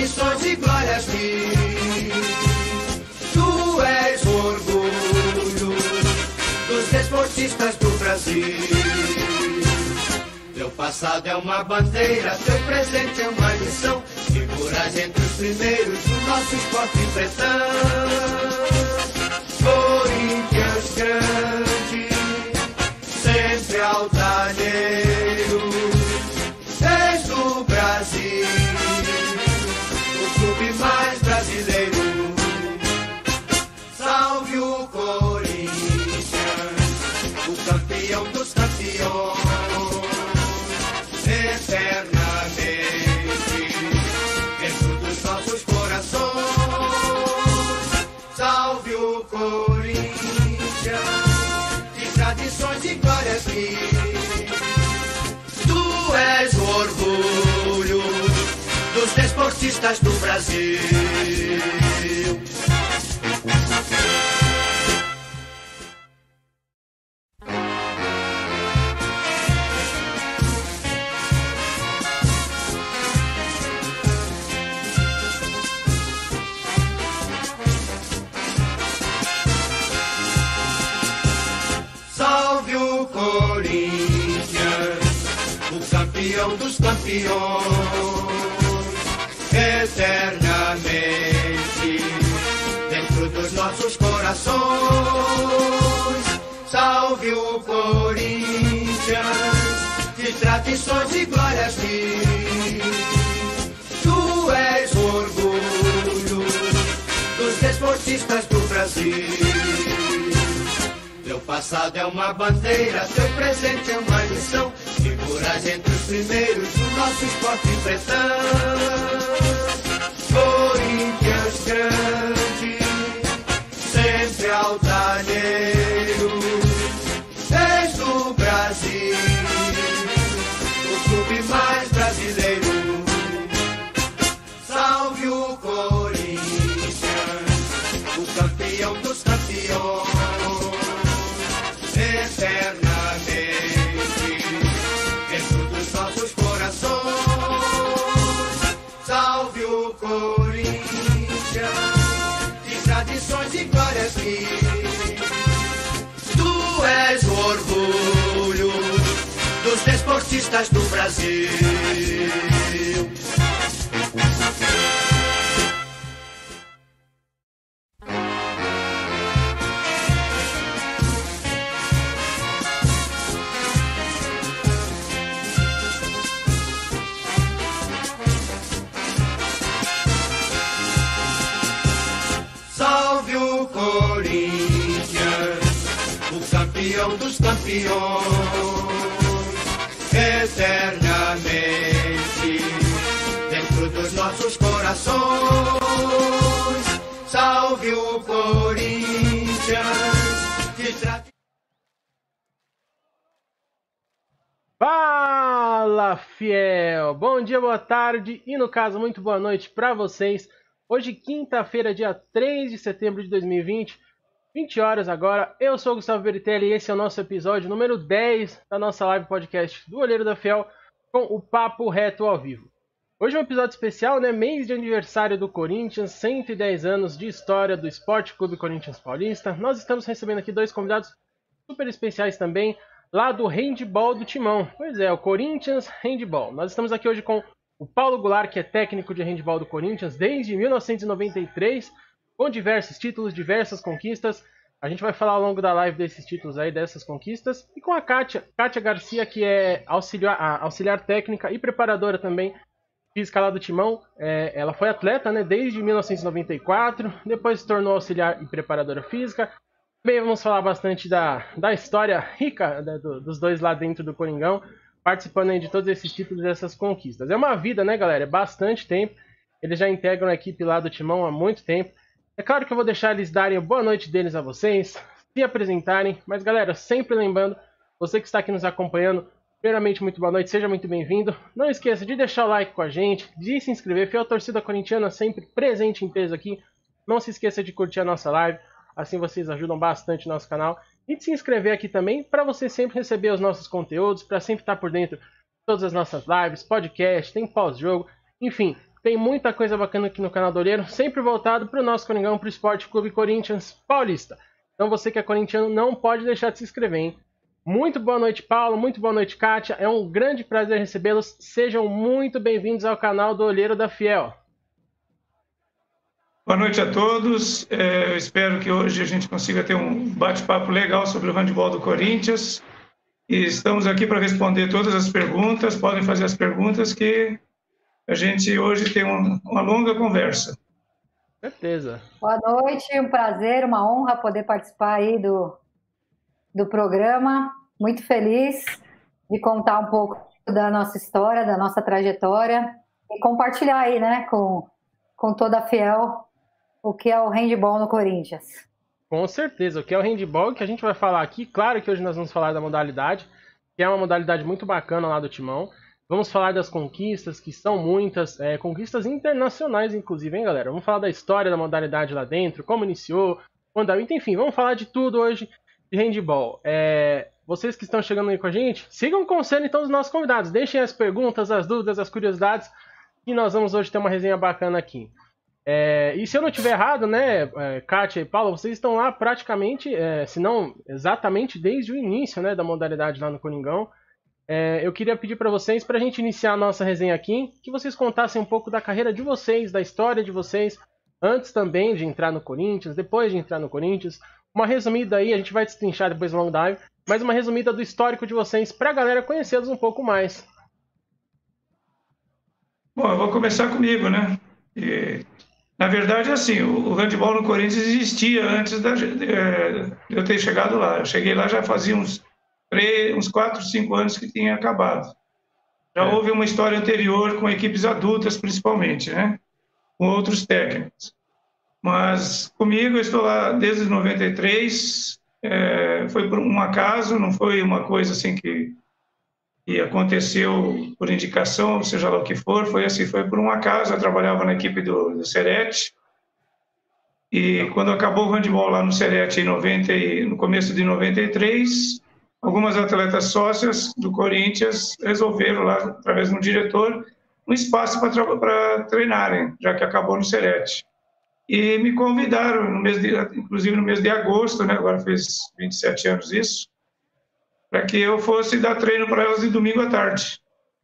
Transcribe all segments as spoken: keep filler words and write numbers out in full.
tradições e glórias mil. Tu és o orgulho dos desportistas do Brasil. Teu passado é uma bandeira, teu presente é uma lição. Figuras entre os primeiros do nosso esporte pretão. Corinthians grande, sempre altaneiro, desde o Brasil, o clube mais brasileiro. Salve o Corinthians, o campeão dos campeões, eternamente dentro dos nossos corações. Salve o Corinthians, de tradições e glórias mil. Tu és o orgulho dos desportistas do Brasil. Salve o Corinthians, o campeão dos campeões, eternamente dentro dos nossos corações. Salve o Corinthians, de tradições e glórias mil. Tu és o orgulho dos desportistas do Brasil. Teu passado é uma bandeira, teu presente é uma lição. Figuras entre os primeiros do nosso esporte pretão. Corinthians grande, sempre altaneiro, desde o Brasil, o clube mais brasileiro. Salve o Corinthians, o campeão dos campeões, eternamente dentro dos nossos corações. Salve o Corinthians, de tradições e glórias mil. Tu és o orgulho dos desportistas do Brasil. Salve o Corinthians, o campeão dos campeões, eternamente dentro dos nossos corações. Salve o Corinthians, de tra... Fala, fiel! Bom dia, boa tarde e, no caso, muito boa noite para vocês. Hoje, quinta-feira, dia três de setembro de dois mil e vinte, vinte horas agora. Eu sou o Gustavo Veritelli e esse é o nosso episódio número dez da nossa live podcast do Olheiro da Fiel com o Papo Reto ao vivo. Hoje é um episódio especial, né? Mês de aniversário do Corinthians, cento e dez anos de história do Esporte Clube Corinthians Paulista. Nós estamos recebendo aqui dois convidados super especiais também, lá do Handball do Timão. Pois é, o Corinthians Handball. Nós estamos aqui hoje com o Paulo Goulart, que é técnico de handball do Corinthians desde mil novecentos e noventa e três, com diversos títulos, diversas conquistas. A gente vai falar ao longo da live desses títulos aí, dessas conquistas. E com a Kátia, Kátia Garcia, que é auxiliar, auxiliar técnica e preparadora também física lá do Timão. É, ela foi atleta, né, desde mil novecentos e noventa e quatro, depois se tornou auxiliar e preparadora física. Também vamos falar bastante da, da história rica, né, do, dos dois lá dentro do Coringão, participando aí de todos esses títulos e dessas conquistas. É uma vida, né, galera? É bastante tempo. Eles já integram a equipe lá do Timão há muito tempo. É claro que eu vou deixar eles darem a boa noite deles a vocês, se apresentarem. Mas, galera, sempre lembrando, você que está aqui nos acompanhando, primeiramente, muito boa noite, seja muito bem-vindo. Não esqueça de deixar o like com a gente, de se inscrever. Fiel torcida corintiana sempre presente em peso aqui. Não se esqueça de curtir a nossa live, assim vocês ajudam bastante o nosso canal. E de se inscrever aqui também, para você sempre receber os nossos conteúdos, para sempre estar por dentro de todas as nossas lives, podcast, tem pós-jogo, enfim, tem muita coisa bacana aqui no canal do Olheiro, sempre voltado para o nosso Coringão, para o Esporte Clube Corinthians Paulista. Então você que é corintiano não pode deixar de se inscrever, hein? Muito boa noite, Paulo. Muito boa noite, Kátia. É um grande prazer recebê-los. Sejam muito bem-vindos ao canal do Olheiro da Fiel. Boa noite a todos. É, eu espero que hoje a gente consiga ter um bate-papo legal sobre o handebol do Corinthians. E estamos aqui para responder todas as perguntas. Podem fazer as perguntas que a gente hoje tem um, uma longa conversa. Certeza. Boa noite, um prazer, uma honra poder participar aí do, do programa. Muito feliz de contar um pouco da nossa história, da nossa trajetória e compartilhar aí, né, com, com toda a Fiel o que é o handebol no Corinthians. Com certeza, o que é o handebol, que a gente vai falar aqui. Claro que hoje nós vamos falar da modalidade, que é uma modalidade muito bacana lá do Timão. Vamos falar das conquistas, que são muitas, é, conquistas internacionais, inclusive, hein, galera? Vamos falar da história da modalidade lá dentro, como iniciou, quando, enfim, vamos falar de tudo hoje de handebol. É, vocês que estão chegando aí com a gente, sigam o conselho, então, dos nossos convidados. Deixem as perguntas, as dúvidas, as curiosidades, que nós vamos hoje ter uma resenha bacana aqui. É, e se eu não estiver errado, né, é, Kátia e Paulo, vocês estão lá praticamente, é, se não exatamente desde o início, né, da modalidade lá no Coringão. É, eu queria pedir para vocês, para a gente iniciar a nossa resenha aqui, que vocês contassem um pouco da carreira de vocês, da história de vocês, antes também de entrar no Corinthians, depois de entrar no Corinthians. Uma resumida aí, a gente vai destrinchar depois no long dive, mas uma resumida do histórico de vocês, para a galera conhecê-los um pouco mais. Bom, eu vou começar comigo, né? E, na verdade, assim, o handebol no Corinthians existia antes da, é, de eu ter chegado lá. Eu cheguei lá já fazia uns uns quatro, cinco anos que tinha acabado. Já é. houve uma história anterior com equipes adultas, principalmente, né? Com outros técnicos. Mas comigo, eu estou lá desde noventa e três, é, foi por um acaso, não foi uma coisa assim que, que aconteceu por indicação, seja lá o que for, foi assim, foi por um acaso. Eu trabalhava na equipe do, do Serete, e quando acabou o handebol lá no Serete, em noventa, no começo de noventa e três, algumas atletas sócias do Corinthians resolveram lá, através de um diretor, um espaço para treinarem, já que acabou no Serete. E me convidaram, no mês de, inclusive no mês de agosto, né, agora fez vinte e sete anos isso, para que eu fosse dar treino para elas de domingo à tarde,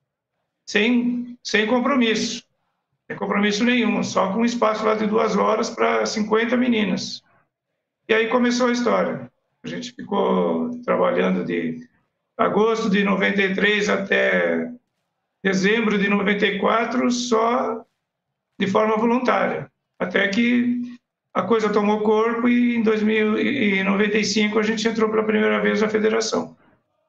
sem, sem compromisso, sem compromisso nenhum, só com um espaço lá de duas horas para cinquenta meninas. E aí começou a história. A gente ficou trabalhando de agosto de noventa e três até dezembro de noventa e quatro só de forma voluntária, até que a coisa tomou corpo e em dois mil e noventa e cinco a gente entrou pela primeira vez na federação.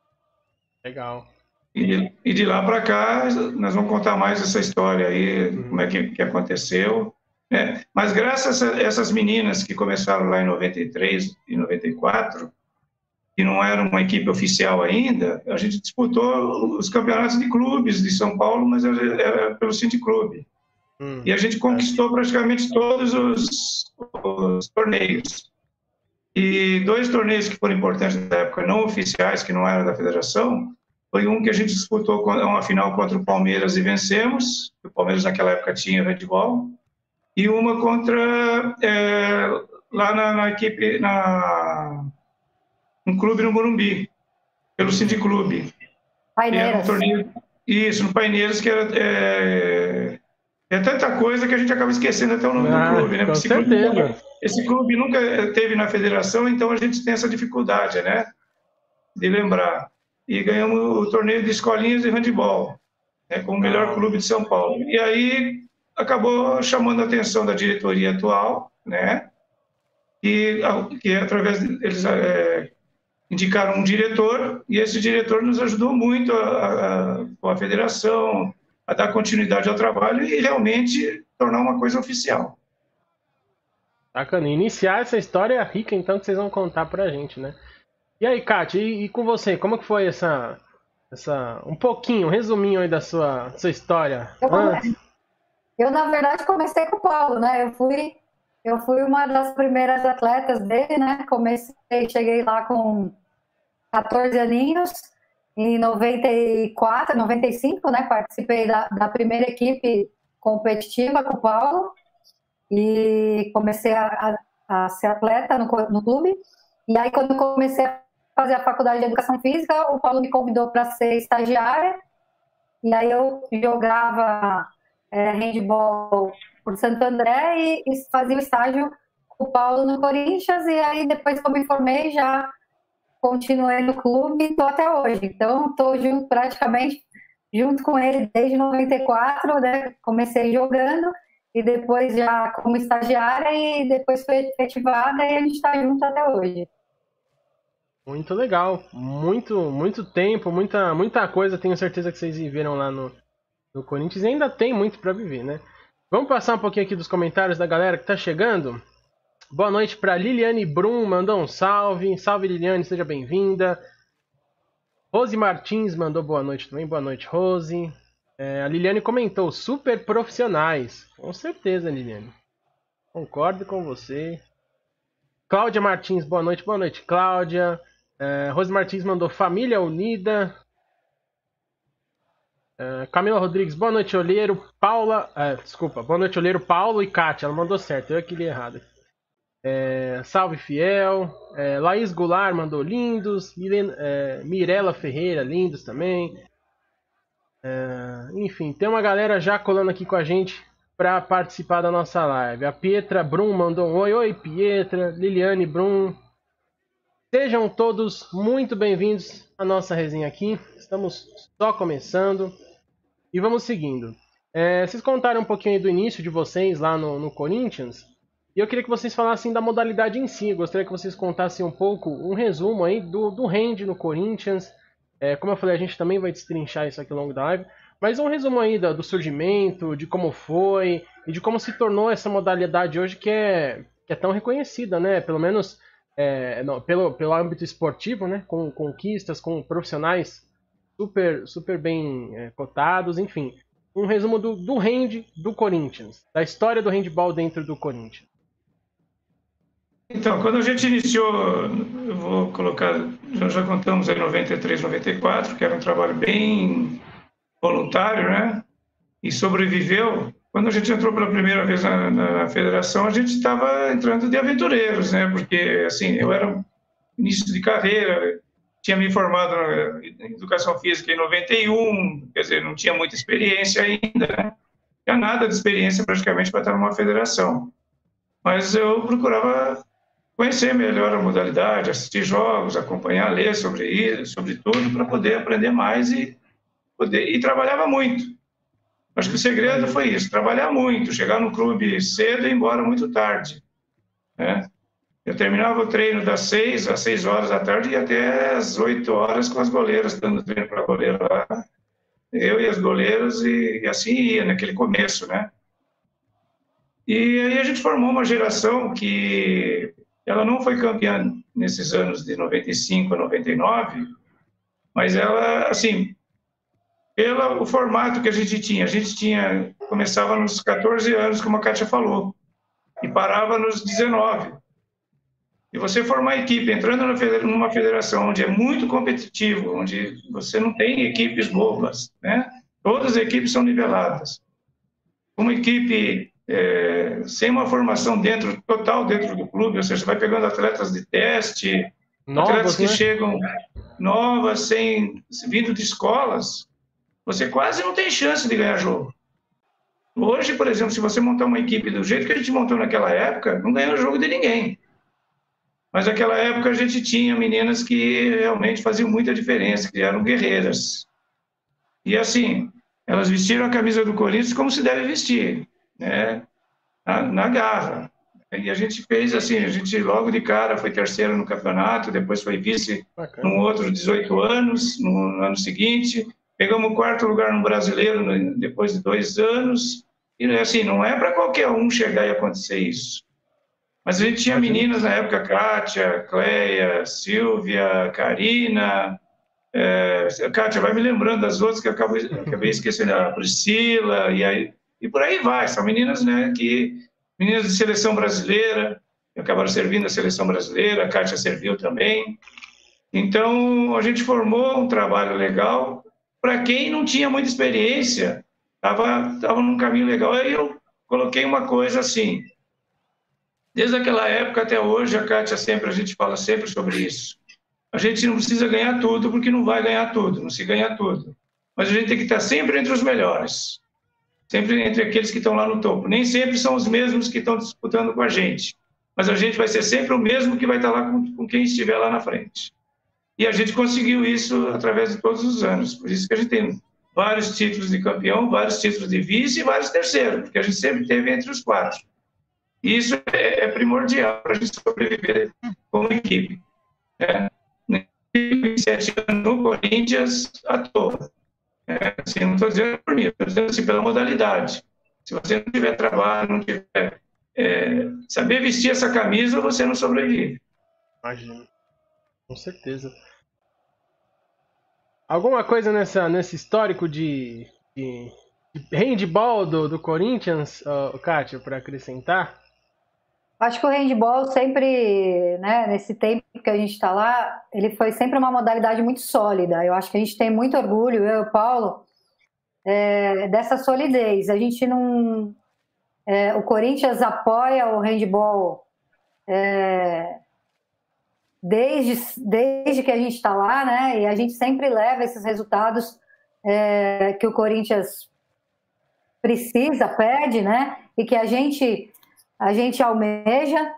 Legal. E, e de lá para cá nós vamos contar mais essa história aí, uhum. como é que, que aconteceu. É, mas graças a essas meninas que começaram lá em noventa e três e noventa e quatro, que não era uma equipe oficial ainda, a gente disputou os campeonatos de clubes de São Paulo, mas era pelo Cinti Clube. Hum, e a gente conquistou praticamente todos os, os torneios. E dois torneios que foram importantes na época, não oficiais, que não eram da federação, foi um que a gente disputou uma final contra o Palmeiras e vencemos. O Palmeiras naquela época tinha handebol. E uma contra, é, lá na, na equipe, na, um clube no Morumbi, pelo Cinti Clube. Paineiras. Um torneio, isso, no Paineiras, que era... É, é tanta coisa que a gente acaba esquecendo até o nome ah, do clube, né? Com esse, certeza. Clube, esse clube nunca teve na federação, então a gente tem essa dificuldade, né? De lembrar. E ganhamos o torneio de escolinhas de handebol, né? Com o melhor ah. clube de São Paulo. E aí acabou chamando a atenção da diretoria atual, né? E que através deles é, indicaram um diretor, e esse diretor nos ajudou muito a, a, com a federação, a dar continuidade ao trabalho e realmente tornar uma coisa oficial. Bacana. Iniciar essa história rica, então, que vocês vão contar pra gente, né? E aí, Kátia, e, e com você, como que foi essa, essa um pouquinho, um resuminho aí da sua, sua história? Eu, eu, na verdade, comecei com o Paulo, né? Eu fui, eu fui uma das primeiras atletas dele, né? Comecei, cheguei lá com quatorze aninhos, em noventa e quatro, noventa e cinco, né? Participei da, da primeira equipe competitiva com o Paulo e comecei a, a, a ser atleta no, no clube. E aí, quando eu comecei a fazer a faculdade de Educação Física, o Paulo me convidou para ser estagiária. E aí eu jogava é, handball por Santo André e, e fazia o estágio com o Paulo no Corinthians. E aí, depois que eu me formei, já continuei no clube e estou até hoje. Então, estou junto, praticamente junto com ele desde noventa e quatro, né? Comecei jogando e depois já como estagiária e depois fui efetivada e a gente está junto até hoje. Muito legal, muito, muito tempo, muita, muita coisa, tenho certeza que vocês viveram lá no, no Corinthians e ainda tem muito para viver, né? Vamos passar um pouquinho aqui dos comentários da galera que tá chegando. Boa noite para Liliane Brum, mandou um salve, salve Liliane, seja bem-vinda. Rose Martins mandou boa noite também, boa noite Rose. É, a Liliane comentou, super profissionais, com certeza Liliane, concordo com você. Cláudia Martins, boa noite, boa noite Cláudia. Uh, Rose Martins mandou família unida. Uh, Camila Rodrigues, boa noite, Olheiro. Paula, uh, desculpa, boa noite, Olheiro, Paulo e Kátia. Ela mandou certo, eu que li errado. Uh, salve fiel. Uh, Laís Goulart mandou lindos. Milena, uh, Mirela Ferreira, lindos também. Uh, enfim, tem uma galera já colando aqui com a gente para participar da nossa live. A Pietra Brum mandou um oi, oi Pietra. Liliane Brum. Sejam todos muito bem-vindos à nossa resenha aqui. Estamos só começando e vamos seguindo. É, vocês contaram um pouquinho aí do início de vocês lá no, no Corinthians e eu queria que vocês falassem da modalidade em si. Eu gostaria que vocês contassem um pouco, um resumo aí do, do hand no Corinthians. É, como eu falei, a gente também vai destrinchar isso aqui ao longo da live, mas um resumo aí do, do surgimento, de como foi e de como se tornou essa modalidade hoje que é, que é tão reconhecida, né? Pelo menos É, não, pelo, pelo âmbito esportivo, né, com conquistas, com profissionais super, super bem é, cotados, enfim. Um resumo do, do hand do Corinthians, da história do handball dentro do Corinthians. Então, quando a gente iniciou, eu vou colocar, nós já contamos em noventa e três, noventa e quatro, que era um trabalho bem voluntário, né, e sobreviveu. Quando a gente entrou pela primeira vez na, na federação, a gente estava entrando de aventureiros, né? Porque, assim, eu era início de carreira, tinha me formado em educação física em noventa e um, quer dizer, não tinha muita experiência ainda, né? Não tinha nada de experiência praticamente para estar numa federação. Mas eu procurava conhecer melhor a modalidade, assistir jogos, acompanhar, ler sobre isso, sobre tudo, para poder aprender mais e poder... E trabalhava muito. Acho que o segredo foi isso, trabalhar muito, chegar no clube cedo e ir embora muito tarde, né? Eu terminava o treino das seis às seis horas da tarde e até às oito horas com as goleiras, dando treino para a goleira lá. Eu e as goleiras e, e assim ia, naquele começo, né? E aí a gente formou uma geração que ela não foi campeã nesses anos de noventa e cinco a noventa e nove, mas ela, assim... pelo o formato que a gente tinha. A gente tinha, começava nos quatorze anos, como a Kátia falou, e parava nos dezenove. E você formar equipe, entrando numa federação onde é muito competitivo, onde você não tem equipes bobas, né? Todas as equipes são niveladas. Uma equipe é, sem uma formação dentro, total dentro do clube, ou seja, você vai pegando atletas de teste, novas, atletas que né? chegam novas, sem, vindo de escolas, você quase não tem chance de ganhar jogo. Hoje, por exemplo, se você montar uma equipe do jeito que a gente montou naquela época, não ganhou jogo de ninguém. Mas naquela época a gente tinha meninas que realmente faziam muita diferença, que eram guerreiras. E assim, elas vestiram a camisa do Corinthians como se deve vestir, né? na, na garra. E a gente fez assim, a gente logo de cara foi terceiro no campeonato, depois foi vice Bacana. num outro dezoito anos, no ano seguinte... Pegamos o quarto lugar no brasileiro depois de dois anos. E assim, não é para qualquer um chegar e acontecer isso. Mas a gente tinha meninas na época, Kátia, Cleia, Silvia, Karina. É, Kátia, vai me lembrando das outras que eu acabei, acabei esquecendo, a Priscila, e, aí, e por aí vai. São meninas, né, que, meninas de seleção brasileira, que acabaram servindo a seleção brasileira, a Kátia serviu também. Então, a gente formou um trabalho legal. Para quem não tinha muita experiência, estava tava num caminho legal. Aí eu coloquei uma coisa assim, desde aquela época até hoje, a Kátia sempre, a gente fala sempre sobre isso. A gente não precisa ganhar tudo, porque não vai ganhar tudo, não se ganha tudo. Mas a gente tem que estar sempre entre os melhores, sempre entre aqueles que estão lá no topo. Nem sempre são os mesmos que estão disputando com a gente, mas a gente vai ser sempre o mesmo que vai estar lá com, com quem estiver lá na frente. E a gente conseguiu isso através de todos os anos. Por isso que a gente tem vários títulos de campeão, vários títulos de vice e vários terceiros, porque a gente sempre esteve entre os quatro. E isso é, é primordial para a gente sobreviver como equipe. É, vinte e sete anos no Corinthians à toa. É, assim, não estou dizendo por mim, estou dizendo assim, pela modalidade. Se você não tiver trabalho, não tiver é, saber vestir essa camisa, você não sobrevive. Imagino. Com certeza. Alguma coisa nessa, nesse histórico de, de, de handball do, do Corinthians, uh, Kátia, para acrescentar? Acho que o handball sempre, né, nesse tempo que a gente está lá, ele foi sempre uma modalidade muito sólida. Eu acho que a gente tem muito orgulho, eu e o Paulo, é, dessa solidez. A gente não... É, o Corinthians apoia o handball é, desde, desde que a gente está lá, né? E a gente sempre leva esses resultados é, que o Corinthians precisa, pede, né? E que a gente, a gente almeja.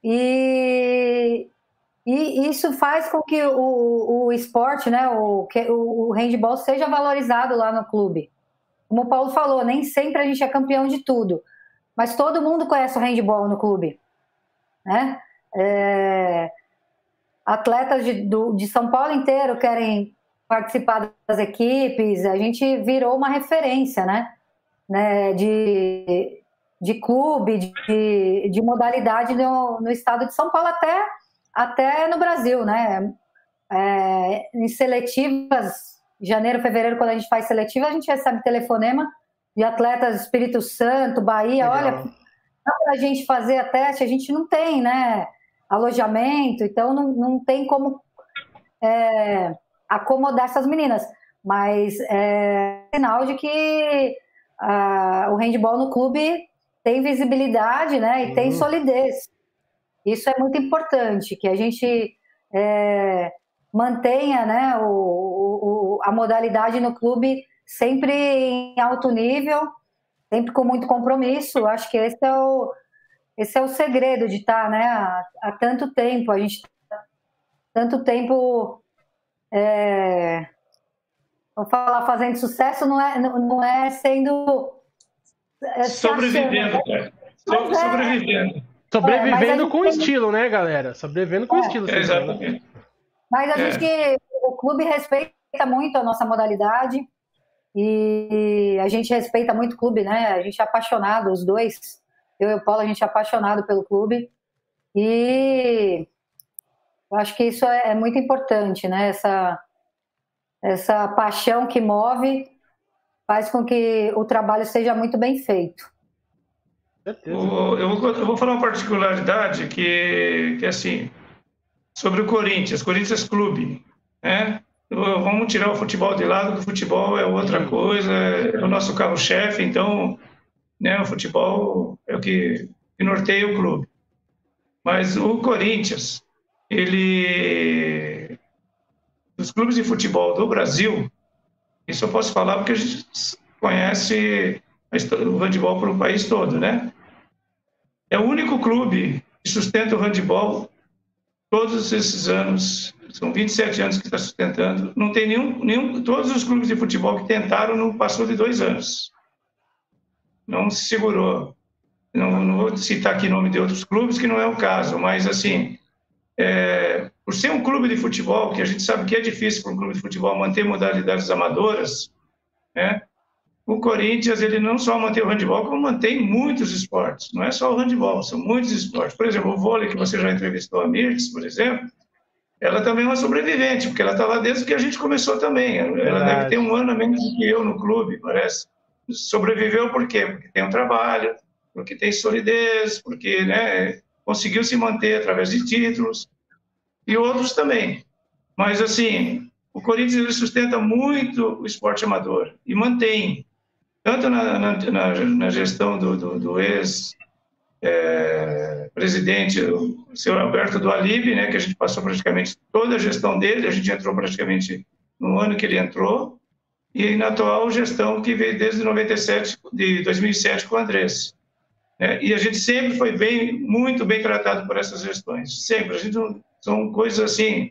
E, e isso faz com que o, o esporte, né? O, o handball seja valorizado lá no clube. Como o Paulo falou, nem sempre a gente é campeão de tudo. Mas todo mundo conhece o handball no clube, né? É, atletas de, do, de São Paulo inteiro querem participar das equipes, a gente virou uma referência, né? né? De, de clube, de, de modalidade no, no estado de São Paulo, até, até no Brasil, né? É, em seletivas, janeiro, fevereiro, quando a gente faz seletiva, a gente recebe telefonema de atletas do Espírito Santo, Bahia. Legal. Olha, para a gente fazer a teste, a gente não tem, né, alojamento, então não, não tem como é, acomodar essas meninas, mas é sinal de que a, o handball no clube tem visibilidade, né, e uhum. tem solidez. Isso é muito importante, que a gente é, mantenha, né, o, o, a modalidade no clube sempre em alto nível, sempre com muito compromisso. Acho que esse é o, esse é o segredo de estar, né, há, há tanto tempo. A gente tanto tempo, é, vou falar, fazendo sucesso, não é, não é sendo... É, sobrevivendo, né? So, sobrevivendo. Sobrevivendo é, com tem... estilo, né, galera? Sobrevivendo com é, estilo. É, exatamente. Mas a É. gente, o clube respeita muito a nossa modalidade. E a gente respeita muito o clube, né? A gente é apaixonado, os dois, eu e o Paulo, a gente é apaixonado pelo clube. E eu acho que isso é, é muito importante, né? Essa, essa paixão que move faz com que o trabalho seja muito bem feito. O, eu, vou, eu vou falar uma particularidade que, que assim, sobre o Corinthians, Corinthians Clube, né? Vamos tirar o futebol de lado, que o futebol é outra coisa, é o nosso carro-chefe, então, né, o futebol é o que, que norteia o clube. Mas o Corinthians, ele... Os clubes de futebol do Brasil, isso eu posso falar porque a gente conhece o handebol para o país todo, né? É o único clube que sustenta o handebol todos esses anos. São vinte e sete anos que está sustentando. Não tem nenhum, nenhum... Todos os clubes de futebol que tentaram não passou de dois anos. Não se segurou. Não, não vou citar aqui o nome de outros clubes, que não é o caso, mas, assim, é, por ser um clube de futebol, que a gente sabe que é difícil para um clube de futebol manter modalidades amadoras, né? O Corinthians, ele não só mantém o handebol, como mantém muitos esportes. Não é só o handebol, são muitos esportes. Por exemplo, o vôlei, que você já entrevistou a Mirtz, por exemplo, ela também é uma sobrevivente, porque ela está lá desde que a gente começou também. Ela Verdade. deve ter um ano a menos do que eu no clube, parece. Sobreviveu por quê? Porque tem um trabalho, porque tem solidez, porque, né, conseguiu se manter através de títulos, e outros também. Mas, assim, o Corinthians ele sustenta muito o esporte amador, e mantém. tanto na, na, na, na gestão do, do, do ex-presidente, é, o senhor Alberto Dualib, né, que a gente passou praticamente toda a gestão dele, a gente entrou praticamente no ano que ele entrou, e na atual gestão que veio desde noventa e sete, de dois mil e sete com o Andrés. É, e a gente sempre foi bem, muito bem tratado por essas gestões, sempre. A gente não, são coisas assim,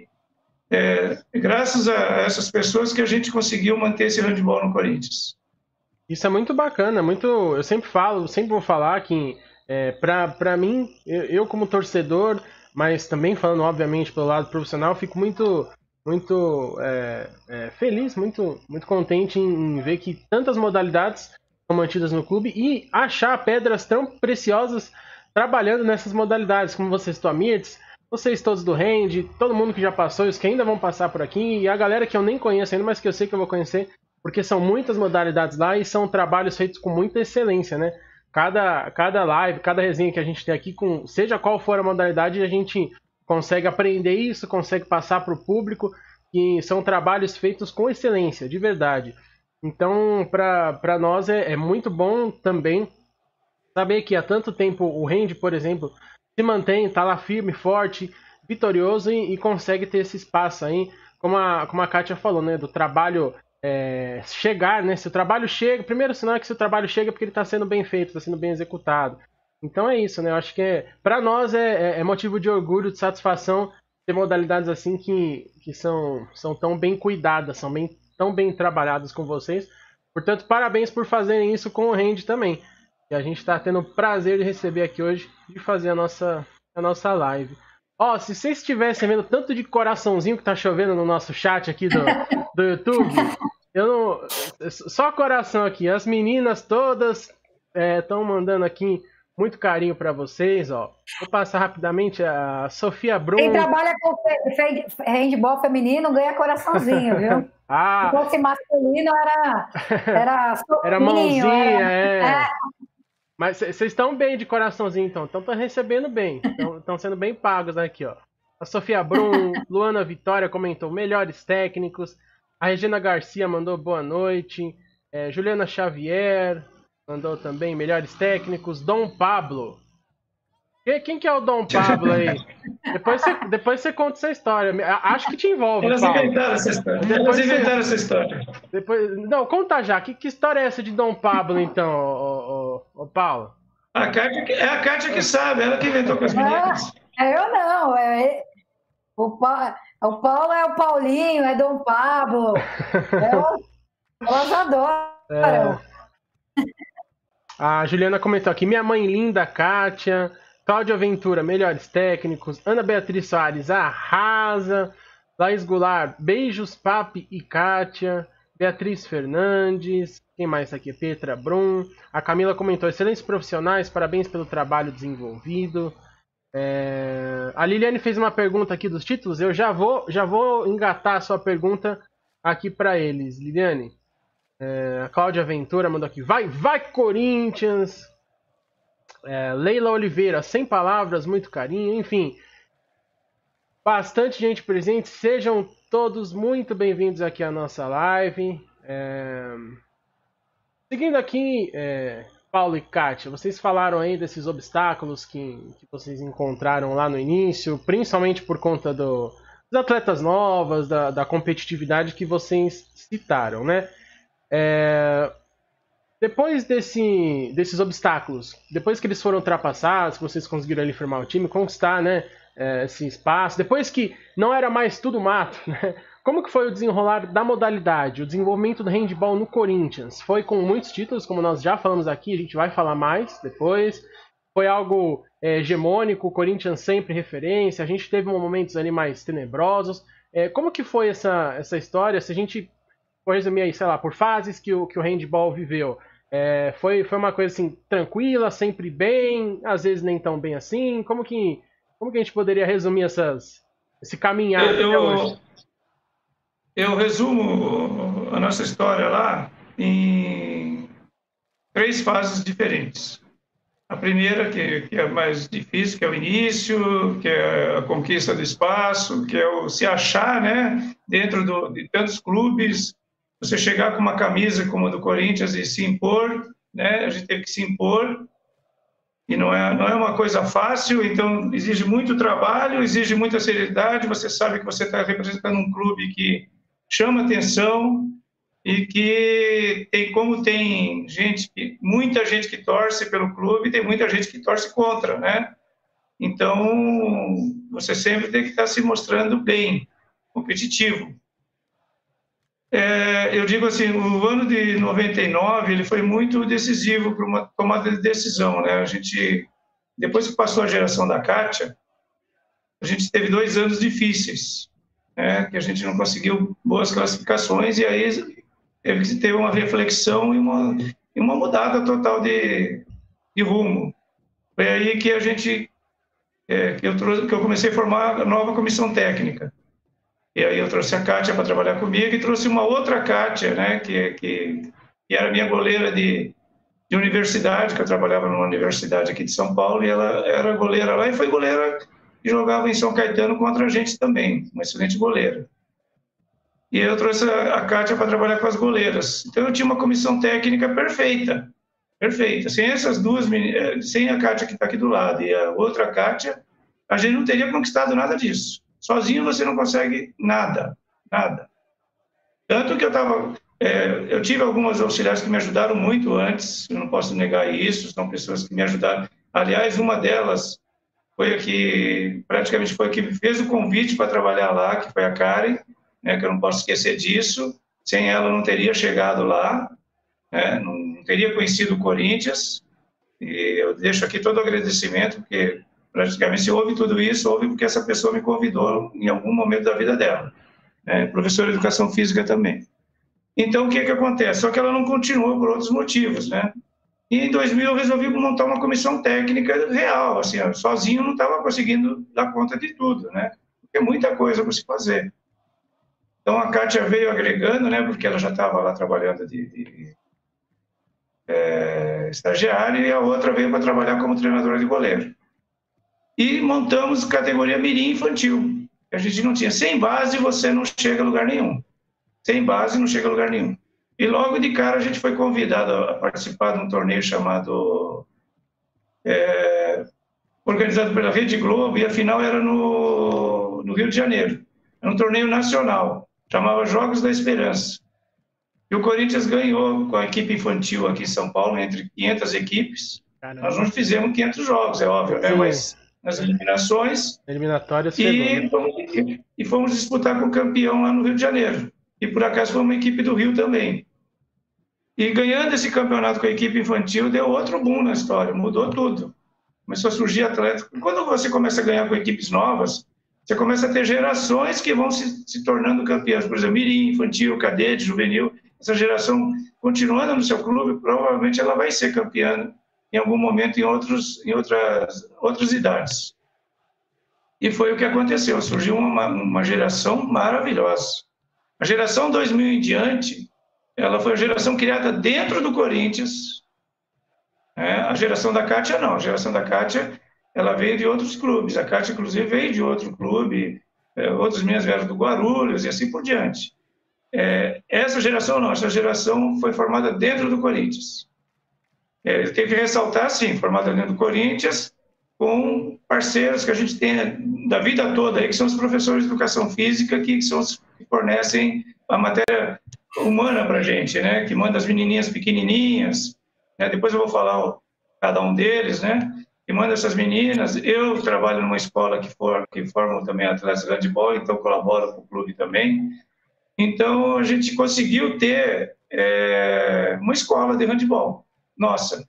é, graças a essas pessoas que a gente conseguiu manter esse handball no Corinthians. Isso é muito bacana, muito. Eu sempre falo, sempre vou falar que é, para mim, eu, eu como torcedor, mas também falando obviamente pelo lado profissional, fico muito muito é, é, feliz, muito muito contente em, em ver que tantas modalidades são mantidas no clube e achar pedras tão preciosas trabalhando nessas modalidades, como vocês do Amirtz, vocês todos do Hand, todo mundo que já passou, os que ainda vão passar por aqui, e a galera que eu nem conheço ainda, mas que eu sei que eu vou conhecer, porque são muitas modalidades lá e são trabalhos feitos com muita excelência, né? Cada, cada live, cada resenha que a gente tem aqui, com, seja qual for a modalidade, a gente consegue aprender isso, consegue passar para o público, que são trabalhos feitos com excelência, de verdade. Então, para nós é, é muito bom também saber que há tanto tempo o Hand, por exemplo, se mantém, está lá firme, forte, vitorioso e, e consegue ter esse espaço aí, como a, como a Kátia falou, né, do trabalho é, chegar, né, se o trabalho chega, o primeiro sinal é que se o trabalho chega é porque ele está sendo bem feito, está sendo bem executado. Então é isso, né, eu acho que é, para nós é, é motivo de orgulho, de satisfação ter modalidades assim que, que são, são tão bem cuidadas, são bem tão bem trabalhados com vocês. Portanto, parabéns por fazerem isso com o Hand também. E a gente está tendo o prazer de receber aqui hoje, de fazer a nossa, a nossa live. Ó, oh, se vocês estivessem vendo tanto de coraçãozinho que tá chovendo no nosso chat aqui do, do YouTube, eu não, só coração aqui. As meninas todas estão é, mandando aqui muito carinho para vocês, ó. Vou passar rapidamente a Sofia Brum. Quem trabalha com handball feminino ganha coraçãozinho, viu? Ah. Se fosse masculino, era era, era mãozinha, era, é. é. Mas vocês estão bem de coraçãozinho, então. Estão recebendo bem. Estão sendo bem pagos aqui, ó. A Sofia Brum, Luana Vitória comentou melhores técnicos. A Regina Garcia mandou boa noite. É, Juliana Xavier mandou também melhores técnicos. Dom Pablo. Quem que é o Dom Pablo aí? Depois você, depois você conta essa história. Acho que te envolve, Elas Paulo. inventaram essa história. Depois Elas você... inventaram essa história. Depois... Não, conta já. Que, que história é essa de Dom Pablo, então, ô, ô, ô Paulo? A Kátia, é a Kátia que sabe, ela que inventou com as meninas. É, eu não. É, o, pa, o Paulo é o Paulinho, é Dom Pablo. É o, elas adoram. É. A Juliana comentou aqui. Minha mãe linda, Kátia. Cláudia Ventura, melhores técnicos. Ana Beatriz Soares, arrasa. Laís Goulart, beijos, Papi e Kátia. Beatriz Fernandes. Quem mais aqui? Petra Brum. A Camila comentou, excelentes profissionais, parabéns pelo trabalho desenvolvido. É... A Liliane fez uma pergunta aqui dos títulos. Eu já vou, já vou engatar a sua pergunta aqui para eles. Liliane. É... A Cláudia Ventura mandou aqui. Vai, vai Corinthians! É, Leila Oliveira, sem palavras, muito carinho, enfim, bastante gente presente, sejam todos muito bem-vindos aqui à nossa live. É... Seguindo aqui, é... Paulo e Kátia, vocês falaram aí desses obstáculos que, que vocês encontraram lá no início, principalmente por conta do, dos atletas novas, da, da competitividade que vocês citaram, né? É... Depois desse, desses obstáculos, depois que eles foram ultrapassados, que vocês conseguiram ali formar o time, conquistar, né, esse espaço, depois que não era mais tudo mato, né, como que foi o desenrolar da modalidade, o desenvolvimento do handball no Corinthians? Foi com muitos títulos, como nós já falamos aqui, a gente vai falar mais depois. Foi algo é, hegemônico, o Corinthians sempre referência, a gente teve momentos ali mais tenebrosos. É, como que foi essa, essa história? Se a gente for resumir aí, sei lá, por fases que o, que o handball viveu, é, foi, foi uma coisa assim, tranquila, sempre bem, às vezes nem tão bem assim? Como que, como que a gente poderia resumir essas, esse caminhar eu, até eu, hoje? Eu resumo a nossa história lá em três fases diferentes. A primeira, que, que é mais difícil, que é o início, que é a conquista do espaço, que é o se achar, né, dentro do, de tantos clubes, você chegar com uma camisa como a do Corinthians e se impor, né? A gente teve que se impor, e não é, não é uma coisa fácil, então exige muito trabalho, exige muita seriedade, você sabe que você está representando um clube que chama atenção e que tem, como tem gente, muita gente que torce pelo clube, tem muita gente que torce contra, né? Então, você sempre tem que estar se mostrando bem, competitivo. É, eu digo assim, o ano de noventa e nove, ele foi muito decisivo para uma tomada de decisão, né? A gente, depois que passou a geração da Kátia, a gente teve dois anos difíceis, né? Que a gente não conseguiu boas classificações, e aí teve que ter uma reflexão e uma, e uma mudada total de, de rumo. Foi aí que a gente, é, que, eu trouxe, que eu comecei a formar a nova comissão técnica. E aí eu trouxe a Kátia para trabalhar comigo e trouxe uma outra Kátia, né, que, que, que era minha goleira de, de universidade, que eu trabalhava numa universidade aqui de São Paulo, e ela era goleira lá, e foi goleira que jogava em São Caetano contra a gente também, uma excelente goleira. E eu trouxe a, a Kátia para trabalhar com as goleiras. Então eu tinha uma comissão técnica perfeita, perfeita. Sem essas duas, sem a Kátia que está aqui do lado e a outra Kátia, a gente não teria conquistado nada disso. Sozinho você não consegue nada, nada. Tanto que eu estava... É, eu tive algumas auxiliares que me ajudaram muito antes, eu não posso negar isso, são pessoas que me ajudaram. Aliás, uma delas foi a que, praticamente foi a que fez o convite para trabalhar lá, que foi a Karen, né, que eu não posso esquecer disso. Sem ela, eu não teria chegado lá, né, não, não teria conhecido o Corinthians. E eu deixo aqui todo o agradecimento, porque... praticamente, se houve tudo isso, houve porque essa pessoa me convidou em algum momento da vida dela. É, professora de educação física também. Então, o que que acontece? Só que ela não continuou por outros motivos, né? E em dois mil eu resolvi montar uma comissão técnica real, assim, ó, sozinho não estava conseguindo dar conta de tudo, né? Porque é muita coisa para se fazer. Então, a Kátia veio agregando, né? Porque ela já estava lá trabalhando de... de é, estagiária, e a outra veio para trabalhar como treinadora de goleiro. E montamos categoria mirim infantil. A gente não tinha. Sem base, você não chega a lugar nenhum. Sem base, não chega a lugar nenhum. E logo de cara, a gente foi convidado a participar de um torneio chamado... É, organizado pela Rede Globo, e a final era no, no Rio de Janeiro. Era um torneio nacional. Chamava Jogos da Esperança. E o Corinthians ganhou com a equipe infantil aqui em São Paulo, entre quinhentas equipes. Caramba. Nós não fizemos quinhentos jogos, é óbvio, né? Mas... nas eliminações, eliminatórias e fomos, e fomos disputar com o campeão lá no Rio de Janeiro. E por acaso foi uma equipe do Rio também. E ganhando esse campeonato com a equipe infantil, deu outro boom na história, mudou tudo. Começou a surgir atletas. Quando você começa a ganhar com equipes novas, você começa a ter gerações que vão se, se tornando campeãs. Por exemplo, mirim, infantil, cadete, juvenil. Essa geração, continuando no seu clube, provavelmente ela vai ser campeã em algum momento em, outros, em outras, outras idades. E foi o que aconteceu, surgiu uma, uma geração maravilhosa. A geração dois mil em diante, ela foi a geração criada dentro do Corinthians. É, a geração da Kátia não, a geração da Kátia, ela veio de outros clubes. A Kátia, inclusive, veio de outro clube, é, outros meninas vieram do Guarulhos e assim por diante. É, essa geração não, essa geração foi formada dentro do Corinthians. É, tem que ressaltar, sim, formada dentro do Corinthians, com parceiros que a gente tem da vida toda, aí, que são os professores de educação física, que são os que fornecem a matéria humana para a gente, né? Que manda as menininhas pequenininhas, né? Depois eu vou falar ó, cada um deles, né? Que manda essas meninas. Eu trabalho numa escola que, for, que forma também atletas de handebol, então colaboro com o clube também. Então, a gente conseguiu ter é, uma escola de handebol. Nossa.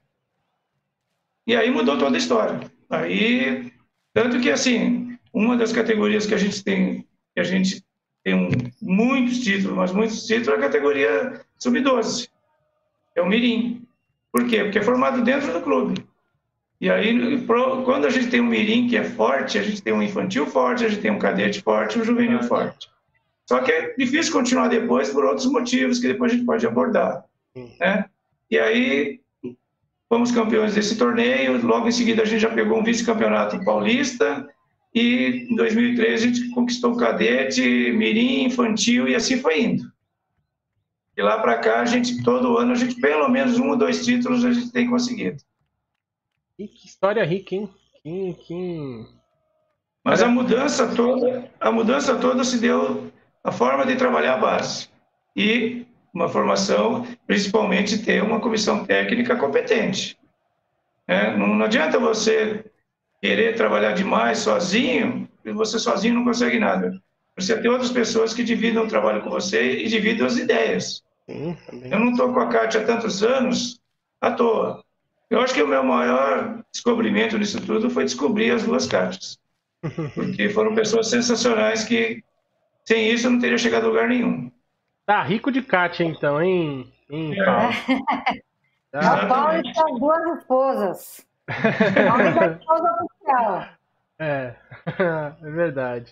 E aí mudou toda a história. Aí, tanto que, assim, uma das categorias que a gente tem, que a gente tem um, muitos títulos, mas muitos títulos, é a categoria sub doze. É o mirim. Por quê? Porque é formado dentro do clube. E aí, quando a gente tem um mirim que é forte, a gente tem um infantil forte, a gente tem um cadete forte, um juvenil forte. Só que é difícil continuar depois por outros motivos que depois a gente pode abordar, né? E aí, fomos campeões desse torneio, logo em seguida a gente já pegou um vice-campeonato paulista, e em dois mil e treze a gente conquistou o cadete, mirim, infantil, e assim foi indo. E lá para cá, a gente, todo ano, a gente, pelo menos um ou dois títulos a gente tem conseguido. E que história rica, hein? Que, que... Mas a mudança toda, a mudança toda se deu a forma de trabalhar a base. E uma formação, principalmente ter uma comissão técnica competente. É, não, não adianta você querer trabalhar demais sozinho, e você sozinho não consegue nada. Você tem outras pessoas que dividam o trabalho com você e dividem as ideias. Sim, eu não estou com a Kátia há tantos anos à toa. Eu acho que o meu maior descobrimento nisso tudo foi descobrir as duas Kátias. Porque foram pessoas sensacionais que, sem isso, eu não teria chegado a lugar nenhum. Tá rico de Kátia, então, hein, hein Paulo? Tá. A Paula e suas duas esposas. A única esposa oficial. É, é verdade.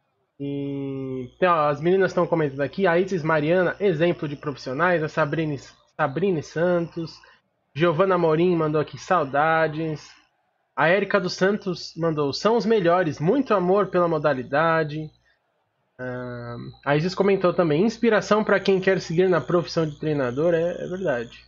E então, ó, as meninas estão comentando aqui, a Isis Mariana, exemplo de profissionais, a Sabrine, Sabrine Santos, Giovana Morim mandou aqui saudades, a Érica dos Santos mandou, são os melhores, muito amor pela modalidade. Uh, a Isis comentou também, inspiração para quem quer seguir na profissão de treinador, é, é verdade.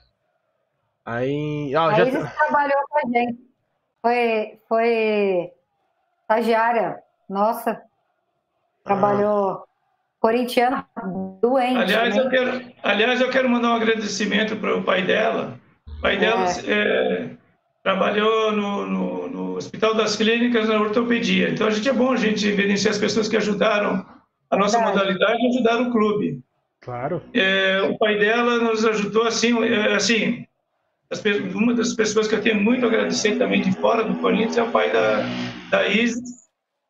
Aí, ó, a já... Isis trabalhou com a gente, foi, foi estagiária, nossa. Trabalhou ah. corintiano, doente. Aliás, eu quero, aliás, eu quero mandar um agradecimento para o pai dela. O pai é. dela é, trabalhou no, no, no Hospital das Clínicas na ortopedia. Então, a gente é bom a gente evidenciar as pessoas que ajudaram a nossa Verdade. modalidade e ajudaram o clube. Claro. É, o pai dela nos ajudou assim, assim as, uma das pessoas que eu tenho muito a agradecer também de fora do Corinthians é o pai da, da Isis.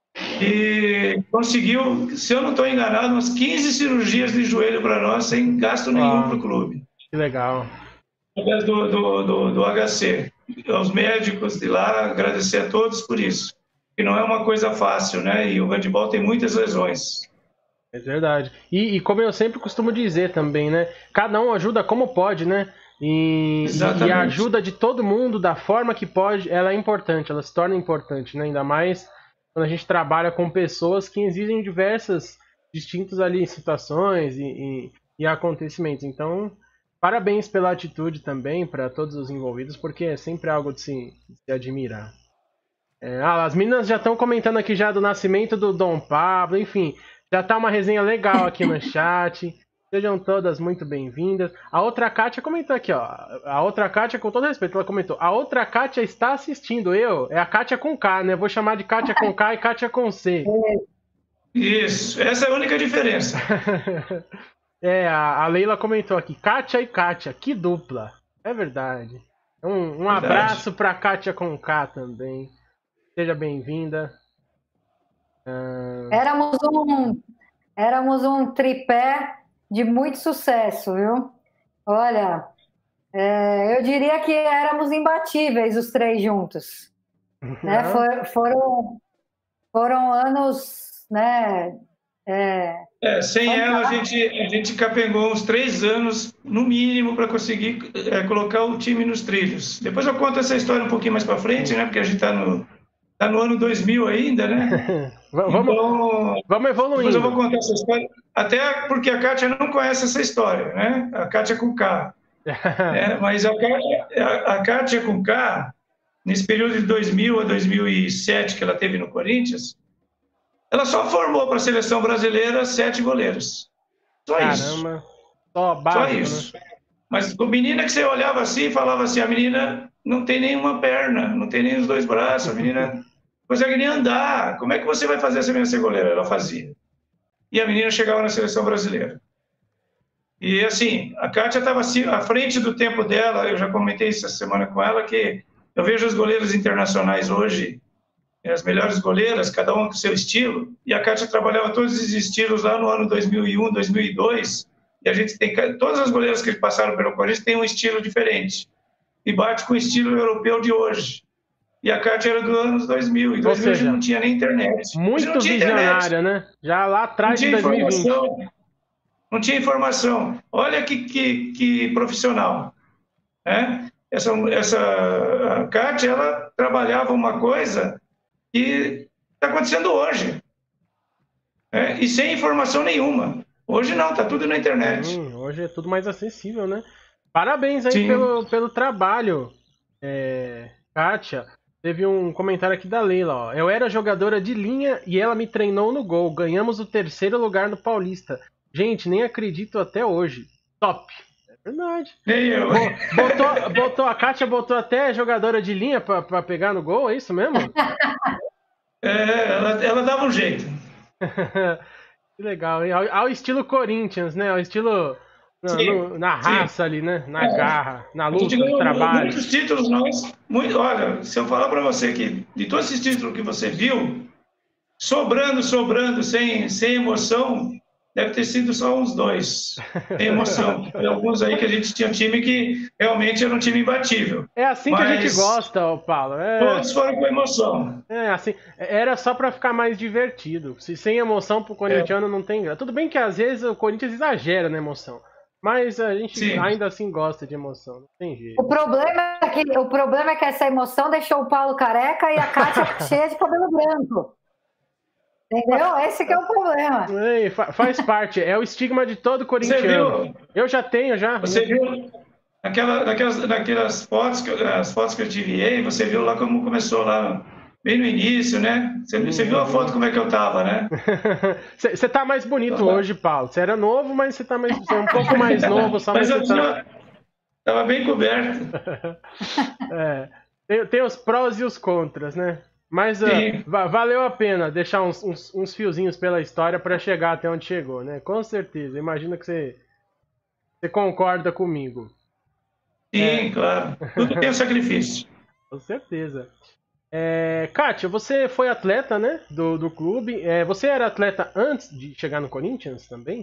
E conseguiu, se eu não estou enganado, umas quinze cirurgias de joelho para nós, sem gasto nenhum para o clube. Que legal. Através do, do, do, do H C. Aos médicos de lá, agradecer a todos por isso. Que não é uma coisa fácil, né? E o handebol tem muitas lesões. É verdade. E, e como eu sempre costumo dizer também, né? Cada um ajuda como pode, né? E, e a ajuda de todo mundo, da forma que pode, ela é importante, ela se torna importante, né? Ainda mais quando a gente trabalha com pessoas que exigem diversas, distintas ali situações e, e, e acontecimentos. Então, parabéns pela atitude também para todos os envolvidos, porque é sempre algo de se, de se admirar. É, ah, as meninas já estão comentando aqui já do nascimento do Dom Pablo, enfim, já tá uma resenha legal aqui no chat. Sejam todas muito bem-vindas. A outra Kátia comentou aqui, ó. A outra Kátia, com todo respeito, ela comentou. A outra Kátia está assistindo. Eu, é a Kátia com K, né? Vou chamar de Kátia com K e Kátia com C. Isso, essa é a única diferença. É, a, a Leila comentou aqui. Kátia e Kátia, que dupla. É verdade. Um, um abraço para Kátia com K também. Seja bem-vinda. Uh... Éramos um, éramos um tripé de muito sucesso, viu? Olha, é, eu diria que éramos imbatíveis os três juntos. Né? For, foram, foram anos, né? É, é, sem ela, a gente, a gente capengou uns três anos, no mínimo, para conseguir é, colocar o time nos trilhos. Depois eu conto essa história um pouquinho mais para frente, né? Porque a gente está no... Está no ano dois mil ainda, né? vamos, então, vamos evoluindo. Depois eu vou contar essa história. Até porque a Kátia não conhece essa história, né? A Kátia com K. é, mas a Kátia, a, a Kátia com K, nesse período de dois mil a dois mil e sete que ela teve no Corinthians, ela só formou para a seleção brasileira sete goleiros. Só Caramba. isso. Só, básico, só isso. Né? Mas a menina que você olhava assim e falava assim, a menina não tem nenhuma perna, não tem nem os dois braços, a menina não consegue nem andar. Como é que você vai fazer essa menina ser goleira? Ela fazia. E a menina chegava na seleção brasileira. E assim, a Kátia estava assim, à frente do tempo dela, eu já comentei essa semana com ela, que eu vejo os goleiros internacionais hoje, as melhores goleiras, cada uma com seu estilo, e a Kátia trabalhava todos esses estilos lá no ano dois mil e um, dois mil e dois, e a gente tem, todas as goleiras que passaram pelo Corinthians têm um estilo diferente, e bate com o estilo europeu de hoje. E a Kátia era dos anos dois mil, e dois mil seja, não tinha nem internet. Muito visionária, né? Já lá atrás de dois mil e vinte. Não tinha informação. Olha que, que, que profissional. Né? Essa, essa, a Kátia, ela trabalhava uma coisa que está acontecendo hoje. Né? E sem informação nenhuma. Hoje não, tá tudo na internet. Hum, hoje é tudo mais acessível, né? Parabéns aí Sim. pelo, pelo trabalho, é, Kátia. Teve um comentário aqui da Leila, ó. Eu era jogadora de linha e ela me treinou no gol. Ganhamos o terceiro lugar no Paulista. Gente, nem acredito até hoje. Top. É verdade. Nem eu. Botou, botou, a Kátia botou até jogadora de linha pra, pra pegar no gol, é isso mesmo? É, ela, ela dava um jeito. Que legal, hein? Ao, ao estilo Corinthians, né? Ao estilo na, no, na raça ali, né? Na É. garra, na A gente luta, no ganhou trabalho. muitos títulos, nós. Muito, olha, se eu falar para você que de todos esses títulos que você viu, sobrando, sobrando, sem, sem emoção, deve ter sido só uns dois. Sem emoção. Tem alguns aí que a gente tinha um time que realmente era um time imbatível. É assim que a gente Mas gosta, ô Paulo. É, todos foram com emoção. é assim. Era só pra ficar mais divertido. Se sem emoção pro corintiano não tem graça. Tudo bem que às vezes o Corinthians exagera na emoção. Mas a gente Sim. ainda assim gosta de emoção. Não tem jeito. O problema, é que, o problema é que essa emoção deixou o Paulo careca e a Kátia cheia de cabelo branco. Entendeu? Esse que é o problema. Ei, fa- faz parte. É o estigma de todo Você corintiano. viu? Eu já tenho, já. Você viu naquela, naquelas, naquelas fotos, que, eu- as fotos que eu te enviei, você viu lá como começou lá, bem no início, né? Você, você viu a foto como é que eu tava, né? Você tá mais bonito hoje, Paulo. Você era novo, mas você tá mais, você é um pouco mais novo, só Mas mas eu você tá... tinha, tava bem coberto. É, tem, tem os prós e os contras, né? Mas uh, Sim. va- valeu a pena deixar uns, uns, uns fiozinhos pela história para chegar até onde chegou, né? Com certeza. Imagino que você, você concorda comigo. Sim, claro. Tudo tem um sacrifício. Com certeza. É, Kátia, você foi atleta, né? Do, do clube. É, você era atleta antes de chegar no Corinthians também?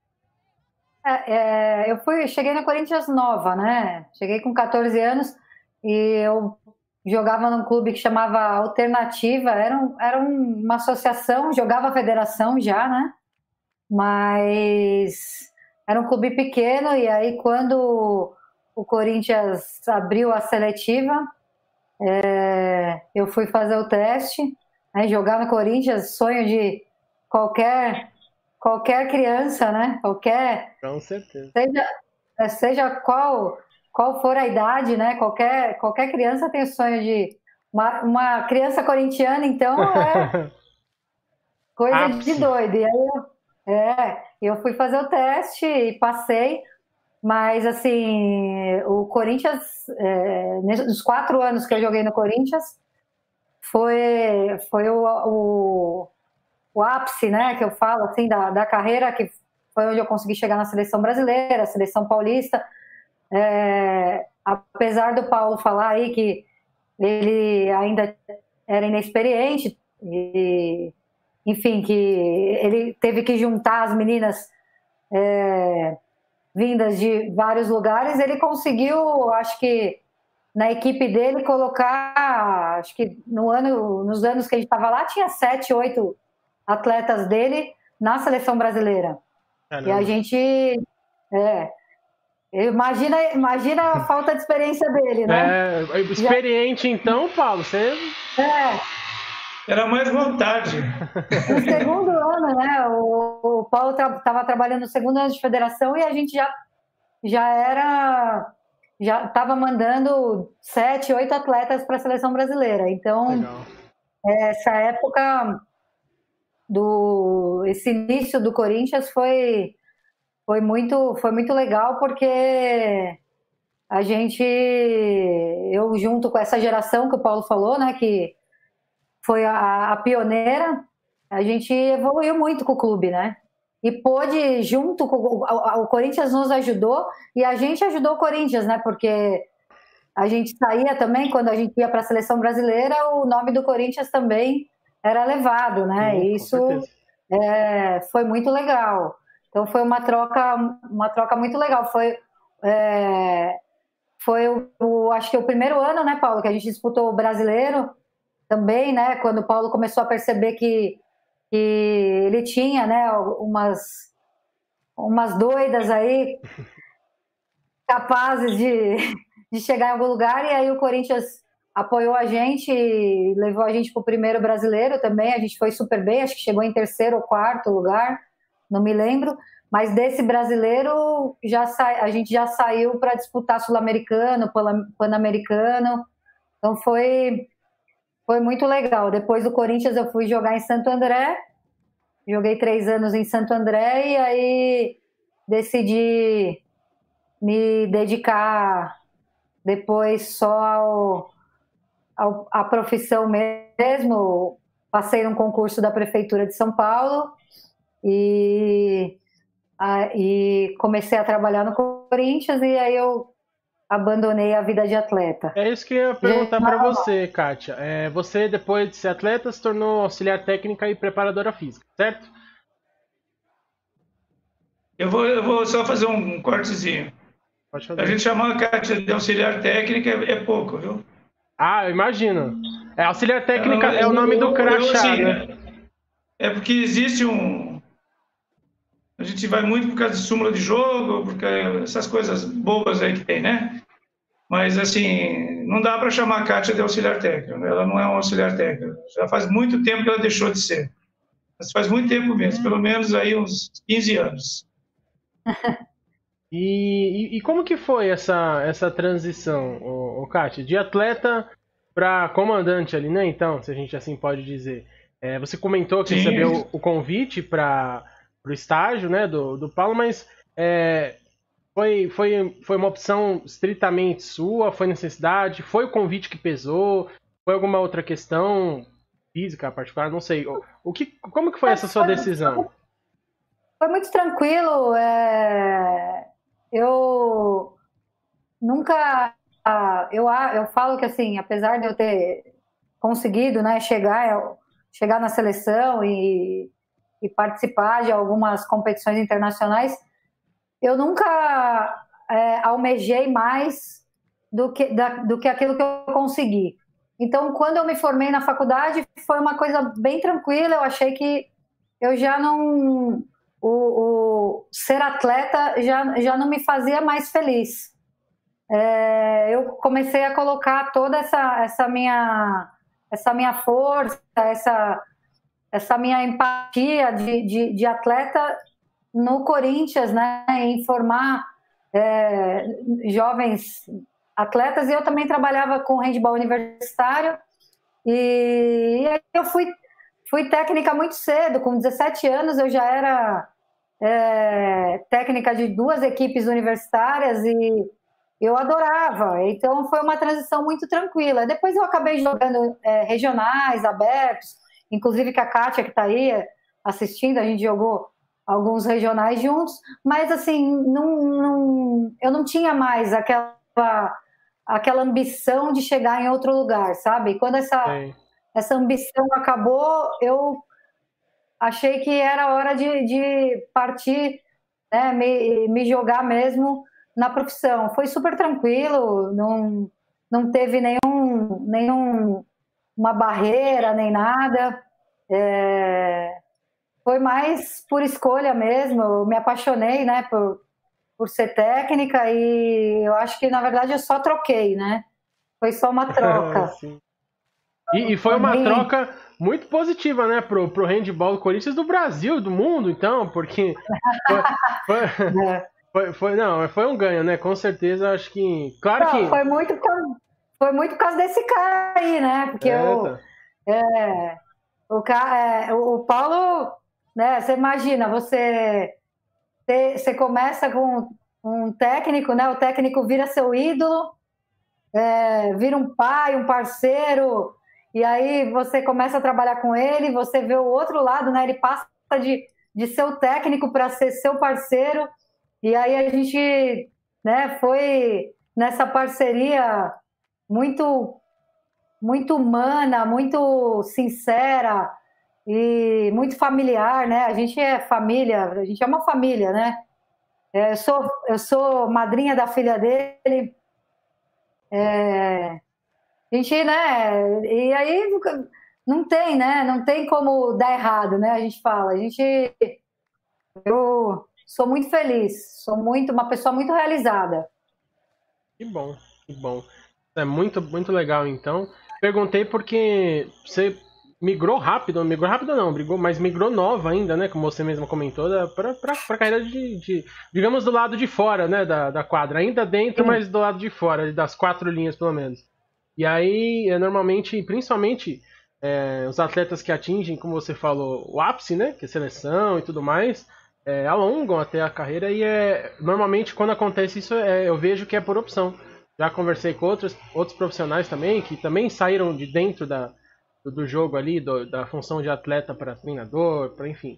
É, é, eu fui, cheguei no Corinthians nova, né? Cheguei com catorze anos e eu jogava num clube que chamava Alternativa. Era, um, era um- uma associação, jogava a federação já, né? Mas era um clube pequeno e aí quando o Corinthians abriu a seletiva, é, eu fui fazer o teste, né? Jogar no Corinthians, sonho de qualquer qualquer criança, né? Qualquer Com certeza. seja, seja qual, qual for a idade, né? Qualquer, qualquer criança tem o sonho de. Uma, uma criança corintiana, então, é coisa Ápice. de doido. E aí eu, é, eu fui fazer o teste e passei, mas assim, o Corinthians, é, nos quatro anos que eu joguei no Corinthians, foi, foi o, o, o ápice, né, que eu falo, assim, da, da carreira, que foi onde eu consegui chegar na seleção brasileira, seleção paulista. É, apesar do Paulo falar aí que ele ainda era inexperiente, e, enfim, que ele teve que juntar as meninas é, vindas de vários lugares, ele conseguiu, acho que na equipe dele colocar, acho que no ano, nos anos que a gente estava lá, tinha sete, oito atletas dele na seleção brasileira. Caramba. E a gente, é, imagina, imagina a falta de experiência dele, né? É, experiente então, Paulo, você... É, Era mais vontade. no segundo ano, né? O, o Paulo estava tra trabalhando no segundo ano de federação e a gente já, já era, já estava mandando sete, oito atletas para a seleção brasileira. Então, Legal. essa época do esse início do Corinthians foi foi muito foi muito legal porque a gente eu junto com essa geração que o Paulo falou, né, que foi a, a pioneira, a gente evoluiu muito com o clube, né? E pôde junto com o, o, o Corinthians nos ajudou e a gente ajudou o Corinthians, né? Porque a gente saía também quando a gente ia para a seleção brasileira, o nome do Corinthians também era levado, né? Sim, E com isso certeza. é, foi muito legal. Então foi uma troca, uma troca muito legal. Foi, é, foi o, o- acho que o primeiro ano, né, Paulo, que a gente disputou o brasileiro também, né? Quando o Paulo começou a perceber que, que ele tinha, né, umas, umas doidas aí capazes de, de chegar em algum lugar, e aí o Corinthians apoiou a gente e levou a gente para o primeiro brasileiro também. A gente foi super bem, acho que chegou em terceiro ou quarto lugar, não me lembro, Mas desse brasileiro, já sa... a gente já saiu para disputar sul-americano, pan-americano. Então foi, foi muito legal. Depois do Corinthians eu fui jogar em Santo André. Joguei três anos em Santo André e aí decidi me dedicar depois só ao, ao, à profissão mesmo. Passei num concurso da Prefeitura de São Paulo e, a, e comecei a trabalhar no Corinthians e aí eu abandonei a vida de atleta. É isso que eu ia perguntar para você, Kátia. É, você, depois de ser atleta, se tornou auxiliar técnica e preparadora física, certo? Eu vou, eu vou só fazer um cortezinho. Pode fazer. A gente chamar a Kátia de auxiliar técnica é, é pouco, viu? Ah, eu imagino. É, auxiliar técnica Eu- é o nome eu- do eu, crachá, assim, né? É porque existe um... A gente vai muito por causa de súmula de jogo, porque essas coisas bobas aí que tem, né? Mas, assim, não dá para chamar a Kátia de auxiliar técnico. Ela não é um auxiliar técnico. Já faz muito tempo que ela deixou de ser. Mas faz muito tempo mesmo, pelo menos aí uns quinze anos. E, e, e como que foi essa, essa transição, ô, ô, Kátia, de atleta para comandante ali, né? Então, se a gente assim pode dizer. É, você comentou que Sim. recebeu o convite para o estágio, né, do, do Paulo, mas é, foi, foi, foi uma opção estritamente sua? Foi necessidade? Foi o convite que pesou? Foi alguma outra questão física particular? Não sei. O, o que, como que foi essa sua decisão? Foi muito tranquilo. é, Eu nunca. ah, Eu, a- eu falo que, assim, apesar de eu ter conseguido, né, chegar, chegar na seleção e, e participar de algumas competições internacionais, eu nunca é, almejei mais do que, da- do que aquilo que eu consegui. Então, quando eu me formei na faculdade, foi uma coisa bem tranquila. Eu achei que eu já não. O, o ser atleta já, já não me fazia mais feliz. É, eu comecei a colocar toda essa, essa, minha, essa minha força, essa, essa minha empatia de, de, de atleta no Corinthians, né, em formar é, jovens atletas. E eu também trabalhava com handebol universitário e, e aí eu fui, fui técnica muito cedo. Com dezessete anos eu já era é, técnica de duas equipes universitárias e eu adorava. Então foi uma transição muito tranquila. Depois eu acabei jogando é, regionais, abertos, inclusive com a Kátia, que está aí assistindo, a gente jogou alguns regionais juntos, mas assim, não, não, eu não tinha mais aquela, aquela ambição de chegar em outro lugar, sabe? Quando essa, Sim. essa ambição acabou, eu achei que era hora de, de partir, né, me, me jogar mesmo na profissão. Foi super tranquilo, não, não teve nenhum, nenhum uma barreira, nem nada. É, foi mais por escolha mesmo. Eu me apaixonei, né, por, por ser técnica e eu acho que, na verdade, eu só troquei, né? Foi só uma troca. Sim. E, e foi uma Também- troca muito positiva, né, pro, pro handball do Corinthians, do Brasil, do mundo, então, porque foi, foi, É. foi, foi- não, foi um ganho, né, com certeza, acho que, claro Não, que... foi muito, por causa- foi muito por causa desse cara aí, né? Porque É, eu, tá. é, o, ca- é, o o Paulo, né? Você imagina, você, ter- você começa com um técnico, né? O técnico vira seu ídolo, é, vira um pai, um parceiro, e aí você começa a trabalhar com ele, você vê o outro lado, né? Ele passa de, de ser o técnico para ser seu parceiro, e aí a gente, né, foi nessa parceria muito, muito humana, muito sincera e muito familiar, né? A gente é família, a gente é uma família, né? É, Eu sou, eu sou madrinha da filha dele. É, a gente, né? E aí não tem, né? Não tem como dar errado, né? A gente fala. A gente, eu sou muito feliz, sou muito uma pessoa muito realizada. Que bom, que bom. É muito, muito legal, então. Perguntei porque você migrou rápido, migrou rápido não, migrou, mas migrou nova ainda, né? Como você mesmo comentou, para a carreira de, de, digamos, do lado de fora, né? Da, da quadra. Ainda dentro, mas do lado de fora, das quatro linhas pelo menos. E aí, é, normalmente, principalmente é, os atletas que atingem, como você falou, o ápice, né? Que é seleção e tudo mais, é, alongam até a carreira e é, normalmente quando acontece isso, é, eu vejo que é por opção. Já conversei com outros, outros profissionais também, que também saíram de dentro da, do, do jogo ali, do, da função de atleta para treinador, para enfim,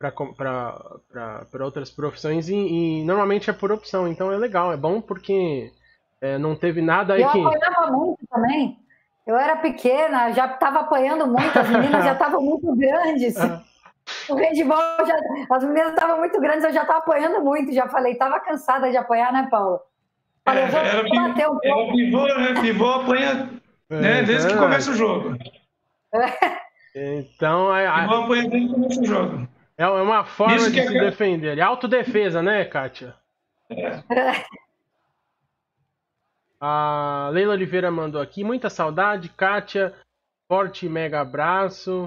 para outras profissões, e, e normalmente é por opção. Então é legal, é bom porque é, não teve nada aí eu que... Eu apanhava muito também. Eu era pequena, já estava apanhando muito, as meninas já estavam muito grandes. O handball, já, as meninas estavam muito grandes, eu já estava apanhando muito, já falei, estava cansada de apanhar, né, Paula? Falei, é, eu vou era, bater um pouco. Era pivô, né? Pivô apanha né? É, desde é. que começa o jogo. Então, é, Pivô apanha desde que começa o jogo. É uma forma Isso de que se é... defender. É autodefesa, né, Kátia? É. A Leila Oliveira mandou aqui. Muita saudade, Kátia. Forte e mega abraço.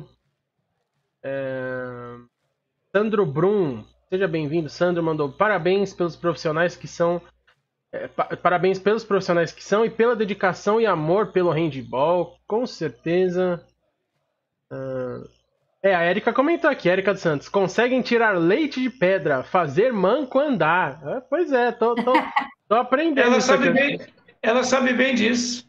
É... Sandro Brum. Seja bem-vindo. Sandro mandou parabéns pelos profissionais que são... É, pa- parabéns pelos profissionais que são e pela dedicação e amor pelo handball. Com certeza. Ah, É, a Érica comentou aqui, Érica dos Santos. Conseguem tirar leite de pedra, fazer manco andar. Ah, pois é, tô, tô, tô aprendendo Ela isso sabe aqui. bem, ela sabe bem disso.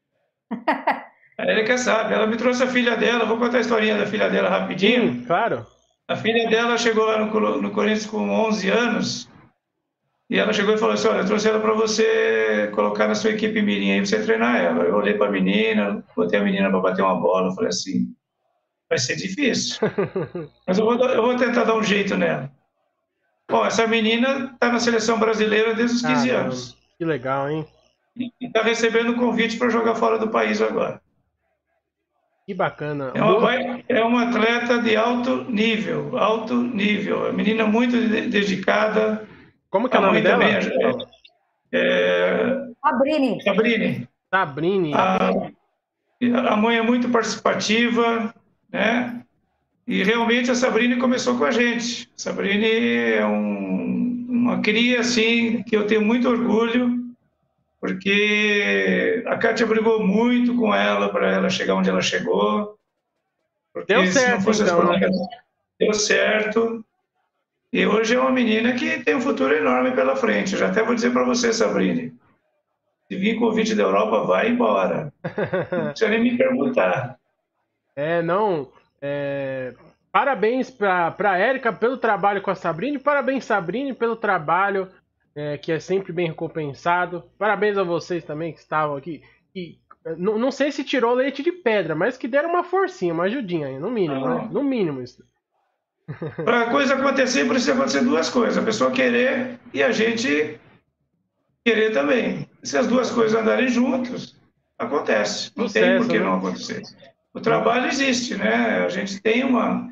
A Erika sabe. Ela me trouxe a filha dela. Vou contar a historinha da filha dela rapidinho. Sim, claro. A filha dela chegou lá no, Colo- no Corinthians com onze anos e ela chegou e falou assim, olha, eu trouxe ela para você colocar na sua equipe mirim aí, para você treinar ela. Eu olhei para a menina, botei a menina para bater uma bola, falei assim, vai ser difícil, mas eu vou, dar- eu vou tentar dar um jeito nela. Bom, essa menina está na seleção brasileira desde os quinze Caramba, anos que legal, hein? e está recebendo convite para jogar fora do país agora. Que bacana. É uma, vai- é uma atleta de alto nível, alto nível. É uma menina muito de- dedicada. Como que é A o nome mãe dela? também é, é Sabrine. Sabrine. Sabrine. A, a mãe é muito participativa, né? E realmente a Sabrine começou com a gente. A Sabrine é um, uma cria assim que eu tenho muito orgulho, porque a Kátia brigou muito com ela para ela chegar onde ela chegou. Porque Deu se não certo, fosse as então, né? provas, deu certo. E hoje é uma menina que tem um futuro enorme pela frente. Eu já até vou dizer para você, Sabrine, se vir convite da Europa, vai embora. Não precisa nem me perguntar. É, não. é, Parabéns para a Érica pelo trabalho com a Sabrine. Parabéns, Sabrine, pelo trabalho é, que é sempre bem recompensado. Parabéns a vocês também que estavam aqui. E, é, não, não sei se tirou leite de pedra, mas que deram uma forcinha, uma ajudinha aí, no mínimo, Não. né? No mínimo isso. Para a coisa acontecer, precisa acontecer duas coisas. A pessoa querer e a gente querer também. Se as duas coisas andarem juntos, acontece. Não tem Sucesso, por que né? não acontecer. O trabalho existe, né? A gente tem uma,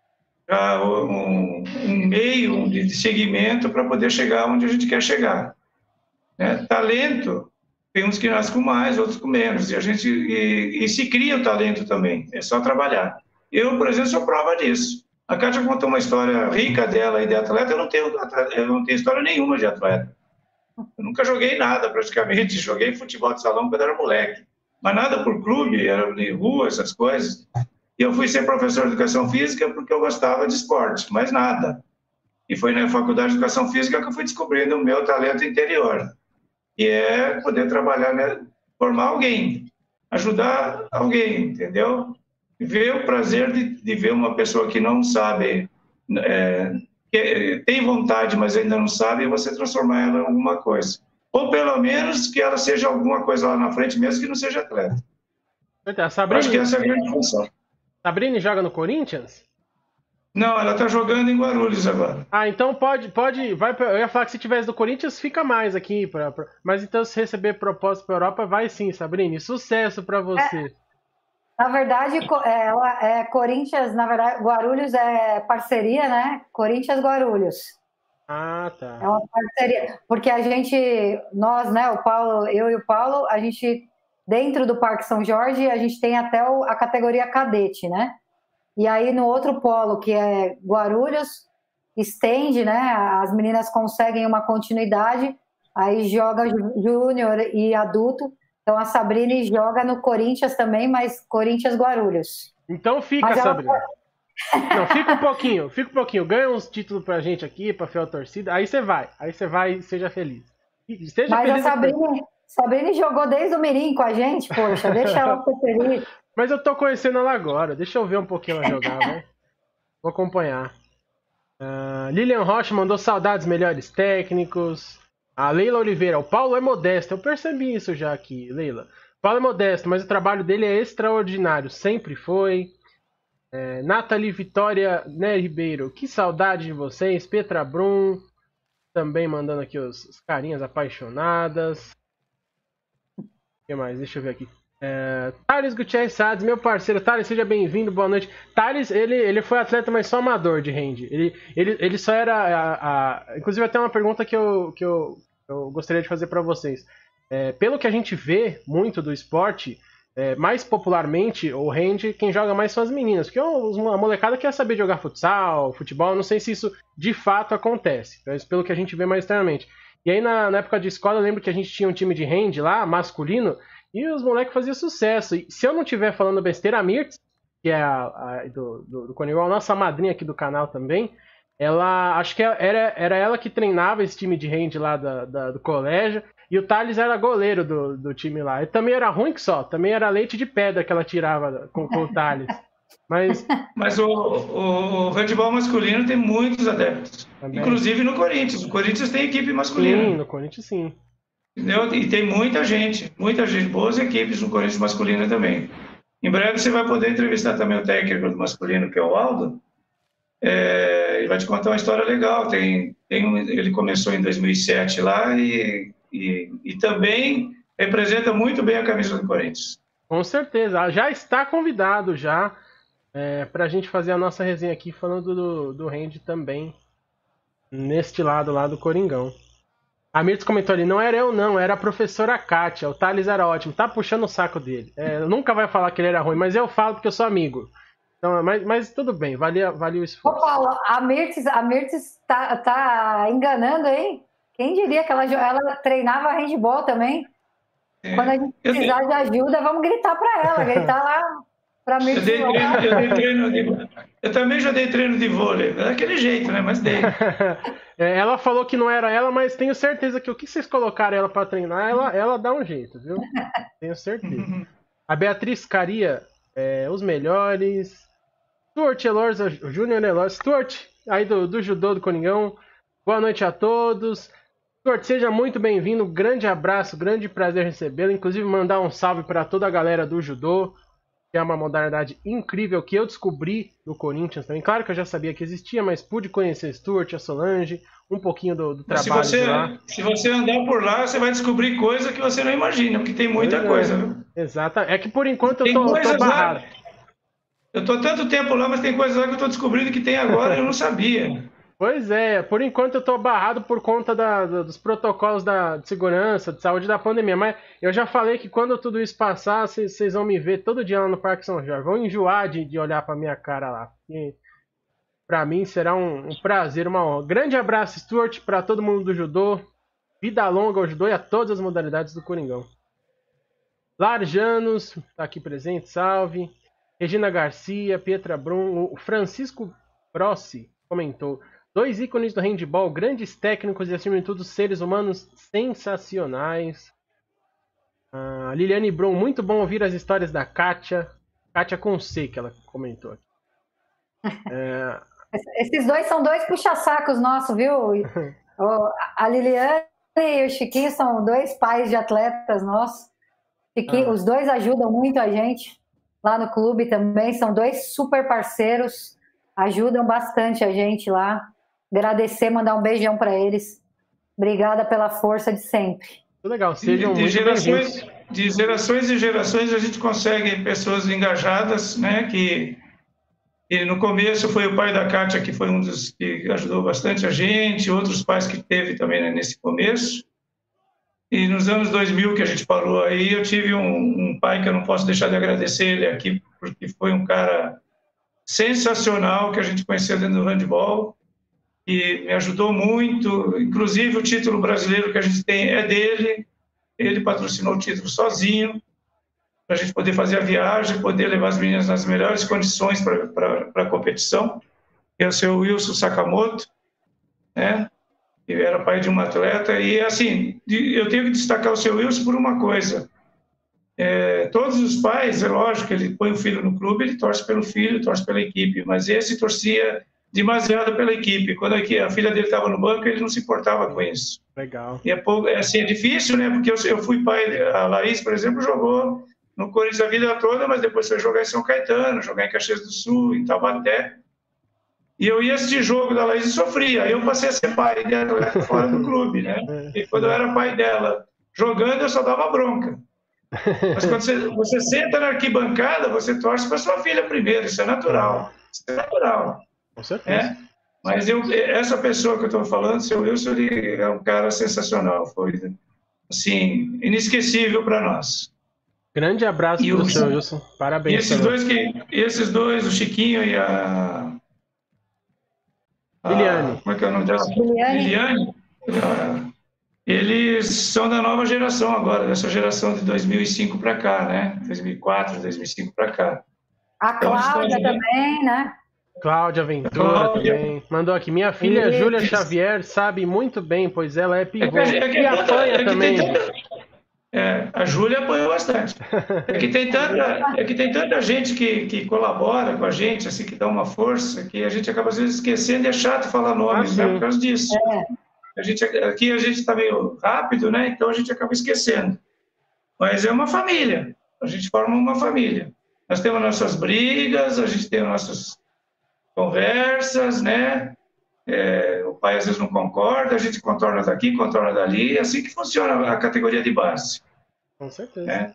já um, um meio de segmento para poder chegar onde a gente quer chegar. Né? Talento, tem uns que nascem com mais, outros com menos. E, a gente, e, e se cria o talento também. É só trabalhar. Eu, por exemplo, sou prova disso. A Kátia contou uma história rica dela e de atleta. Eu não tenho, eu não tenho história nenhuma de atleta. Eu nunca joguei nada, praticamente. Joguei futebol de salão quando era moleque. Mas nada por clube, era de rua, essas coisas. E eu fui ser professor de educação física porque eu gostava de esporte, mais nada. E foi na faculdade de educação física que eu fui descobrindo o meu talento interior, que é poder trabalhar, né? Formar alguém, ajudar alguém, entendeu? Ver o prazer de, de ver uma pessoa que não sabe, é, que tem vontade, mas ainda não sabe, e você transformar ela em alguma coisa. Ou pelo menos que ela seja alguma coisa lá na frente, mesmo que não seja atleta. A Eu acho que Sabrine, essa é a grande função. Sabrine joga no Corinthians? Não, ela está jogando em Guarulhos agora. Ah, então pode, pode, vai pra, eu ia falar que se tivesse do Corinthians fica mais aqui, pra, pra- mas então se receber proposta para Europa, vai sim, Sabrine. Sucesso para você. Na verdade, co- é, ela é Corinthians, na verdade, Guarulhos é parceria, né? Corinthians-Guarulhos. Ah, É tá. uma parceria. Porque a gente, nós, né, o Paulo, eu e o Paulo, a gente dentro do Parque São Jorge, a gente tem até o, a categoria cadete, né? E aí no outro polo, que é Guarulhos, estende, né? As meninas conseguem uma continuidade, aí joga júnior e adulto. Então a Sabrine joga no Corinthians também, mas Corinthians Guarulhos. Então fica, Mas ela... Sabrina. Não, fica um pouquinho, fica um pouquinho. Ganha uns títulos pra gente aqui, pra fiel torcida. Aí você vai, aí você vai e seja feliz. Seja mas feliz a Sabrine, Sabrine jogou desde o Mirim com a gente, poxa, deixa ela ser feliz. Mas eu tô conhecendo ela agora, deixa eu ver um pouquinho ela jogar, vai. Vou acompanhar. Uh, Lilian Rocha mandou saudades, melhores técnicos. A Leila Oliveira, o Paulo é modesto, eu percebi isso já aqui, Leila. O Paulo é modesto, mas o trabalho dele é extraordinário, sempre foi. É, Nathalie Vitória né, Ribeiro, que saudade de vocês. Petra Brum, também mandando aqui os, os carinhas apaixonadas. O que mais? Deixa eu ver aqui. É, Thales Gutierrez Sades, meu parceiro. Thales, seja bem-vindo, boa noite. Thales, ele, ele foi atleta, mas só amador de hand. Ele, ele, ele só era... A, a... Inclusive, até uma pergunta que eu, que eu, eu gostaria de fazer para vocês. É, pelo que a gente vê muito do esporte... É, mais popularmente, o hand, quem joga mais são as meninas, porque a molecada quer saber jogar futsal, futebol, não sei se isso de fato acontece, mas pelo que a gente vê mais externamente. E aí na, na época de escola, eu lembro que a gente tinha um time de hand lá, masculino, e os moleques faziam sucesso. E se eu não estiver falando besteira, a Mirtz, que é a, a do, do, do Conigual, nossa madrinha aqui do canal também, ela, acho que era, era ela que treinava esse time de hand lá da, da, do colégio, e o Thales era goleiro do, do time lá. Ele também era ruim que só, também era leite de pedra que ela tirava com, com o Thales. Mas, Mas o, o, o handebol masculino tem muitos adeptos, também. Inclusive no Corinthians. O Corinthians tem equipe masculina. Sim, no Corinthians sim. Entendeu? E tem muita gente, muita gente, boas equipes no Corinthians masculino também. Em breve você vai poder entrevistar também o técnico do masculino, que é o Aldo. É, ele vai te contar uma história legal. Tem, tem um, ele começou em dois mil e sete lá e... E, e também representa muito bem a camisa do Corinthians. Com certeza, já está convidado já é, para a gente fazer a nossa resenha aqui falando do, do hand também neste lado lá do Coringão. A Mirtz comentou ali, não era eu não, era a professora Kátia, o Thales era ótimo, tá puxando o saco dele. É, nunca vai falar que ele era ruim, mas eu falo porque eu sou amigo. Então, mas, mas tudo bem, valia, valia o esforço. Ô Paulo, a Mirtz, a Mirtz tá, tá enganando, hein? Quem diria que ela, ela treinava handball também? É. Quando a gente precisar de ajuda, vamos gritar para ela, gritar lá para mim. Eu, dei treino, eu, dei treino de, eu também já dei treino de vôlei, daquele jeito, né? Mas dei. Ela falou que não era ela, mas tenho certeza que o que vocês colocaram ela para treinar, ela, ela dá um jeito, viu? Tenho certeza. A Beatriz Caria, é, os melhores. Stuart Elorza, Júnior Elorza. Stuart, aí do, do judô do Coningão. Boa noite a todos. Stuart, seja muito bem-vindo, grande abraço, grande prazer recebê-lo, inclusive mandar um salve para toda a galera do judô, que é uma modalidade incrível que eu descobri no Corinthians também. Claro que eu já sabia que existia, mas pude conhecer Stuart, a Solange, um pouquinho do, do trabalho se você, lá. Se você andar por lá, você vai descobrir coisa que você não imagina, porque tem muita é, coisa, viu? Exato, é que por enquanto tem eu tô, tô barrado. Lá, eu tô tanto tempo lá, mas tem coisas lá que eu tô descobrindo que tem agora e eu não sabia. Pois é, por enquanto eu tô barrado por conta da, da, dos protocolos da, de segurança, de saúde da pandemia, mas eu já falei que quando tudo isso passar, vocês vão me ver todo dia lá no Parque São Jorge, vão enjoar de, de olhar pra minha cara lá, porque pra mim será um, um prazer, uma honra. Grande abraço, Stuart, pra todo mundo do judô, vida longa ao judô e a todas as modalidades do Coringão. Larjanos, tá aqui presente, salve. Regina Garcia, Pietra Brum, o Francisco Prossi comentou... Dois ícones do handball, grandes técnicos e, acima de tudo, seres humanos sensacionais. Ah, Liliane Brum, muito bom ouvir as histórias da Kátia. Kátia com C, que ela comentou aqui. É... Esses dois são dois puxa-sacos nossos, viu? A Liliane e o Chiquinho são dois pais de atletas nossos. Chiquinho, ah. Os dois ajudam muito a gente lá no clube também. São dois super parceiros, ajudam bastante a gente lá. Agradecer, mandar um beijão para eles. Obrigada pela força de sempre. Muito legal, sejam de, de muito gerações, de gerações e gerações a gente consegue pessoas engajadas, né? Que, que no começo foi o pai da Kátia, que foi um dos que ajudou bastante a gente, outros pais que teve também, né, nesse começo. E nos anos dois mil que a gente falou aí, eu tive um, um pai que eu não posso deixar de agradecer ele aqui, porque foi um cara sensacional que a gente conheceu dentro do handball e me ajudou muito. Inclusive, o título brasileiro que a gente tem é dele. Ele patrocinou o título sozinho, para a gente poder fazer a viagem, poder levar as meninas nas melhores condições para a competição. É o seu Wilson Sakamoto, né? Ele era pai de uma atleta. E, assim, eu tenho que destacar o seu Wilson por uma coisa. É, todos os pais, é lógico, ele põe o filho no clube, ele torce pelo filho, torce pela equipe, mas esse torcia demasiado pela equipe. Quando a filha dele estava no banco, ele não se importava com isso. Legal. E é, pouco, é, assim, é difícil, né? Porque eu, eu fui pai, a Laís, por exemplo, jogou no Corinthians a vida toda, mas depois foi jogar em São Caetano, jogar em Caxias do Sul, em Taubaté. E eu ia assistir jogo da Laís e sofria. Aí eu passei a ser pai dela fora do clube, né? E quando eu era pai dela jogando, eu só dava bronca. Mas quando você, você senta na arquibancada, você torce para sua filha primeiro, isso é natural. Isso é natural. Com certeza. É? Mas eu, essa pessoa que eu estou falando, seu Wilson, ele é um cara sensacional. Foi, assim, inesquecível para nós. Grande abraço para o seu Wilson. Parabéns. E esses dois, que, esses dois, o Chiquinho e a... Liliane. A, como é que é o nome dela? Liliane. Liliane. Eles são da nova geração agora, dessa geração de dois mil e cinco para cá, né? dois mil e quatro, dois mil e cinco para cá. A Cláudia então, também, né? Cláudia Ventura Cláudia. Também. Mandou aqui. Minha filha Júlia Xavier sabe muito bem, pois ela é pivô. É que, é que, e apanha é também. Tanta, é, a Júlia apanhou bastante. É que tem tanta, é que tem tanta gente que, que colabora com a gente, assim, que dá uma força, que a gente acaba às vezes esquecendo e é chato falar nomes, ah, né? Por causa disso. É. A gente, aqui a gente está meio rápido, né? Então a gente acaba esquecendo. Mas é uma família. A gente forma uma família. Nós temos nossas brigas, a gente tem nossas conversas, né? É, o pai às vezes não concorda, a gente contorna daqui, contorna dali. É assim que funciona a categoria de base. Com certeza. Né?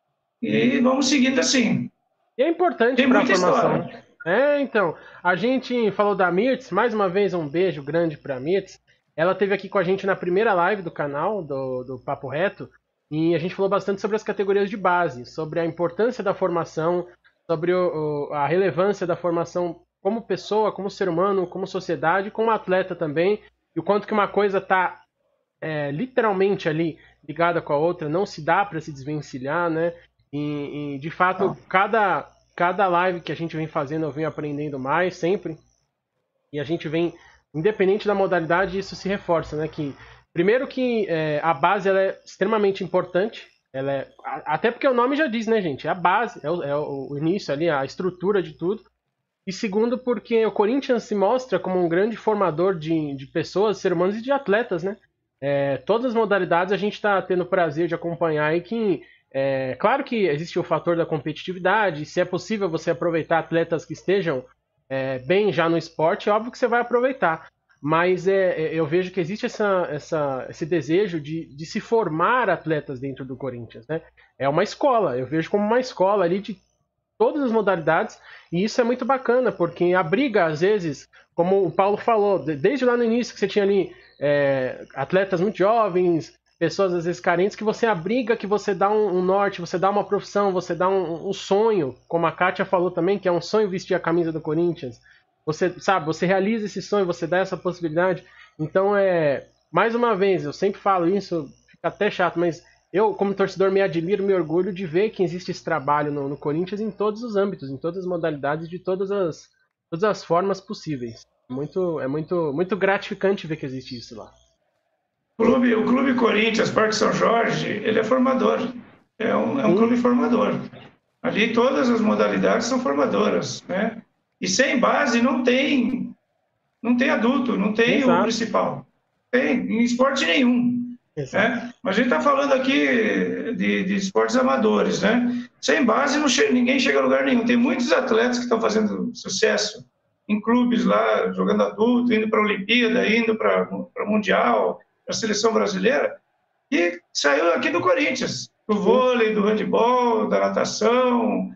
E vamos seguindo assim. E é importante para a formação. História. É, então. A gente falou da Mirtz, mais uma vez um beijo grande para a Mirtz. Ela esteve aqui com a gente na primeira live do canal, do, do Papo Reto, e a gente falou bastante sobre as categorias de base, sobre a importância da formação, sobre o, o, a relevância da formação como pessoa, como ser humano, como sociedade, como atleta também, e o quanto que uma coisa está é, literalmente ali ligada com a outra, não se dá para se desvencilhar, né? E, e de fato, cada, cada live que a gente vem fazendo, eu venho aprendendo mais, sempre, e a gente vem... Independente da modalidade, isso se reforça, né? Que, primeiro que é, a base ela é extremamente importante, ela é, até porque o nome já diz, né, gente? É a base, é o, é o início ali, a estrutura de tudo. E segundo porque o Corinthians se mostra como um grande formador de, de pessoas, seres humanos e de atletas, né? É, todas as modalidades a gente está tendo o prazer de acompanhar e que, é, claro que existe o fator da competitividade, se é possível você aproveitar atletas que estejam É, bem já no esporte, é óbvio que você vai aproveitar, mas é, eu vejo que existe essa, essa, esse desejo de, de se formar atletas dentro do Corinthians, né? É uma escola, eu vejo como uma escola ali de todas as modalidades, e isso é muito bacana, porque abriga às vezes, como o Paulo falou, desde lá no início que você tinha ali é, atletas muito jovens, pessoas às vezes carentes, que você abriga, que você dá um, um norte, você dá uma profissão, você dá um, um sonho, como a Kátia falou também, que é um sonho vestir a camisa do Corinthians. Você, sabe, você realiza esse sonho, você dá essa possibilidade. Então, é, mais uma vez, eu sempre falo isso, fica até chato, mas eu, como torcedor, me admiro, me orgulho de ver que existe esse trabalho no, no Corinthians em todos os âmbitos, em todas as modalidades, de todas as, todas as formas possíveis. Muito, é muito, muito gratificante ver que existe isso lá. O clube, o clube Corinthians, Parque São Jorge, ele é formador, é um, é um clube formador. Ali todas as modalidades são formadoras, né? E sem base não tem, não tem adulto, não tem Exato. O principal. Tem, em esporte nenhum. Né? Mas a gente está falando aqui de, de esportes amadores, né? Sem base não che- ninguém chega a lugar nenhum. Tem muitos atletas que estão fazendo sucesso em clubes lá, jogando adulto, indo para a Olimpíada, indo para o Mundial, a seleção brasileira, e saiu aqui do Corinthians, do vôlei, do handebol, da natação,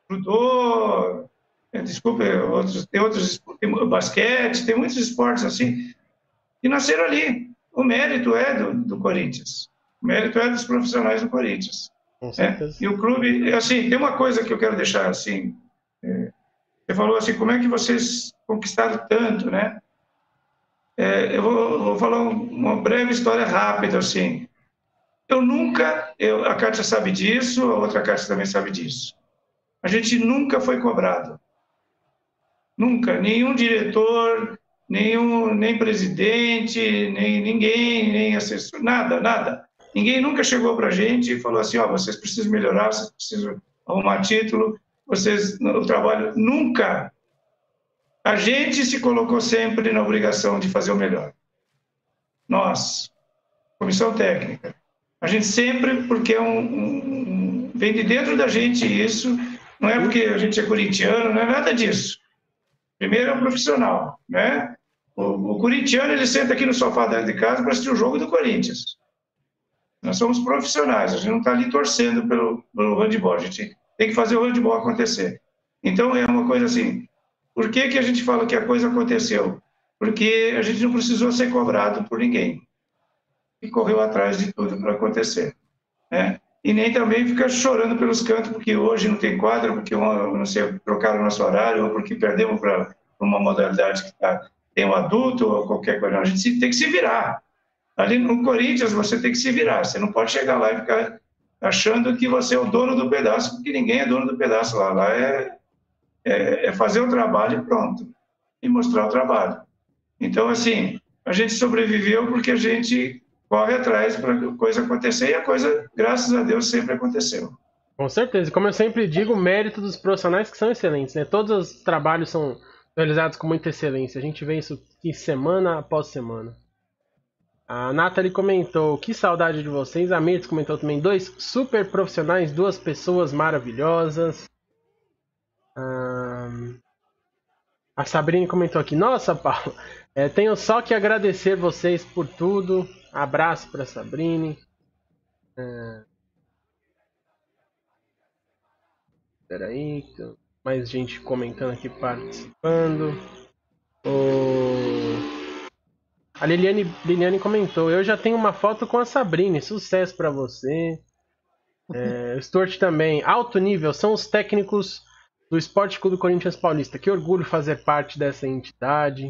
judô, desculpe, outros, tem outros, tem basquete, tem muitos esportes assim, que nasceram ali. O mérito é do, do Corinthians, O mérito é dos profissionais do Corinthians. Com né? certeza. E o clube, assim, tem uma coisa que eu quero deixar assim. É, você falou assim, como é que vocês conquistaram tanto, né? É, eu vou, vou falar uma breve história rápida, assim. Eu nunca, eu, a Kátia sabe disso, a outra Kátia também sabe disso. A gente nunca foi cobrado. Nunca. Nenhum diretor, nenhum, nem presidente, nem ninguém, nem assessor, nada, nada. Ninguém nunca chegou para a gente e falou assim, ó, vocês precisam melhorar, vocês precisam arrumar título, vocês, o trabalho, nunca. A gente se colocou sempre na obrigação de fazer o melhor. Nós, comissão técnica. A gente sempre, porque é um, um, vem de dentro da gente isso, não é porque a gente é corintiano, não é nada disso. Primeiro é um profissional, né? O, o corintiano, ele senta aqui no sofá dentro de casa para assistir o jogo do Corinthians. Nós somos profissionais, a gente não está ali torcendo pelo, pelo handebol, a gente tem que fazer o handebol acontecer. Então, é uma coisa assim, por que que a gente fala que a coisa aconteceu? Porque a gente não precisou ser cobrado por ninguém. E correu atrás de tudo para acontecer. Né? E nem também ficar chorando pelos cantos, porque hoje não tem quadra, porque não sei, trocaram o nosso horário, ou porque perdemos para uma modalidade que tá, tem um adulto, ou qualquer coisa. A gente tem que se virar. Ali no Corinthians, você tem que se virar. Você não pode chegar lá e ficar achando que você é o dono do pedaço, porque ninguém é dono do pedaço lá. Lá é, é, é fazer o trabalho e pronto. E mostrar o trabalho. Então, assim, a gente sobreviveu porque a gente corre atrás para a coisa acontecer, e a coisa, graças a Deus, sempre aconteceu. Com certeza. Como eu sempre digo, o mérito dos profissionais que são excelentes, né? Todos os trabalhos são realizados com muita excelência. A gente vê isso aqui semana após semana. A Nathalie comentou, que saudade de vocês. A Mirtz comentou também, dois super profissionais, duas pessoas maravilhosas. Um... A Sabrina comentou aqui, nossa, Paulo, é, tenho só que agradecer vocês por tudo. Abraço para Sabrine. É... Espera aí, mais gente comentando aqui, participando. O... A Liliane, Liliane comentou, eu já tenho uma foto com a Sabrine, sucesso para você. É, Stuart também, alto nível, são os técnicos do Esporte Clube Corinthians Paulista. Que orgulho fazer parte dessa entidade.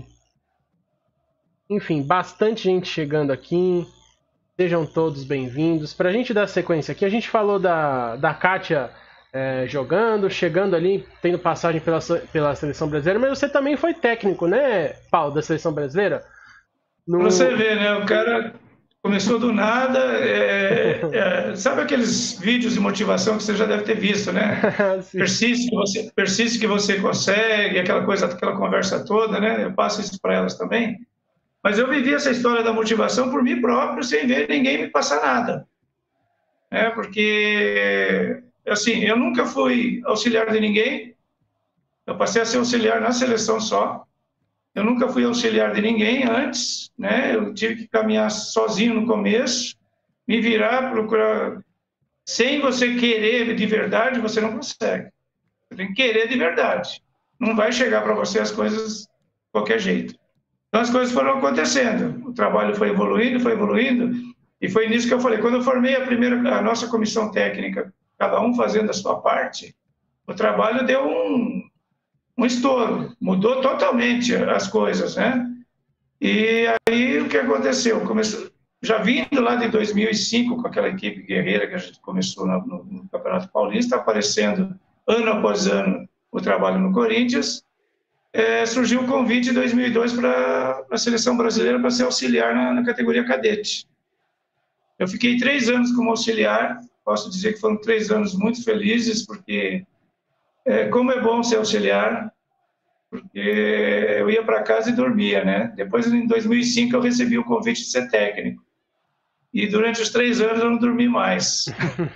Enfim, bastante gente chegando aqui. Sejam todos bem-vindos. Para a gente dar sequência aqui, a gente falou da, da Kátia é, jogando, chegando ali, tendo passagem pela, pela Seleção Brasileira, mas você também foi técnico, né, Paulo, da Seleção Brasileira? No... Você vê, né? O cara começou do nada. É, é, sabe aqueles vídeos de motivação que você já deve ter visto, né? persiste, que você, persiste que você consegue, aquela coisa, aquela conversa toda, né? Eu passo isso para elas também. Mas eu vivi essa história da motivação por mim próprio, sem ver ninguém me passar nada. É, porque, assim, eu nunca fui auxiliar de ninguém. Eu passei a ser auxiliar na seleção só. Eu nunca fui auxiliar de ninguém antes, né? Eu tive que caminhar sozinho no começo, me virar, procurar. Sem você querer de verdade, você não consegue. Você tem que querer de verdade. Não vai chegar para você as coisas de qualquer jeito. Então as coisas foram acontecendo. O trabalho foi evoluindo, foi evoluindo, e foi nisso que eu falei. Quando eu formei a primeira, a nossa comissão técnica, cada um fazendo a sua parte, o trabalho deu um um estouro, mudou totalmente as coisas, né? E aí o que aconteceu? Começou, já vindo lá de dois mil e cinco com aquela equipe guerreira que a gente começou no, no, no Campeonato Paulista, aparecendo ano após ano o trabalho no Corinthians, é, surgiu o convite em dois mil e dois para a Seleção Brasileira para ser auxiliar na, na categoria cadete. Eu fiquei três anos como auxiliar, posso dizer que foram três anos muito felizes, porque É, como é bom ser auxiliar, porque eu ia para casa e dormia, né? Depois, em dois mil e cinco, eu recebi o convite de ser técnico. E durante os três anos eu não dormi mais.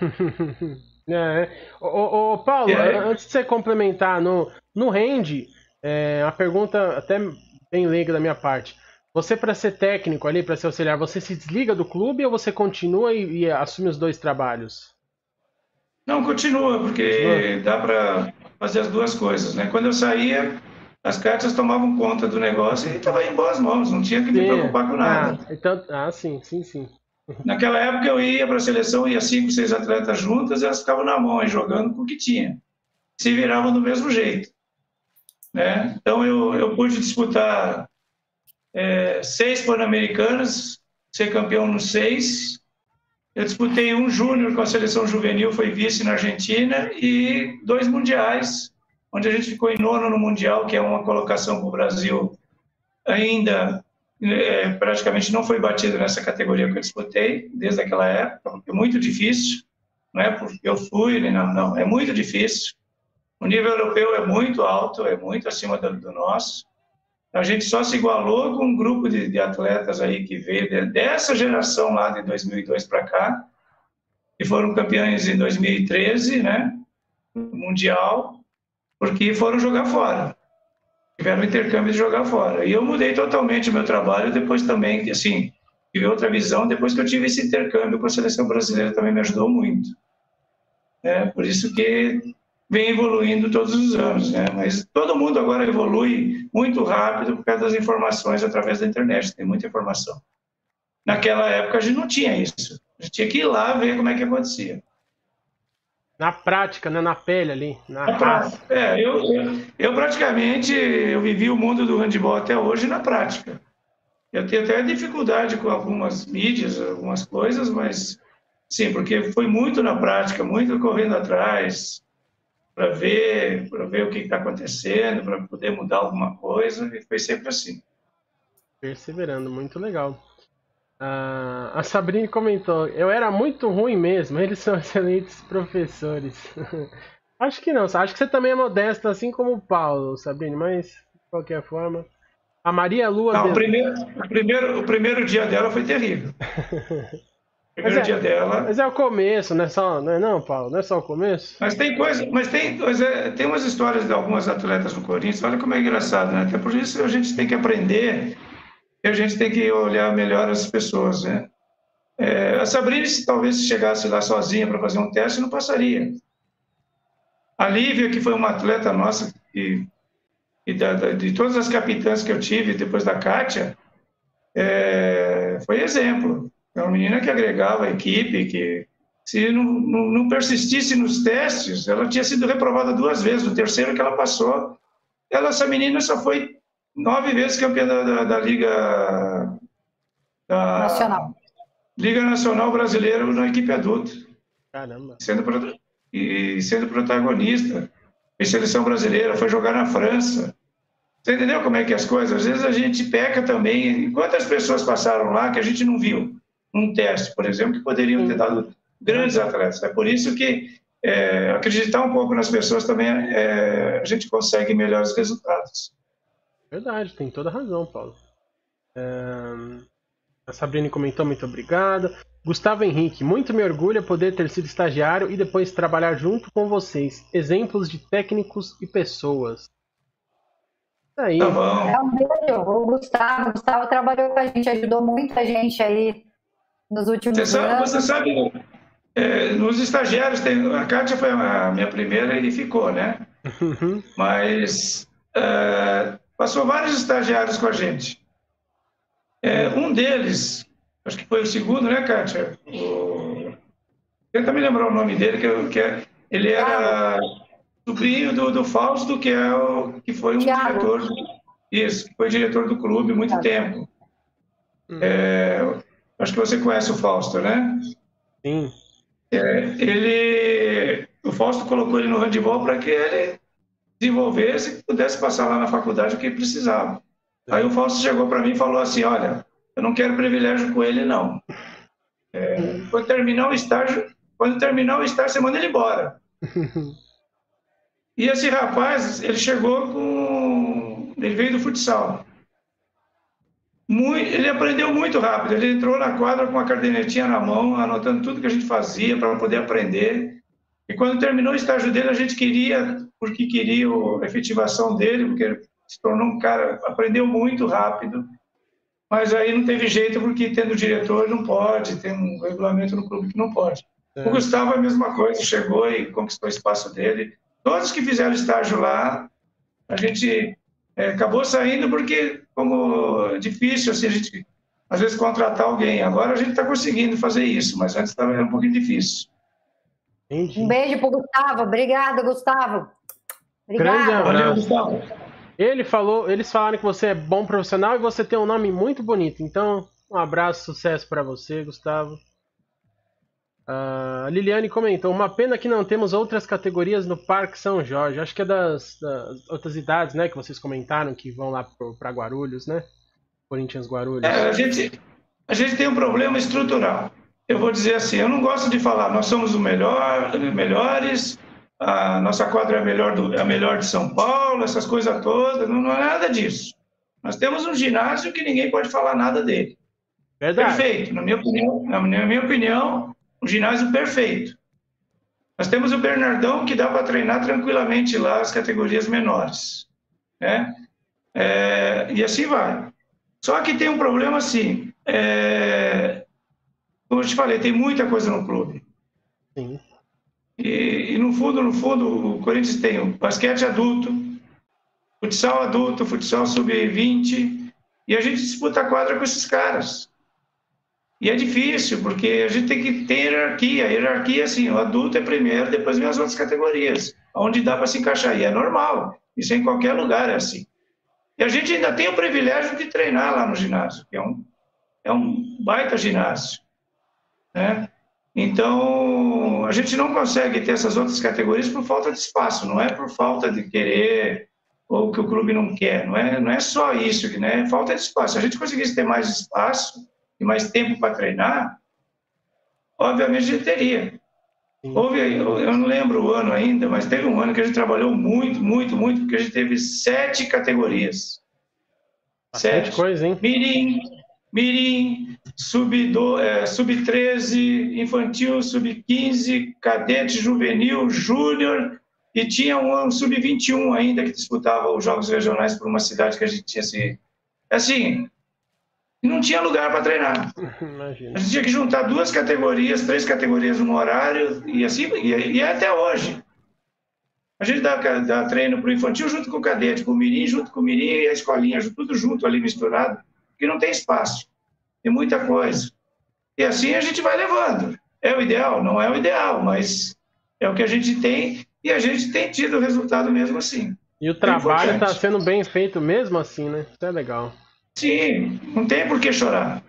é. Ô, ô, Paulo, é. antes de você complementar, no, no Rende, é, uma pergunta até bem leiga da minha parte. Você, para ser técnico ali, para ser auxiliar, você se desliga do clube ou você continua e, e assume os dois trabalhos? Não, continua, porque dá para fazer as duas coisas, né? Quando eu saía, as cartas tomavam conta do negócio e estava em boas mãos, não tinha que me preocupar com nada. Ah, então, ah sim, sim, sim. Naquela época eu ia para a seleção, ia cinco, seis atletas juntas, elas ficavam na mão aí, jogando com o que tinha. Se viravam do mesmo jeito. Né? Então eu, eu pude disputar é, seis Pan-Americanas, ser campeão nos seis. Eu disputei um júnior com a seleção juvenil, foi vice na Argentina, e dois mundiais, onde a gente ficou em nono no Mundial, que é uma colocação para o Brasil ainda... É, praticamente não foi batido nessa categoria que eu disputei desde aquela época, porque é muito difícil, não é porque eu fui, não, não, é muito difícil. O nível europeu é muito alto, é muito acima do, do nosso. A gente só se igualou com um grupo de, de atletas aí que veio de, dessa geração lá de dois mil e dois para cá, que foram campeões em dois mil e treze, né, mundial, porque foram jogar fora. Tiveram intercâmbio de jogar fora. E eu mudei totalmente o meu trabalho depois também, assim, tive outra visão, depois que eu tive esse intercâmbio com a seleção brasileira, também me ajudou muito. É, por isso que vem evoluindo todos os anos, né? Mas todo mundo agora evolui muito rápido por causa das informações através da internet, tem muita informação. Naquela época a gente não tinha isso, a gente tinha que ir lá ver como é que acontecia. Na prática, né? Na pele ali, na Na raça. É, eu, eu, eu praticamente eu vivi o mundo do handebol até hoje na prática. Eu tenho até dificuldade com algumas mídias, algumas coisas, mas sim, porque foi muito na prática, muito correndo atrás para ver, para ver o que está acontecendo, para poder mudar alguma coisa, e foi sempre assim. Perseverando, muito legal. Ah, a Sabrine comentou, eu era muito ruim mesmo, eles são excelentes professores. Acho que não, acho que você também é modesta, assim como o Paulo, Sabrine, mas de qualquer forma. A Maria Lua... Não, de... o, primeiro, o, primeiro, o primeiro dia dela foi terrível. O primeiro é, dia dela... Mas é o começo, não é só, não é não, Paulo? Não é só o começo? Mas tem coisa, mas tem, mas é, tem umas histórias de algumas atletas do Corinthians, olha como é engraçado, né? Até por isso a gente tem que aprender... E a gente tem que olhar melhor as pessoas, né? É, a Sabrina, se talvez chegasse lá sozinha para fazer um teste, não passaria. A Lívia, que foi uma atleta nossa, e, e da, da, de todas as capitãs que eu tive depois da Kátia, é, foi exemplo. É uma menina que agregava a equipe, que se não, não, não persistisse nos testes, ela tinha sido reprovada duas vezes. No terceiro que ela passou, ela, essa menina só foi nove vezes campeã da, da, da Liga da, Nacional. Liga Nacional Brasileira na equipe adulta. Caramba. Sendo, e sendo protagonista. Fez seleção brasileira, foi jogar na França. Você entendeu como é que é as coisas? Às vezes a gente peca também. Quantas pessoas passaram lá que a gente não viu num teste, por exemplo, que poderiam ter dado grandes atletas? É por isso que é, acreditar um pouco nas pessoas também, é, a gente consegue melhores resultados. Verdade, tem toda razão, Paulo. É... A Sabrine comentou, muito obrigado. Gustavo Henrique, muito me orgulha poder ter sido estagiário e depois trabalhar junto com vocês. Exemplos de técnicos e pessoas. Aí. Tá bom. É um beijo. O Gustavo, o Gustavo trabalhou com a gente, ajudou muita gente aí nos últimos você sabe, anos. Você sabe, é, nos estagiários, tem, a Kátia foi a minha primeira e ficou, né? Uhum. Mas é, passou vários estagiários com a gente. É, um deles, acho que foi o segundo, né, Kátia? O... Tenta me lembrar o nome dele, que, eu, que é, ele era sobrinho do, do Fausto, que, é o, que foi um Thiago. diretor. Isso, que foi diretor do clube muito tempo. Hum. É, acho que você conhece o Fausto, né? Sim. É, ele, o Fausto colocou ele no handebol para que ele desenvolvesse e pudesse passar lá na faculdade o que precisava. Aí o Fausto chegou para mim e falou assim, olha, eu não quero privilégio com ele, não. É, quando terminar o estágio, quando terminar o estágio, você manda ele embora. E esse rapaz, ele chegou com... Ele veio do futsal. Muito, ele aprendeu muito rápido. Ele entrou na quadra com a cadernetinha na mão, anotando tudo que a gente fazia para poder aprender. E quando terminou o estágio dele, a gente queria, porque queria a efetivação dele, porque ele se tornou um cara, aprendeu muito rápido. Mas aí não teve jeito, porque tendo diretor não pode, tem um regulamento no clube que não pode. É. O Gustavo é a mesma coisa, chegou e conquistou o espaço dele. Todos que fizeram estágio lá, a gente é, acabou saindo porque, como é difícil, assim, a gente às vezes, contratar alguém. Agora a gente está conseguindo fazer isso, mas antes estava um pouquinho difícil. Entendi. Um beijo pro Gustavo. Obrigado, Gustavo. Grande Obrigado. Valeu, abraço. Gustavo. Ele falou, eles falaram que você é bom profissional e você tem um nome muito bonito. Então, um abraço, sucesso para você, Gustavo. A Liliane comentou: uma pena que não temos outras categorias no Parque São Jorge. Acho que é das, das outras idades, né, que vocês comentaram que vão lá para Guarulhos, né? Corinthians Guarulhos. É, a, gente, a gente tem um problema estrutural. Eu vou dizer assim, eu não gosto de falar, nós somos os melhor, melhores, a nossa quadra é a melhor, do, a melhor de São Paulo, essas coisas todas, não, não é nada disso. Nós temos um ginásio que ninguém pode falar nada dele. Verdade. Perfeito, na minha opinião, na minha opinião, um ginásio perfeito. Nós temos o Bernardão, que dá para treinar tranquilamente lá as categorias menores, né? É, e assim vai. Só que tem um problema assim, é, como eu te falei, tem muita coisa no clube. Sim. E, e no fundo, no fundo, o Corinthians tem o basquete adulto, futsal adulto, futsal sub vinte, e a gente disputa a quadra com esses caras. E é difícil, porque a gente tem que ter hierarquia. A hierarquia, assim, o adulto é primeiro, depois vem as outras categorias, onde dá para se encaixar. E é normal, isso em qualquer lugar é assim. E a gente ainda tem o privilégio de treinar lá no ginásio, que é um, é um baita ginásio, né? Então, a gente não consegue ter essas outras categorias por falta de espaço, não é por falta de querer ou que o clube não quer, não é, não é só isso, né? É falta de espaço. Se a gente conseguisse ter mais espaço e mais tempo para treinar, obviamente a gente teria. Houve, eu não lembro o ano ainda, mas teve um ano que a gente trabalhou muito, muito, muito, porque a gente teve sete categorias. Bastante Sete. coisa, hein? Mirim, Mirim, sub treze, infantil, sub quinze, cadete, juvenil, júnior, e tinha um sub vinte e um ainda que disputava os jogos regionais por uma cidade que a gente tinha se... Assim, não tinha lugar para treinar. Imagina. A gente tinha que juntar duas categorias, três categorias no horário, e assim, e, e é até hoje. A gente dá, dá treino para o infantil junto com o cadete, com o mirim, junto com o mirim e a escolinha, tudo junto ali misturado, porque não tem espaço, tem muita coisa. E assim a gente vai levando. É o ideal? Não é o ideal, mas é o que a gente tem e a gente tem tido resultado mesmo assim. E o trabalho está sendo bem feito mesmo assim, né? Isso é legal. Sim, não tem por que chorar.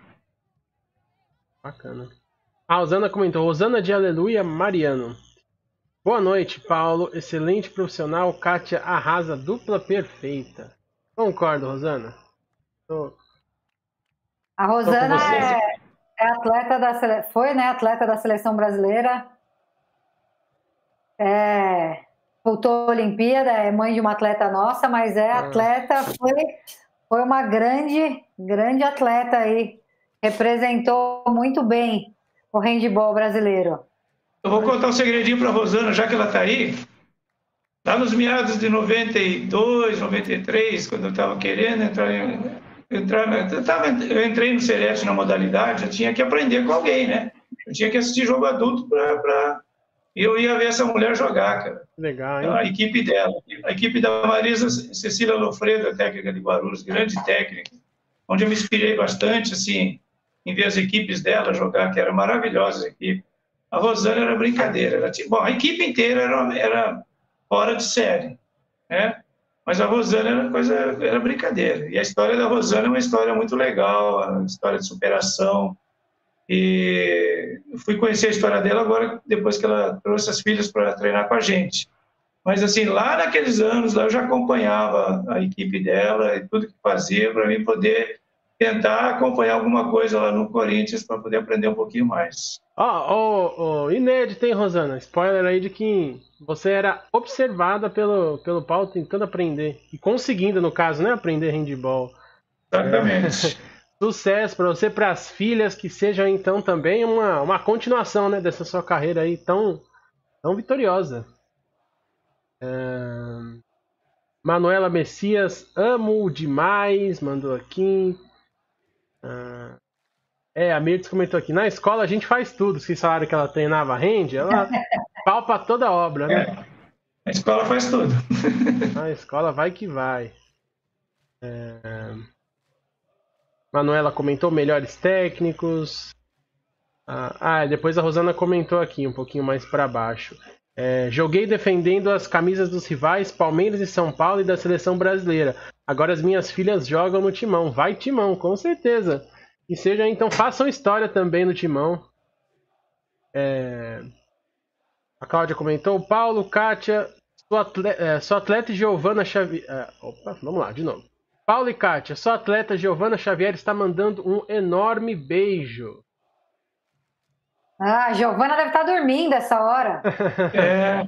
Bacana. A Rosana comentou: Rosana de Aleluia Mariano. Boa noite, Paulo. Excelente profissional. Kátia arrasa, dupla perfeita. Concordo, Rosana. Tô... A Rosana é, é atleta da sele... foi, né, atleta da seleção brasileira. É, voltou à Olimpíada, é mãe de uma atleta nossa, mas é atleta, foi, foi uma grande, grande atleta aí. Representou muito bem o handebol brasileiro. Eu vou contar um segredinho para a Rosana, já que ela está aí. Lá nos meados de noventa e dois, noventa e três, quando eu estava querendo entrar, entrar eu, tava, eu entrei no Serete na modalidade, eu tinha que aprender com alguém, né? Eu tinha que assistir jogo adulto para... Pra... E eu ia ver essa mulher jogar, cara. Legal, hein? A equipe dela. A equipe da Marisa Cecília Lofredo, técnica de Guarulhos, grande técnica, onde eu me inspirei bastante, assim, em ver as equipes dela jogar, que era maravilhosa a equipe. A Rosana era brincadeira. Ela tinha... Bom, a equipe inteira era, era fora de série, né? Mas a Rosana era coisa, era brincadeira. E a história da Rosana é uma história muito legal, uma história de superação. E eu fui conhecer a história dela agora, depois que ela trouxe as filhas para treinar com a gente. Mas, assim, lá naqueles anos, lá eu já acompanhava a equipe dela e tudo que fazia para mim poder tentar acompanhar alguma coisa lá no Corinthians para poder aprender um pouquinho mais. Ó, oh, oh, inédito, hein, Rosana? Spoiler aí de que você era observada pelo, pelo Paulo tentando aprender. E conseguindo, no caso, né? Aprender handebol. Exatamente. É. Sucesso para você, para as filhas, que seja então também uma, uma continuação, né, dessa sua carreira aí tão, tão vitoriosa. É... Manuela Messias, amo demais, mandou aqui. Ah, é, a Mirtz comentou aqui, na escola a gente faz tudo. Se falaram que ela treinava hand, ela palpa toda a obra, né? É, a escola faz tudo. A escola vai que vai. É... Manuela comentou melhores técnicos. Ah, depois a Rosana comentou aqui, um pouquinho mais para baixo. É, joguei defendendo as camisas dos rivais Palmeiras e São Paulo e da seleção brasileira. Agora as minhas filhas jogam no Timão. Vai Timão, com certeza. E seja, então, façam história também no Timão. É... A Cláudia comentou. Paulo, Kátia, sua atleta, é, sua atleta Giovana Xavier... É, opa, vamos lá, de novo. Paulo e Kátia, sua atleta Giovana Xavier está mandando um enorme beijo. Ah, a Giovana deve estar dormindo essa hora. É.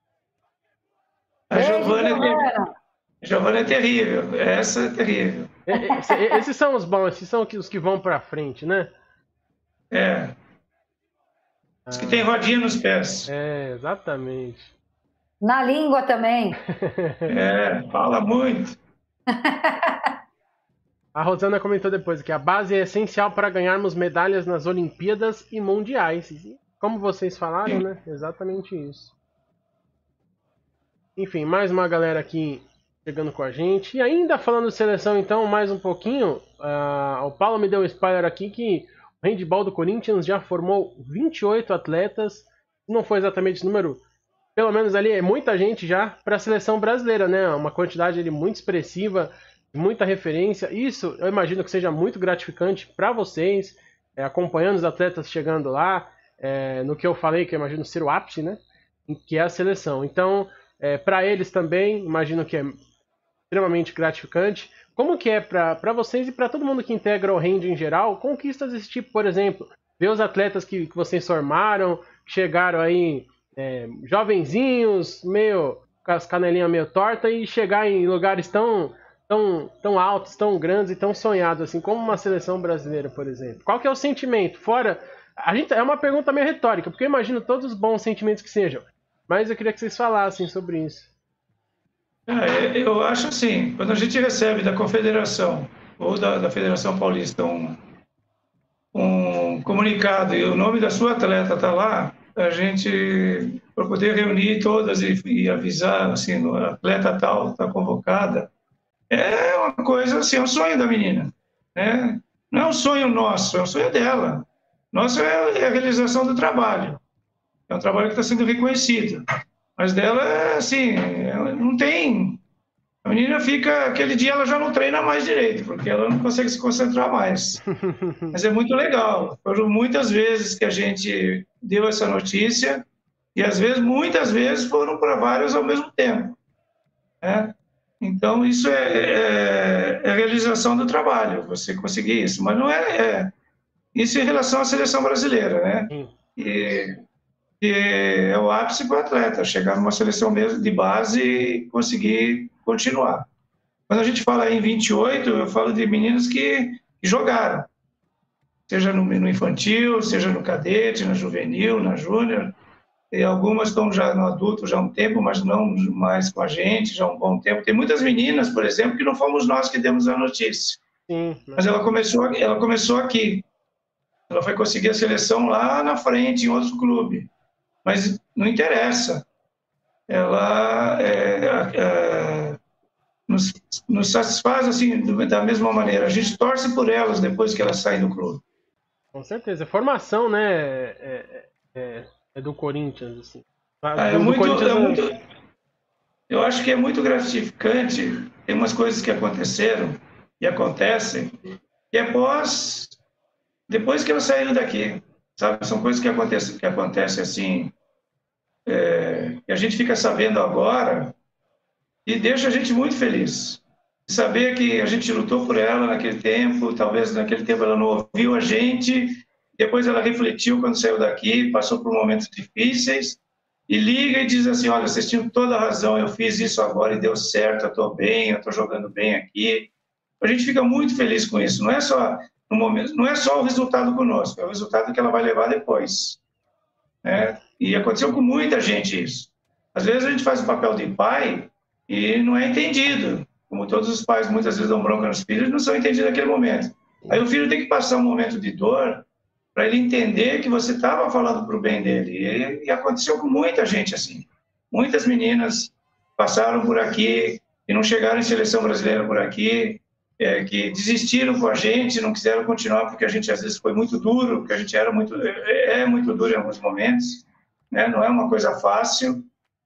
A Beijo, Giovana, Giovana. é, Giovana é terrível. Essa é terrível. É, esses são os bons, esses são os que vão pra frente, né? É. Os que tem rodinha nos pés. É, exatamente. Na língua também. É, fala muito. A Rosana comentou depois que a base é essencial para ganharmos medalhas nas Olimpíadas e Mundiais. Como vocês falaram, né? Exatamente isso. Enfim, mais uma galera aqui chegando com a gente. E ainda falando de seleção, então, mais um pouquinho. Uh, o Paulo me deu um spoiler aqui que o handball do Corinthians já formou vinte e oito atletas. Não foi exatamente o número, pelo menos ali é muita gente já para a seleção brasileira, né? Uma quantidade ali muito expressiva, muita referência. Isso eu imagino que seja muito gratificante para vocês, é, acompanhando os atletas chegando lá, é, no que eu falei, que eu imagino ser o ápice, né? Que é a seleção. Então, é, para eles também, imagino que é extremamente gratificante. Como que é para vocês e para todo mundo que integra o hand em geral, conquistas desse tipo, por exemplo, ver os atletas que, que vocês formaram, chegaram aí é, jovenzinhos, meio com as canelinhas meio tortas e chegar em lugares tão, tão, tão altos, tão grandes e tão sonhados, assim como uma seleção brasileira, por exemplo. Qual que é o sentimento? Fora, a gente, é uma pergunta meio retórica, porque eu imagino todos os bons sentimentos que sejam, mas eu queria que vocês falassem sobre isso. É, eu acho assim, quando a gente recebe da Confederação ou da, da Federação Paulista um, um comunicado e o nome da sua atleta está lá, a gente, para poder reunir todas e, e avisar, assim, o atleta tal está convocada, é uma coisa, assim, é um sonho da menina, né? Não é um sonho nosso, é um sonho dela. Nosso é a realização do trabalho, é um trabalho que está sendo reconhecido. Mas dela, assim, não tem... A menina fica... Aquele dia ela já não treina mais direito, porque ela não consegue se concentrar mais. Mas é muito legal. Foram muitas vezes que a gente deu essa notícia e, às vezes, muitas vezes foram para vários ao mesmo tempo, né? Então, isso é, é, é a realização do trabalho, você conseguir isso. Mas não é... é isso em relação à seleção brasileira, né? E... que é o ápice para o atleta, chegar numa seleção mesmo de base e conseguir continuar. Quando a gente fala em vinte e oito, eu falo de meninos que jogaram, seja no, no infantil, seja no cadete, na juvenil, na júnior, e algumas estão já no adulto já há um tempo, mas não mais com a gente, já há um bom tempo. Tem muitas meninas, por exemplo, que não fomos nós que demos a notícia, Sim, mas... mas ela começou, ela começou aqui. Ela foi conseguir a seleção lá na frente, em outro clube. Mas não interessa. Ela é, é, nos, nos satisfaz assim, da mesma maneira. A gente torce por elas depois que elas saem do clube. Com certeza. Formação, né, é, é, é do Corinthians. Assim. Ah, é, muito, Corinthians é muito... Eu acho que é muito gratificante. Tem umas coisas que aconteceram e acontecem que é pós... Depois que elas saíram daqui. Sabe? São coisas que acontecem, que acontecem assim, é, que a gente fica sabendo agora e deixa a gente muito feliz. Saber que a gente lutou por ela naquele tempo, talvez naquele tempo ela não ouviu a gente, depois ela refletiu quando saiu daqui, passou por momentos difíceis e liga e diz assim, olha, vocês tinham toda a razão, eu fiz isso agora e deu certo, eu estou bem, eu estou jogando bem aqui. A gente fica muito feliz com isso, não é só... No momento, não é só o resultado conosco, é o resultado que ela vai levar depois, né? E aconteceu com muita gente isso. Às vezes a gente faz o papel de pai e não é entendido. Como todos os pais muitas vezes dão bronca nos filhos, não são entendidos naquele momento. Aí o filho tem que passar um momento de dor para ele entender que você estava falando para o bem dele. E, e aconteceu com muita gente assim. Muitas meninas passaram por aqui e não chegaram em seleção brasileira por aqui. é, que desistiram com a gente, não quiseram continuar porque a gente às vezes foi muito duro, porque a gente era muito, é, é muito duro em alguns momentos, né? Não é uma coisa fácil.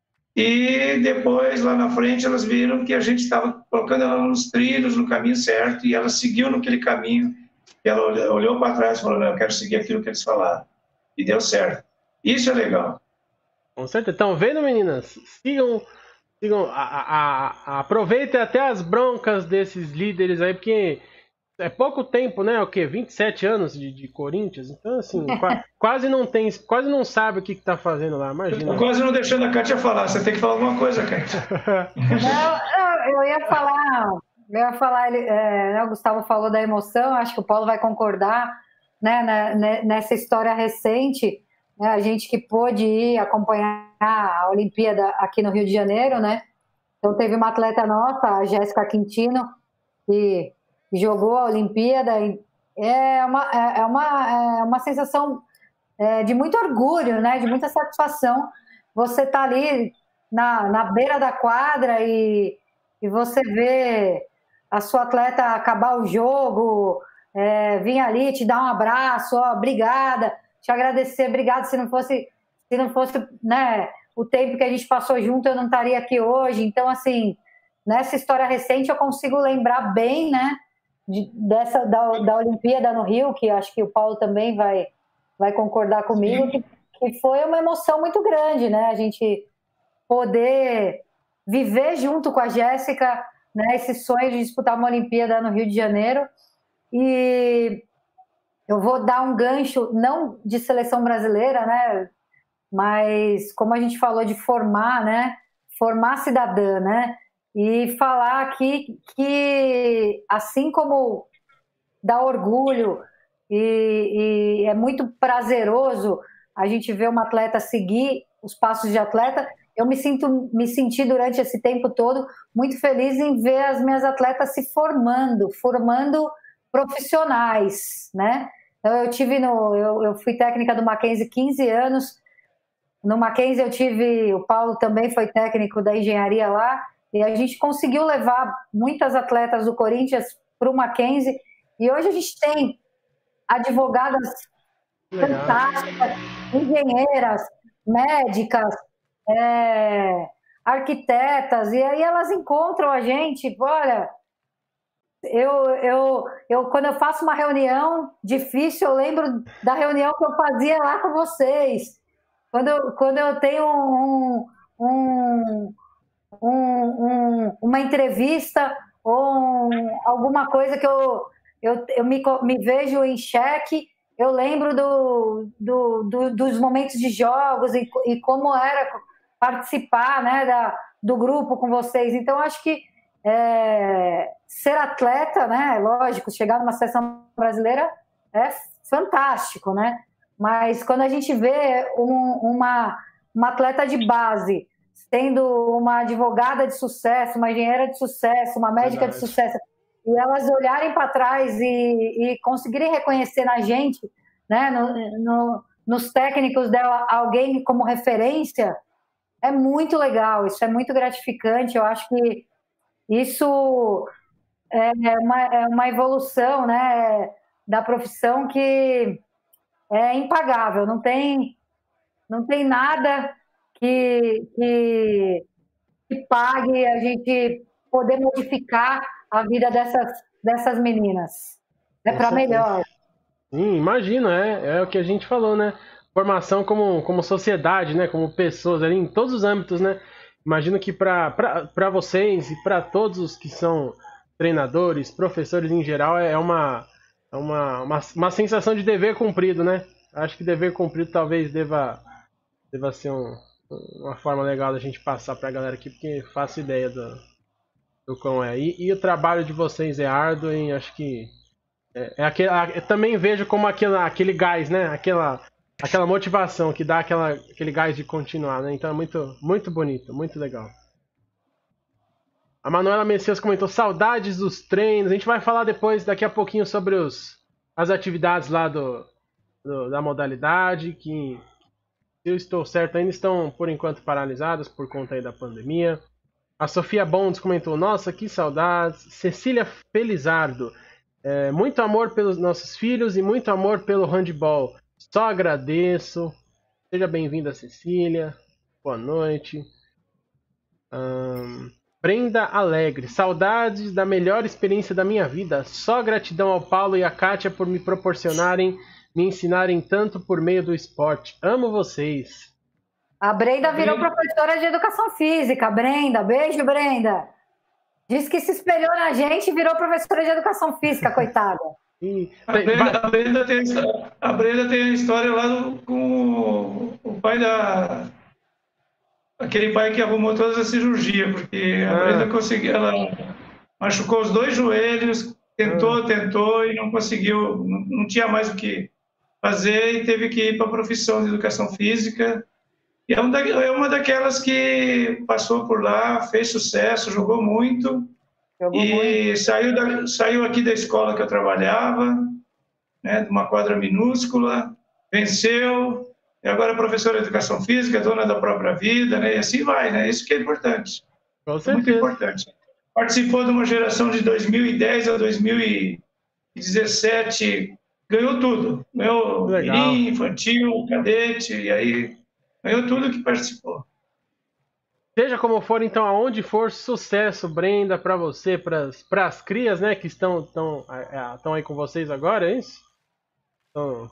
E depois, lá na frente, elas viram que a gente estava colocando ela nos trilhos, no caminho certo, e ela seguiu naquele caminho. E ela olhou para trás e falou, não, eu quero seguir aquilo que eles falaram. E deu certo. Isso é legal. Com certeza. Estão vendo, meninas? Sigam, sigam a, a, a, aproveitem até as broncas desses líderes aí, porque é pouco tempo, né? O quê? vinte e sete anos de, de Corinthians? Então, assim, qua, quase não tem, quase não sabe o que está fazendo lá, imagina. Estou quase não deixando a Kátia falar, você tem que falar alguma coisa, Kátia. Não, eu ia falar, eu ia falar, ele, é, né, o Gustavo falou da emoção, acho que o Paulo vai concordar, né, na, nessa história recente, né, a gente que pôde ir acompanhar a Olimpíada aqui no Rio de Janeiro, né? Então teve uma atleta nossa, a Jéssica Quintino, que jogou a Olimpíada, e é uma, é uma, é uma sensação é, de muito orgulho, né? De muita satisfação. Você tá ali na, na beira da quadra e, e você vê a sua atleta acabar o jogo, é, vir ali te dar um abraço, ó, obrigada, te agradecer, obrigado, se não fosse, se não fosse, né, o tempo que a gente passou junto, eu não estaria aqui hoje. Então, assim, nessa história recente eu consigo lembrar bem, né, de, dessa, da, da Olimpíada no Rio, que acho que o Paulo também vai, vai concordar comigo, que, que foi uma emoção muito grande, né, a gente poder viver junto com a Jéssica, né, esse sonho de disputar uma Olimpíada no Rio de Janeiro. E eu vou dar um gancho, não de seleção brasileira, né, mas como a gente falou de formar, né, formar cidadã, né, e falar aqui que, assim como dá orgulho e, e é muito prazeroso a gente ver uma atleta seguir os passos de atleta, eu me sinto, me senti durante esse tempo todo muito feliz em ver as minhas atletas se formando, formando profissionais, né? Então eu tive no, eu, eu fui técnica do Mackenzie quinze anos. No Mackenzie eu tive, o Paulo também foi técnico da engenharia lá, e a gente conseguiu levar muitas atletas do Corinthians para o Mackenzie, e hoje a gente tem advogadas Legal. fantásticas, engenheiras, médicas, é, arquitetas, e aí elas encontram a gente, olha, eu, eu, eu, quando eu faço uma reunião difícil, eu lembro da reunião que eu fazia lá com vocês, quando eu, quando eu tenho um, um, um, um, uma entrevista ou um, alguma coisa que eu, eu, eu me, me vejo em xeque, eu lembro do, do, do, dos momentos de jogos e, e como era participar, né, da, do grupo com vocês. Então, acho que é, ser atleta, né, lógico, chegar numa seleção brasileira é fantástico, né? Mas quando a gente vê um, uma, uma atleta de base sendo uma advogada de sucesso, uma engenheira de sucesso, uma médica Verdade. de sucesso, e elas olharem para trás e, e conseguirem reconhecer na gente, né, no, no, nos técnicos dela, alguém como referência, é muito legal, isso é muito gratificante. Eu acho que isso é uma, é uma evolução, né, da profissão que é impagável, não tem, não tem nada que, que, que pague a gente poder modificar a vida dessas, dessas meninas. É para melhor. Sim, imagino, é, é o que a gente falou, né? Formação como, como sociedade, né? Como pessoas ali em todos os âmbitos, né? Imagino que para vocês e para todos os que são treinadores, professores em geral, é uma, é uma, uma, uma sensação de dever cumprido, né? Acho que dever cumprido talvez deva, deva ser um, uma forma legal da gente passar para a galera aqui, porque faço ideia do, do quão é. E, e o trabalho de vocês é árduo e acho que é, é aquele, eu também vejo como aquele, aquele gás, né? Aquela, aquela motivação que dá aquela, aquele gás de continuar, né? Então é muito, muito bonito, muito legal. A Manuela Messias comentou saudades dos treinos. A gente vai falar depois, daqui a pouquinho, sobre os, as atividades lá do, do, da modalidade, que, se eu estou certo, ainda estão, por enquanto, paralisadas por conta aí da pandemia. A Sofia Bondes comentou, nossa, que saudades. Cecília Felizardo, é, muito amor pelos nossos filhos e muito amor pelo handball. Só agradeço. Seja bem-vinda, Cecília. Boa noite. Hum, Brenda Alegre, saudades da melhor experiência da minha vida. Só gratidão ao Paulo e à Kátia por me proporcionarem, me ensinarem tanto por meio do esporte. Amo vocês. A Brenda virou professora de educação física. Brenda, beijo, Brenda. Diz que se espelhou na gente e virou professora de educação física, coitada. E... A, Brenda, a, Brenda tem, a Brenda tem a história lá do, com o pai da... Aquele pai que arrumou todas as cirurgias, porque a ah. Brenda conseguiu... Ela machucou os dois joelhos, tentou, ah. tentou e não conseguiu, não, não tinha mais o que fazer e teve que ir para a profissão de educação física. E é uma, da, é uma daquelas que passou por lá, fez sucesso, jogou muito. Jogou e muito. Saiu, da, saiu aqui da escola que eu trabalhava, né, de uma quadra minúscula, venceu, e agora é professora de educação física, dona da própria vida, né, e assim vai, né, isso que é importante. Com certeza. Muito importante. Participou de uma geração de dois mil e dez a dois mil e dezessete, ganhou tudo. Ganhou mirim, infantil, cadete, e aí... Ganhou tudo que participou. Seja como for, então, aonde for, sucesso, Brenda, para você, para as crias, né, que estão tão, tão aí com vocês agora, é isso? Estão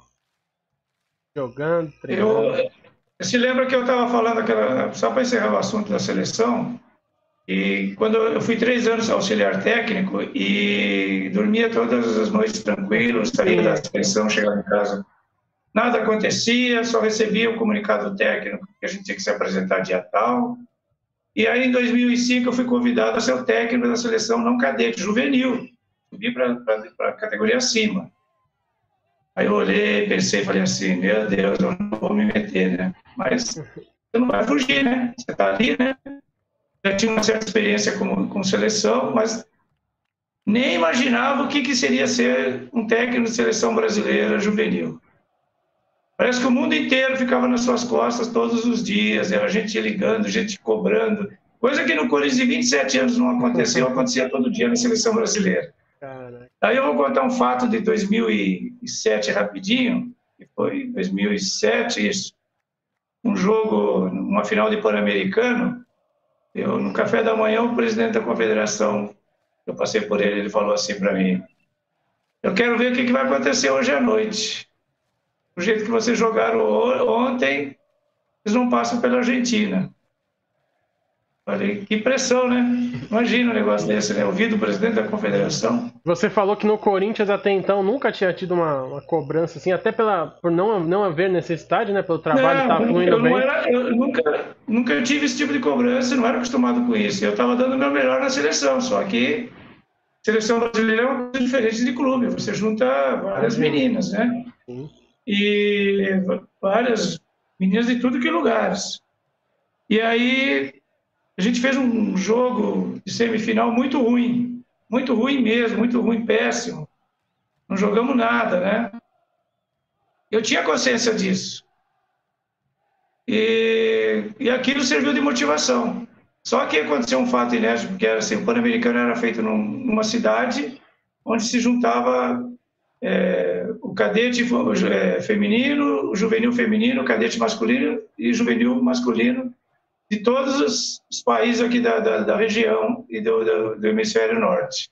jogando, treinando. Eu, você lembra que eu estava falando, aquela, só para encerrar o assunto da seleção, e quando eu fui três anos auxiliar técnico e dormia todas as noites tranquilo, saía da seleção, chegava em casa... Nada acontecia, só recebia o comunicado técnico que a gente tinha que se apresentar dia tal. E aí, em dois mil e cinco, eu fui convidado a ser o técnico da seleção não cadete, juvenil. Subi para a categoria acima. Aí eu olhei, pensei, falei assim, meu Deus, eu não vou me meter, né? Mas você não vai fugir, né? Você está ali, né? Já tinha uma certa experiência com, com seleção, mas nem imaginava o que, que seria ser um técnico de seleção brasileira juvenil. Parece que o mundo inteiro ficava nas suas costas todos os dias, era gente ligando, gente cobrando, coisa que no Corinthians de vinte e sete anos não aconteceu, acontecia todo dia na seleção brasileira. Caraca. Aí eu vou contar um fato de dois mil e sete rapidinho, que foi dois mil e sete, isso, um jogo, uma final de Pan-Americano, eu, no café da manhã, o presidente da confederação, eu passei por ele, ele falou assim para mim, eu quero ver o que, que vai acontecer hoje à noite. Do jeito que vocês jogaram ontem, eles não passam pela Argentina. Falei, que pressão, né? Imagina um negócio desse, né? Ouvir do presidente da confederação. Você falou que no Corinthians até então nunca tinha tido uma, uma cobrança assim, até pela, por não, não haver necessidade, né? Pelo trabalho estar fluindo eu bem. Não era, eu nunca, nunca tive esse tipo de cobrança, não era acostumado com isso. Eu estava dando o meu melhor na seleção, só que a seleção brasileira é uma coisa diferente de clube. Você junta várias meninas, né? Sim. E várias meninas de tudo que lugares. E aí a gente fez um jogo de semifinal muito ruim, muito ruim mesmo, muito ruim, péssimo. Não jogamos nada, né? Eu tinha consciência disso. E, e aquilo serviu de motivação. Só que aconteceu um fato inédito, porque era assim, o Pan-Americano era feito num, numa cidade onde se juntava É, o cadete feminino, o juvenil feminino, o cadete masculino e juvenil masculino de todos os, os países aqui da, da, da região e do, do, do hemisfério norte.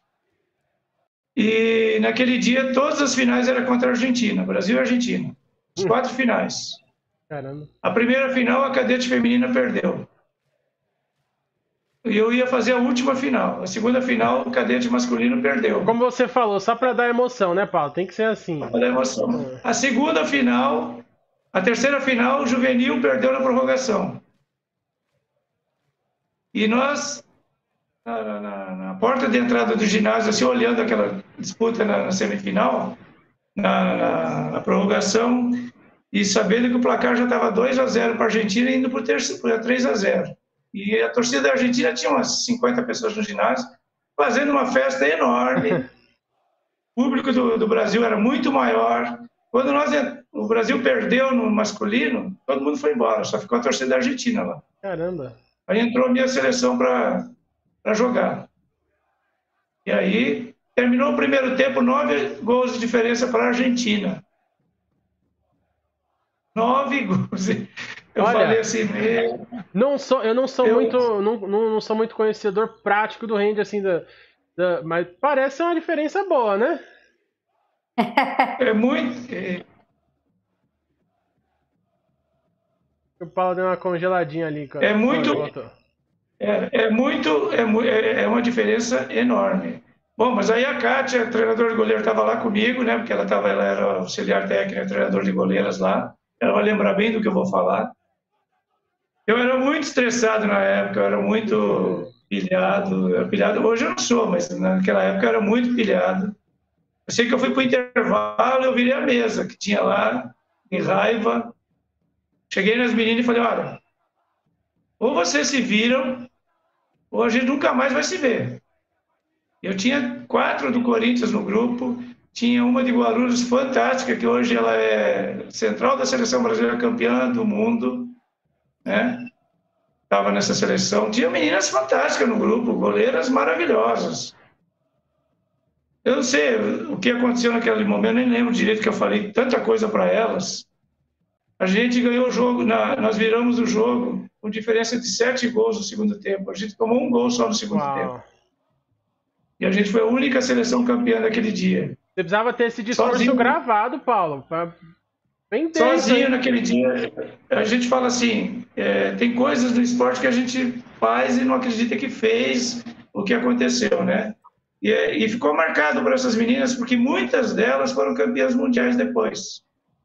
E naquele dia todas as finais eram contra a Argentina, Brasil e Argentina, os quatro finais. Caramba. A primeira final a cadete feminina perdeu. E eu ia fazer a última final. A segunda final, o cadete masculino perdeu. Como você falou, só para dar emoção, né, Paulo? Tem que ser assim. Para dar emoção. A segunda final, a terceira final, o juvenil perdeu na prorrogação. E nós, na, na, na porta de entrada do ginásio, assim, olhando aquela disputa na, na semifinal, na, na, na prorrogação, e sabendo que o placar já estava dois a zero para a Argentina, indo para três a zero. E a torcida da Argentina tinha umas cinquenta pessoas no ginásio, fazendo uma festa enorme. O público do, do Brasil era muito maior. Quando nós, o Brasil perdeu no masculino, todo mundo foi embora, só ficou a torcida da Argentina lá. Caramba! Aí entrou a minha seleção para para jogar. E aí, terminou o primeiro tempo, nove gols de diferença para a Argentina. Nove gols. Eu Olha, falei assim, meu... não sou, eu não sou eu... muito, não, não, não sou muito conhecedor prático do hand, assim, da, da, mas parece ser uma diferença boa, né? É muito... É... O Paulo deu uma congeladinha ali, cara. É muito... Voltou. É, é muito... É, é uma diferença enorme. Bom, mas aí a Kátia, treinador de goleiro, estava lá comigo, né? Porque ela, tava, ela era auxiliar técnica, treinador de goleiras lá. Ela vai lembrar bem do que eu vou falar. Eu era muito estressado na época, eu era muito pilhado. Eu pilhado. Hoje eu não sou, mas naquela época eu era muito pilhado. Eu sei que eu fui para o intervalo, eu virei a mesa que tinha lá, em raiva. Cheguei nas meninas e falei, olha, ou vocês se viram, ou a gente nunca mais vai se ver. Eu tinha quatro do Corinthians no grupo, tinha uma de Guarulhos fantástica, que hoje ela é central da seleção brasileira, campeã do mundo, né? Estava nessa seleção. Tinha meninas fantásticas no grupo, goleiras maravilhosas. Eu não sei o que aconteceu naquele momento, nem lembro direito que eu falei tanta coisa para elas. A gente ganhou o jogo, na, nós viramos o jogo com diferença de sete gols no segundo tempo. A gente tomou um gol só no segundo Uau. tempo. E a gente foi a única seleção campeã daquele dia. Você precisava ter esse discurso Sozinho. gravado, Paulo. Pra... Bem tenso, Sozinho hein? naquele dia. A gente fala assim, é, tem coisas no esporte que a gente faz e não acredita que fez o que aconteceu, né? E, e ficou marcado para essas meninas, porque muitas delas foram campeãs mundiais depois.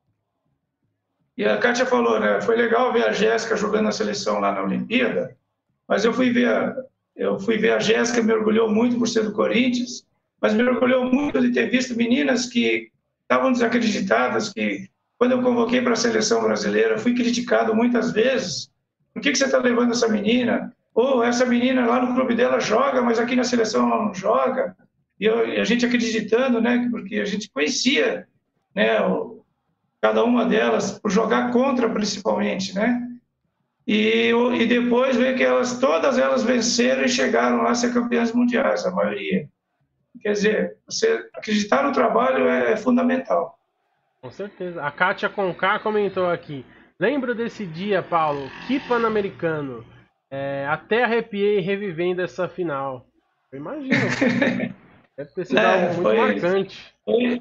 E a Kátia falou, né? Foi legal ver a Jéssica jogando na seleção lá na Olimpíada, mas eu fui ver a, eu fui ver a Jéssica, me orgulhou muito por ser do Corinthians, mas me orgulhou muito de ter visto meninas que estavam desacreditadas, que quando eu convoquei para a seleção brasileira, fui criticado muitas vezes. Por que, que você está levando essa menina? Ou essa menina lá no clube dela joga, mas aqui na seleção ela não joga. E, eu, e a gente acreditando, né? Porque a gente conhecia, né? O, cada uma delas, por jogar contra principalmente, né? E, e depois ver que elas, todas elas venceram e chegaram lá a ser campeãs mundiais, a maioria. Quer dizer, você acreditar no trabalho é, é fundamental. Com certeza. A Kátia Conká comentou aqui. Lembro desse dia, Paulo, que pan-americano. É, até arrepiei revivendo essa final. Eu imagino. Deve ter sido É, algo muito foi- marcante. Foi,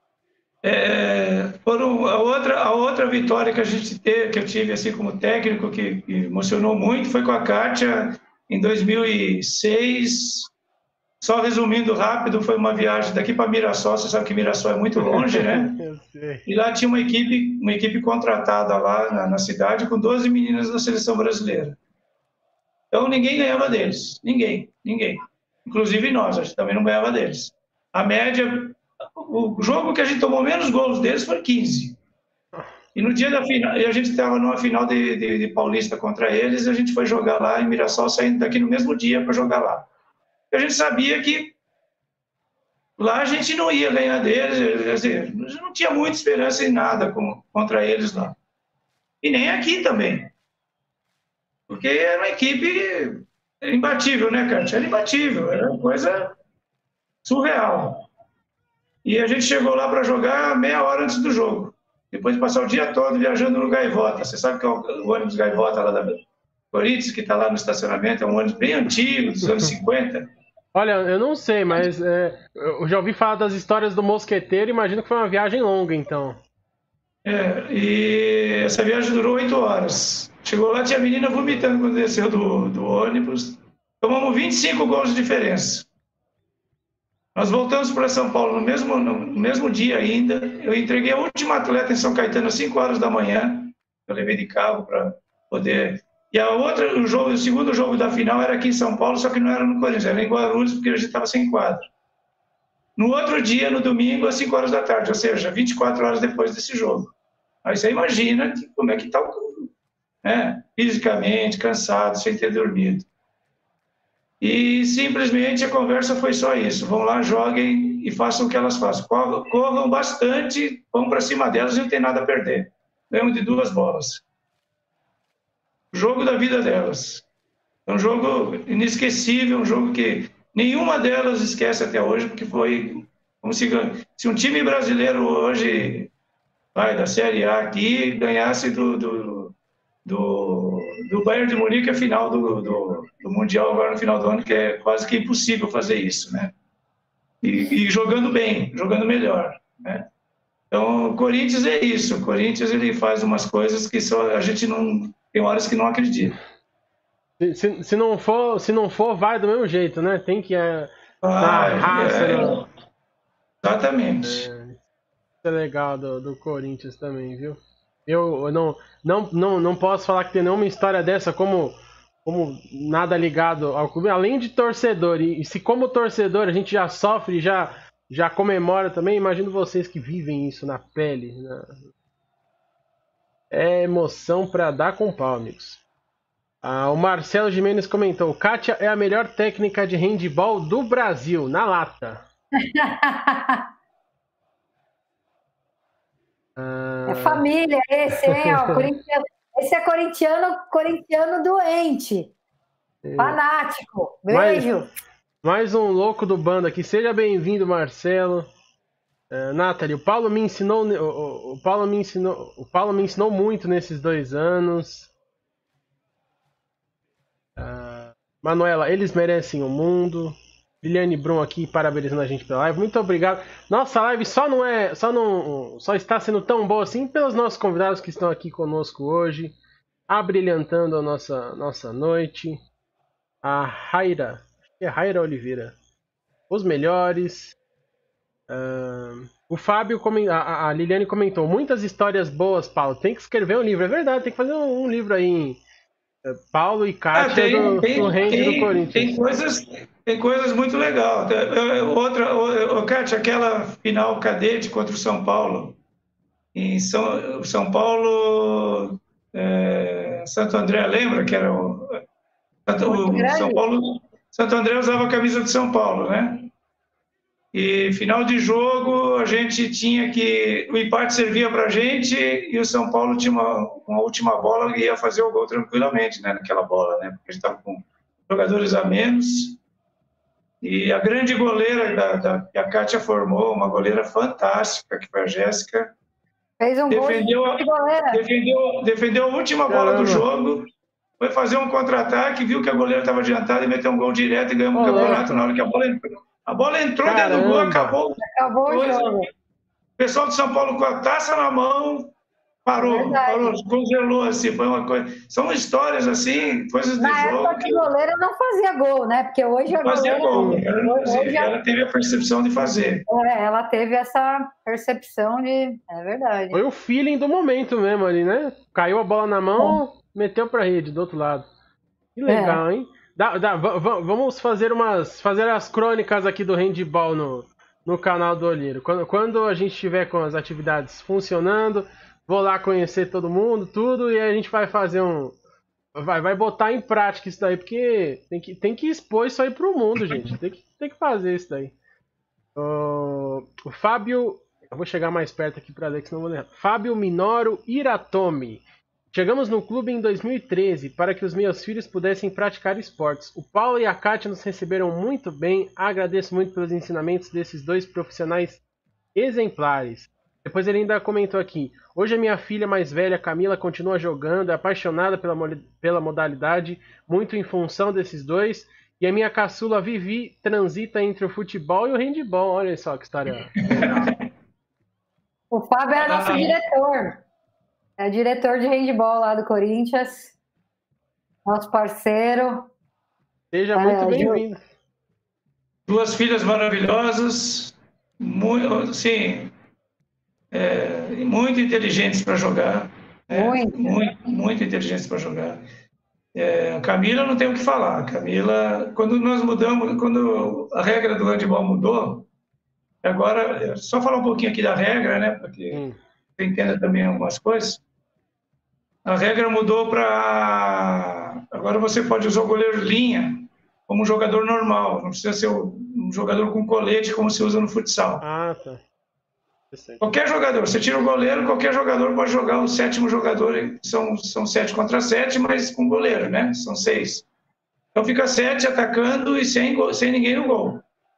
é, foram a outra a outra vitória que a gente teve, que eu tive assim como técnico que, que emocionou muito foi com a Kátia em dois mil e seis. Só resumindo rápido, foi uma viagem daqui para Mirassol. Você sabe que Mirassol é muito longe, né? Eu sei. E lá tinha uma equipe uma equipe contratada lá na, na cidade com doze meninas da seleção brasileira. Então ninguém ganhava deles, ninguém, ninguém. Inclusive nós, a gente também não ganhava deles. A média, o jogo que a gente tomou menos gols deles foi quinze. E no dia da final, e a gente estava numa final de, de, de Paulista contra eles, e a gente foi jogar lá em Mirassol, saindo daqui no mesmo dia para jogar lá. E a gente sabia que lá a gente não ia ganhar deles, quer dizer, não tinha muita esperança em nada com, contra eles lá. E nem aqui também. Porque era uma equipe imbatível, né, Kátia? Era imbatível, era uma coisa surreal. E a gente chegou lá para jogar meia hora antes do jogo. Depois de passar o dia todo viajando no Gaivota. Você sabe que é o ônibus Gaivota lá da Corinthians, que está lá no estacionamento, é um ônibus bem antigo, dos anos cinquenta. Olha, eu não sei, mas é, eu já ouvi falar das histórias do Mosqueteiro. Imagino que foi uma viagem longa, então. É, e essa viagem durou oito horas. Chegou lá, tinha a menina vomitando quando desceu do, do ônibus. Tomamos vinte e cinco gols de diferença. Nós voltamos para São Paulo no mesmo, no mesmo dia ainda. Eu entreguei a última atleta em São Caetano às cinco horas da manhã. Eu levei de carro para poder... E a outra, o, jogo, o segundo jogo da final era aqui em São Paulo, só que não era no Corinthians, era em Guarulhos, porque a gente estava sem quadro. No outro dia, no domingo, às cinco horas da tarde, ou seja, vinte e quatro horas depois desse jogo. Aí você imagina que, como é que está o clube, né? Fisicamente, cansado, sem ter dormido. E simplesmente a conversa foi só isso. Vão lá, joguem e façam o que elas façam. Corram, corram bastante, vão para cima delas e não tem nada a perder. Ganhamos de duas bolas. Jogo da vida delas. É um jogo inesquecível, um jogo que nenhuma delas esquece até hoje, porque foi como se, se um time brasileiro hoje, vai, da Série A aqui, ganhasse do, do, do, do Bayern de Munique a final do, do, do Mundial agora no final do ano, que é quase que impossível fazer isso, né? E, e jogando bem, jogando melhor, né? Então, o Corinthians é isso. O Corinthians ele faz umas coisas que só a gente não tem horas que não acredita. Se, se, se não for, se não for, vai do mesmo jeito, né? Tem que é, ah, dar raça. É, no... Exatamente. É, isso é legal do, do Corinthians também, viu? Eu não, não, não, não posso falar que tem nenhuma história dessa como, como nada ligado ao clube, além de torcedor. E, e se como torcedor a gente já sofre, já já comemora também, imagino vocês que vivem isso na pele, né? É emoção pra dar com pau, amigos. Ah, o Marcelo Gimenez comentou: Kátia é a melhor técnica de handball do Brasil, na lata. ah... É família esse, hein? Ó, corintiano. Esse é corintiano, corintiano doente. É. Fanático. Beijo. Mais, mais um louco do bando aqui. Seja bem-vindo, Marcelo. Uh, Nathalie, o Paulo me ensinou, o, o, Paulo me ensinou, o Paulo me ensinou muito nesses dois anos. Uh, Manuela, eles merecem o mundo. Liliane Brum aqui parabenizando a gente pela live. Muito obrigado. Nossa live só não é, só não, só está sendo tão boa assim pelos nossos convidados que estão aqui conosco hoje, abrilhantando a nossa nossa noite. A Raira, é Raira Oliveira. Os melhores. Uh, o Fábio, a, a Liliane comentou: muitas histórias boas, Paulo. Tem que escrever um livro. É verdade, tem que fazer um, um livro aí em uh, Paulo e Kátia ah, tem, do, tem, do Rende tem, do Corinthians. Tem coisas, tem coisas muito legais. Outra, outra, Kátia, aquela final cadete contra o São Paulo, em São, São Paulo, é, Santo André, lembra que era o, o São Paulo? Santo André usava a camisa de São Paulo, né? E final de jogo, a gente tinha que... O empate servia para a gente e o São Paulo tinha uma, uma última bola e ia fazer o gol tranquilamente, né, naquela bola, né? Porque a gente estava com jogadores a menos. E a grande goleira da, da, que a Kátia formou, uma goleira fantástica, que foi a Jéssica. Fez um defendeu gol de goleira. Defendeu, defendeu a última bola Caramba. do jogo, foi fazer um contra-ataque, viu que a goleira estava adiantada e meteu um gol direto e ganhamos o campeonato na hora que a bola entrou. A bola entrou Caramba. dentro do gol, acabou. Acabou o jogo. O pessoal de São Paulo com a taça na mão, parou, Verdade. parou, congelou, assim, foi uma coisa... São histórias, assim, coisas na de jogo... Na época que a goleira não fazia gol, né? Porque hoje a fazia goleira... Gol. Ela, hoje ela teve a percepção de fazer. É, ela teve essa percepção de... É verdade. Foi o feeling do momento mesmo ali, né? Caiu a bola na mão, é. meteu pra rede, do outro lado. Que legal, é. hein? Dá, dá, vamos fazer umas fazer as crônicas aqui do handball no, no canal do Olheiro. Quando, quando a gente estiver com as atividades funcionando, vou lá conhecer todo mundo, tudo, e a gente vai fazer um... Vai, vai botar em prática isso daí, porque tem que, tem que expor isso aí pro mundo, gente. Tem que, tem que fazer isso daí. Uh, o Fábio... Eu vou chegar mais perto aqui para ler, que senão eu vou ler. Fábio Minoro Iratomi. Chegamos no clube em dois mil e treze para que os meus filhos pudessem praticar esportes. O Paulo e a Kátia nos receberam muito bem. Agradeço muito pelos ensinamentos desses dois profissionais exemplares. Depois ele ainda comentou aqui: hoje a minha filha mais velha, Camila, continua jogando, é apaixonada pela, pela modalidade, muito em função desses dois. E a minha caçula Vivi transita entre o futebol e o handball. Olha só que história legal. O Fábio é nosso diretor. É diretor de handball lá do Corinthians. Nosso parceiro. Seja muito é, bem-vindo. Duas filhas maravilhosas, muito, sim, é, muito inteligentes para jogar. É, muito. muito. Muito inteligentes para jogar. É, a Camila não tem o que falar. A Camila, quando nós mudamos, quando a regra do handball mudou, agora, só falar um pouquinho aqui da regra, né, para que hum. você entenda também algumas coisas. A regra mudou para... Agora você pode usar o goleiro de linha como um jogador normal, não precisa ser um jogador com colete como se usa no futsal. Ah, tá. Qualquer jogador, você tira o goleiro, qualquer jogador pode jogar o sétimo jogador, são, são sete contra sete, mas com goleiro, né? São seis. Então fica sete atacando e sem, sem ninguém no gol.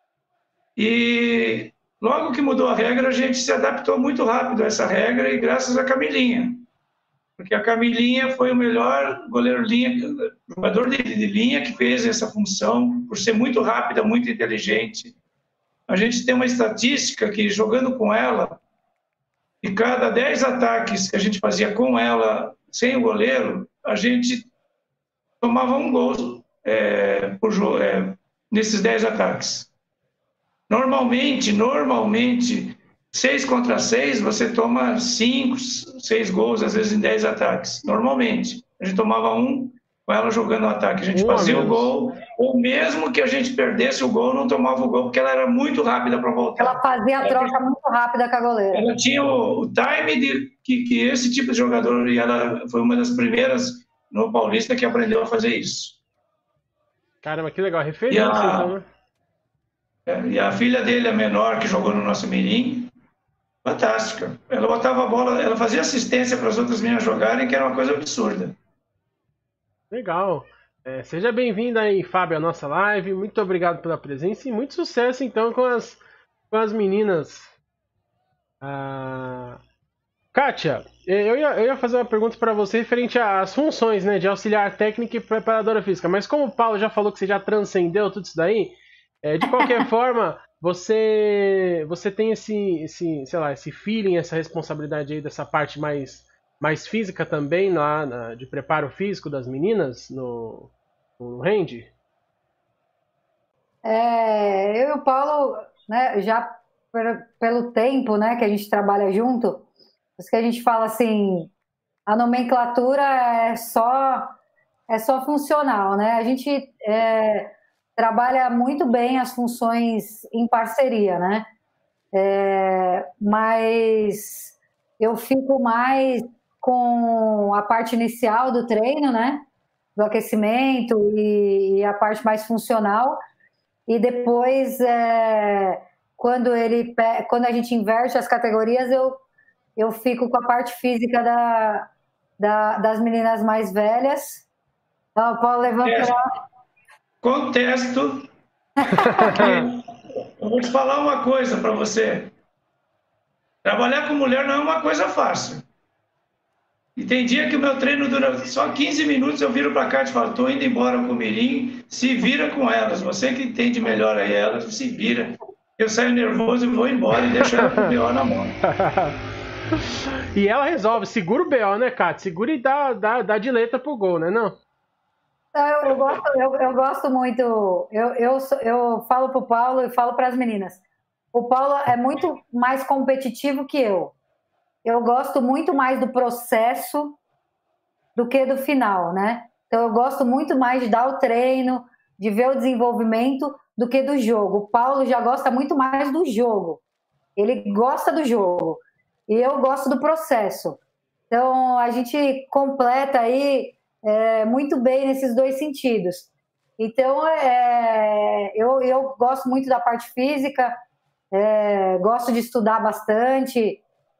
E logo que mudou a regra, a gente se adaptou muito rápido a essa regra e graças a Camilinha. Porque a Camilinha foi o melhor goleiro linha, jogador de, de linha que fez essa função, por ser muito rápida, muito inteligente. A gente tem uma estatística que, jogando com ela, de cada dez ataques que a gente fazia com ela, sem o goleiro, a gente tomava um gol é, por, é, nesses dez ataques. Normalmente, normalmente, seis contra seis, você toma cinco, seis gols, às vezes em dez ataques. Normalmente. A gente tomava um com ela jogando o ataque. A gente um fazia o gol, ou mesmo que a gente perdesse o gol, não tomava o gol, porque ela era muito rápida para voltar. Ela fazia a troca ela, muito rápida com a goleira. Ela tinha o, o time de que, que esse tipo de jogador, e ela foi uma das primeiras no Paulista que aprendeu a fazer isso. Caramba, que legal. Referência, então, né? E a filha dele, a menor, que jogou no nosso mirim, fantástica. Ela botava a bola, ela fazia assistência para as outras meninas jogarem, que era uma coisa absurda. Legal. É, seja bem-vinda aí, Fábio, à nossa live. Muito obrigado pela presença e muito sucesso, então, com as, com as meninas. Ah... Kátia, eu ia, eu ia fazer uma pergunta para você referente às funções, né, de auxiliar técnica e preparadora física, mas como o Paulo já falou que você já transcendeu tudo isso daí, é, de qualquer forma, você, você tem esse, esse, sei lá, esse feeling, essa responsabilidade aí dessa parte mais, mais física também, lá na, de preparo físico das meninas no, no hand? É, eu e o Paulo, né, já pelo tempo, né, que a gente trabalha junto, isso que a gente fala assim, a nomenclatura é só, é só funcional, né? A gente é, trabalha muito bem as funções em parceria, né? É, mas eu fico mais com a parte inicial do treino, né? Do aquecimento e, e a parte mais funcional. E depois, é, quando, ele, quando a gente inverte as categorias, eu eu fico com a parte física da, da, das meninas mais velhas. Então, o Paulo levanta. Contesto. Eu vou te falar uma coisa para você. Trabalhar com mulher não é uma coisa fácil. E tem dia que o meu treino dura só quinze minutos, eu viro para cá e te falo, estou indo embora com o mirim, se vira com elas. Você que entende melhor aí elas, se vira. Eu saio nervoso e vou embora e deixo ela com o B O na mão. E ela resolve, segura o B O, né, Cátia? Segura e dá, dá, dá de letra pro gol, né, não? Eu, eu, gosto, eu, eu gosto muito, eu, eu, eu falo pro Paulo e falo para as meninas. O Paulo é muito mais competitivo que eu. Eu gosto muito mais do processo do que do final, né? Então eu gosto muito mais de dar o treino, de ver o desenvolvimento do que do jogo. O Paulo já gosta muito mais do jogo. Ele gosta do jogo. E eu gosto do processo. Então, a gente completa aí é, muito bem nesses dois sentidos. Então, é, eu, eu gosto muito da parte física, é, gosto de estudar bastante,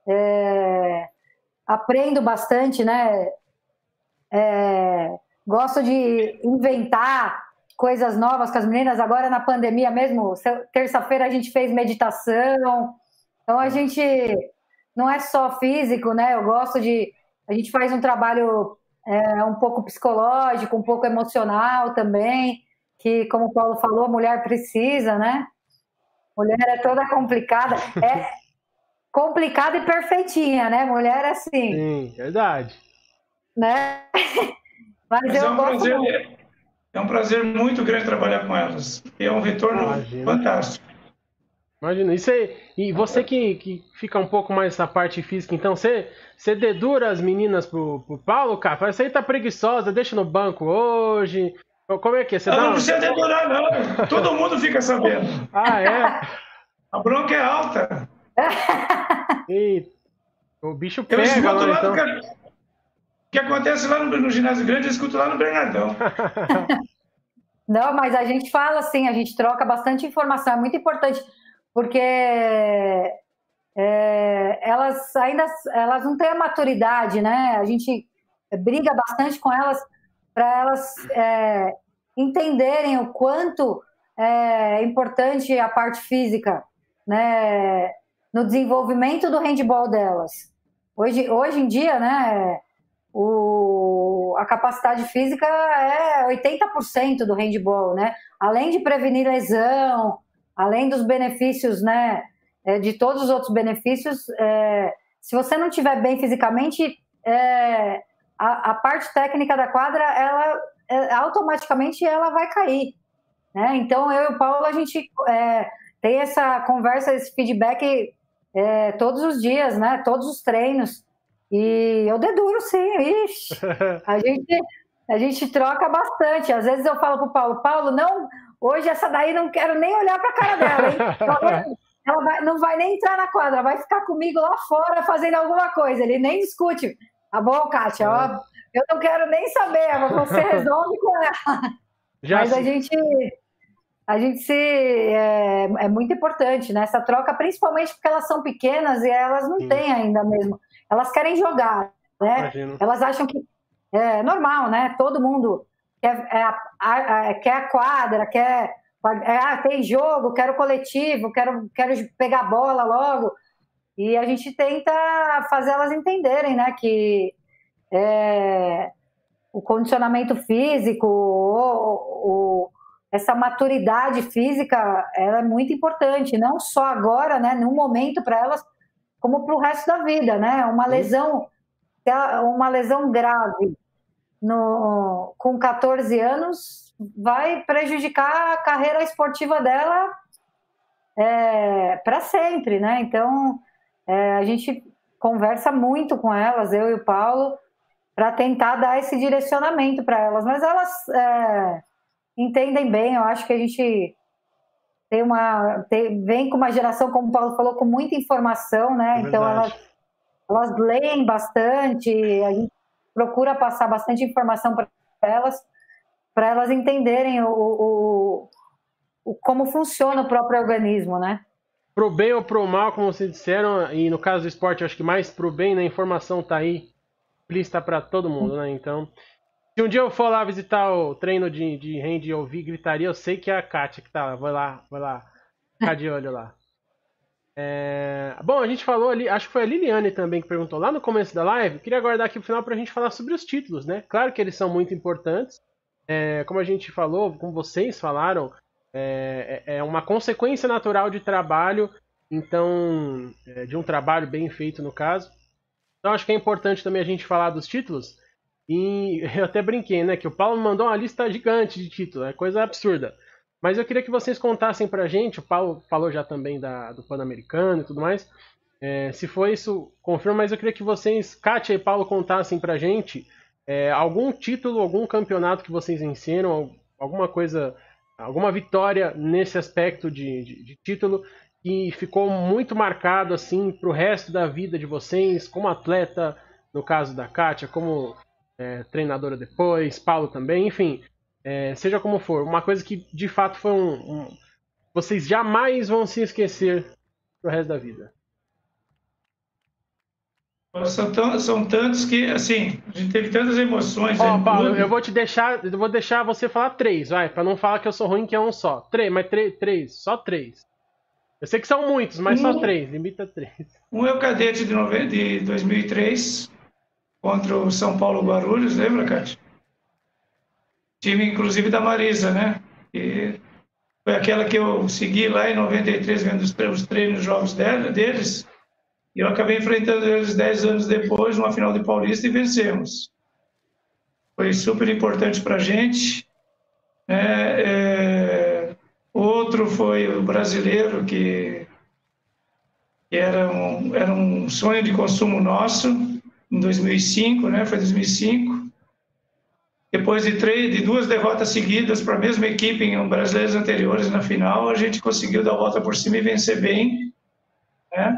é, aprendo bastante, né? É, gosto de inventar coisas novas com as meninas. Agora, na pandemia mesmo, terça-feira a gente fez meditação. Então, a gente... não é só físico, né? Eu gosto de... A gente faz um trabalho é, um pouco psicológico, um pouco emocional também, que, como o Paulo falou, a mulher precisa, né? Mulher é toda complicada. É complicada e perfeitinha, né? Mulher é assim. Sim, verdade. Né? Mas, Mas eu é um gosto prazer, muito. É um prazer muito grande trabalhar com elas. É um retorno Imagina. fantástico. Imagina, isso aí, e você que, que fica um pouco mais nessa parte física, então você, você dedura as meninas pro, pro Paulo, cara? Fala, você aí tá preguiçosa, deixa no banco hoje. Como é que é? Você não, dá não uma... precisa dedurar, não. Todo mundo fica sabendo. Ah, é? A bronca é alta. E o bicho Eu pega escuto lá, lá então. no... O que acontece lá no, no ginásio grande, eu escuto lá no Bernardão. Não, mas a gente fala assim, a gente troca bastante informação, é muito importante, porque é, elas ainda elas não têm a maturidade, né? A gente briga bastante com elas para elas é, entenderem o quanto é importante a parte física, né, no desenvolvimento do handball delas. Hoje, hoje em dia, né, o, a capacidade física é oitenta por cento do handball, né? Além de prevenir lesão, além dos benefícios, né, de todos os outros benefícios, é, se você não estiver bem fisicamente, é, a, a parte técnica da quadra, ela é, automaticamente ela vai cair, né? Então, eu e o Paulo, a gente é, tem essa conversa, esse feedback é, todos os dias, né? Todos os treinos. E eu deduro, sim, ixi. A gente, a gente troca bastante. Às vezes eu falo pro Paulo, Paulo, não, hoje essa daí não quero nem olhar pra cara dela, hein? Ela, ela vai, não vai nem entrar na quadra, vai ficar comigo lá fora fazendo alguma coisa. Ele nem discute. Tá bom, Kátia, ó, eu não quero nem saber, você resolve com ela. Já Mas a gente, a gente se, é, é muito importante, né? Essa troca, principalmente porque elas são pequenas e elas não Sim. têm ainda mesmo. Elas querem jogar, né? Imagino. Elas acham que é normal, né? Todo mundo quer, é, a, a, quer a quadra, quer... É, ah, tem jogo, quero coletivo, quero, quero pegar a bola logo. E a gente tenta fazer elas entenderem, né? Que é, o condicionamento físico, o, o, essa maturidade física, ela é muito importante. Não só agora, né? Num momento para elas, como para o resto da vida, né? Uma lesão, uma lesão grave no, com catorze anos vai prejudicar a carreira esportiva dela é, para sempre, né? Então, é, a gente conversa muito com elas, eu e o Paulo, para tentar dar esse direcionamento para elas. Mas elas é, entendem bem, eu acho que a gente... Tem uma, tem, vem com uma geração, como o Paulo falou, com muita informação, né? É então elas, elas leem bastante, a gente procura passar bastante informação para elas, para elas entenderem o, o, o, como funciona o próprio organismo, né? Pro bem ou pro mal, como vocês disseram, e no caso do esporte, acho que mais pro bem, né? A informação tá aí, explícita para todo mundo, né? Então, se um dia eu for lá visitar o treino de, de hand e ouvir gritaria, eu sei que é a Kátia que tá lá. Vai lá, vai lá. Ficar de olho lá. É... Bom, a gente falou ali, acho que foi a Liliane também que perguntou lá no começo da live. Queria aguardar aqui pro final pra gente falar sobre os títulos, né? Claro que eles são muito importantes. É, como a gente falou, como vocês falaram, é, é uma consequência natural de trabalho, então, é, de um trabalho bem feito no caso. Então acho que é importante também a gente falar dos títulos. E eu até brinquei, né, que o Paulo mandou uma lista gigante de títulos, é coisa absurda. Mas eu queria que vocês contassem pra gente, o Paulo falou já também da, do Pan-Americano e tudo mais, é, se for isso, confirma, mas eu queria que vocês, Kátia e Paulo, contassem pra gente é, algum título, algum campeonato que vocês venceram, alguma coisa, alguma vitória nesse aspecto de, de, de título que ficou muito marcado assim pro resto da vida de vocês, como atleta, no caso da Kátia, como... É, treinadora depois, Paulo também, enfim, é, seja como for, uma coisa que de fato foi um, um vocês jamais vão se esquecer pro resto da vida. São, tão, são tantos que, assim, a gente teve tantas emoções. Ó, oh, Paulo, eu vou te deixar, eu vou deixar você falar três, vai, para não falar que eu sou ruim, que é um só. Três, mas três, três, só três. Eu sei que são muitos, mas um, só três, limita três. Um é o cadete de, nove... de dois mil e três. Contra o São Paulo Guarulhos, lembra, Kátia? Time, inclusive, da Marisa, né? E foi aquela que eu segui lá em noventa e três, vendo os treinos, jogos deles, e eu acabei enfrentando eles dez anos depois, numa final de Paulista, e vencemos. Foi super importante para a gente. É, é... Outro foi o brasileiro, que, que era, um, era um sonho de consumo nosso, em dois mil e cinco, né? Foi dois mil e cinco. Depois de, três, de duas derrotas seguidas para a mesma equipe em brasileiros anteriores na final, a gente conseguiu dar a volta por cima e vencer bem, né?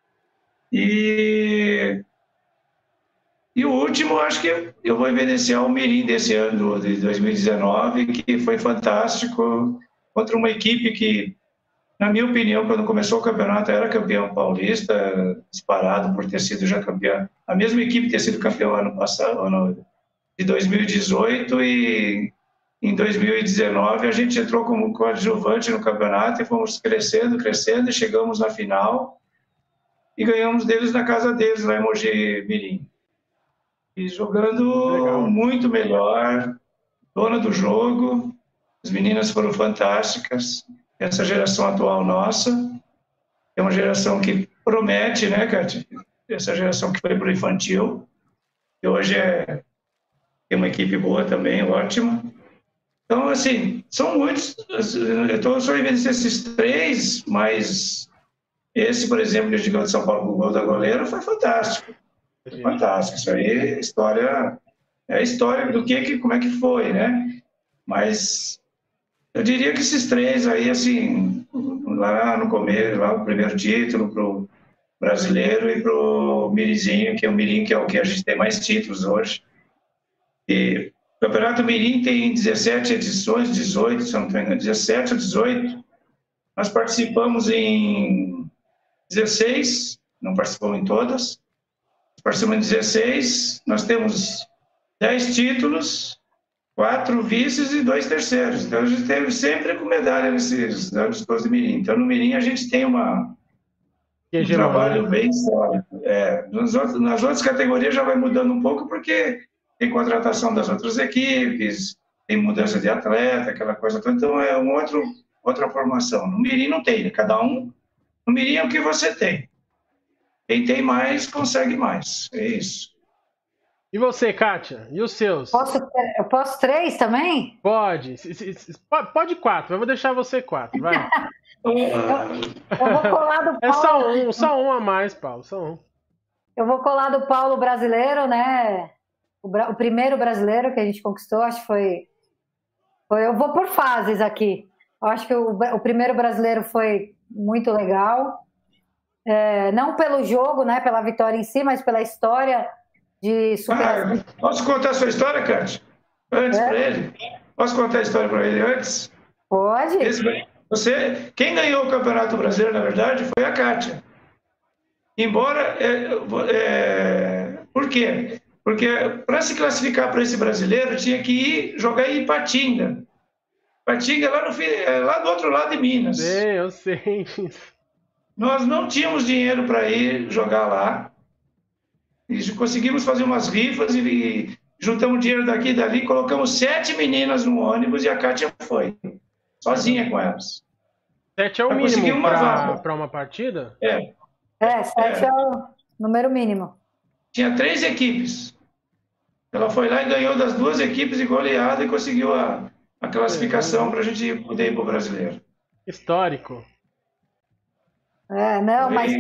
E, e o último, acho que eu vou evidenciar o Mirim desse ano, de dois mil e dezenove, que foi fantástico, contra uma equipe que, na minha opinião, quando começou o campeonato, era campeão paulista, disparado por ter sido já campeão. A mesma equipe ter sido campeão ano passado, ano de dois mil e dezoito, e em dois mil e dezenove, a gente entrou como coadjuvante no campeonato e fomos crescendo, crescendo, e chegamos na final e ganhamos deles na casa deles, lá em Mogi Mirim. E jogando Legal. muito melhor, dona do jogo, as meninas foram fantásticas. Essa geração atual nossa é uma geração que promete, né, Cátia? Essa geração que foi para o infantil, que hoje é, é uma equipe boa também, ótima. Então, assim, são muitos. Eu estou só evidenciando esses três, mas esse, por exemplo, que a gente ganhou de São Paulo com o gol da goleira, foi fantástico. Foi fantástico. Isso aí é história, é a história do que, que, como é que foi, né? Mas eu diria que esses três aí, assim, lá no começo, lá o primeiro título para o brasileiro e para o Mirizinho, que é o Mirim, que é o que a gente tem mais títulos hoje. E o Campeonato Mirim tem dezessete edições, dezoito, se eu não me engano, dezessete ou dezoito. Nós participamos em dezesseis, não participamos em todas. Participamos em dezesseis, nós temos dez títulos, quatro vices e dois terceiros. Então, a gente teve sempre com medalha nesses anos de Mirim. Então, no Mirim, a gente tem uma, um trabalho bem sólido. É, nas, outras, nas outras categorias já vai mudando um pouco, porque tem contratação das outras equipes, tem mudança de atleta, aquela coisa toda. Então, é um outro, outra formação. No Mirim não tem, né? Cada um... No Mirim é o que você tem. Quem tem mais, consegue mais. É isso. E você, Kátia? E os seus? Posso, eu posso três também? Pode. Pode quatro. Eu vou deixar você quatro. Vai. eu, eu vou colar do Paulo. É só um, só um a mais, Paulo. Só um. Eu vou colar do Paulo brasileiro, né? O, o primeiro brasileiro que a gente conquistou, acho que foi, foi... Eu vou por fases aqui. Eu acho que o, o primeiro brasileiro foi muito legal. É, não pelo jogo, né, pela vitória em si, mas pela história de superação. Ah, posso contar a sua história, Cátia? Antes, é? para ele? Posso contar a história para ele antes? Pode. Esse, você, quem ganhou o Campeonato Brasileiro, na verdade, foi a Cátia. Embora... É, é, por quê? Porque para se classificar para esse brasileiro, tinha que ir jogar em Ipatinga. Ipatinga, lá, no, lá do outro lado de Minas. É, eu sei. Nós não tínhamos dinheiro para ir jogar lá. E conseguimos fazer umas rifas e, e juntamos dinheiro daqui e dali, colocamos sete meninas no ônibus e a Kátia foi, sozinha com elas. Sete é o mínimo para uma partida? É. É, sete é. é o número mínimo. Tinha três equipes. Ela foi lá e ganhou das duas equipes de goleada e conseguiu a, a classificação para a gente poder ir para o brasileiro. Histórico. É, não, mas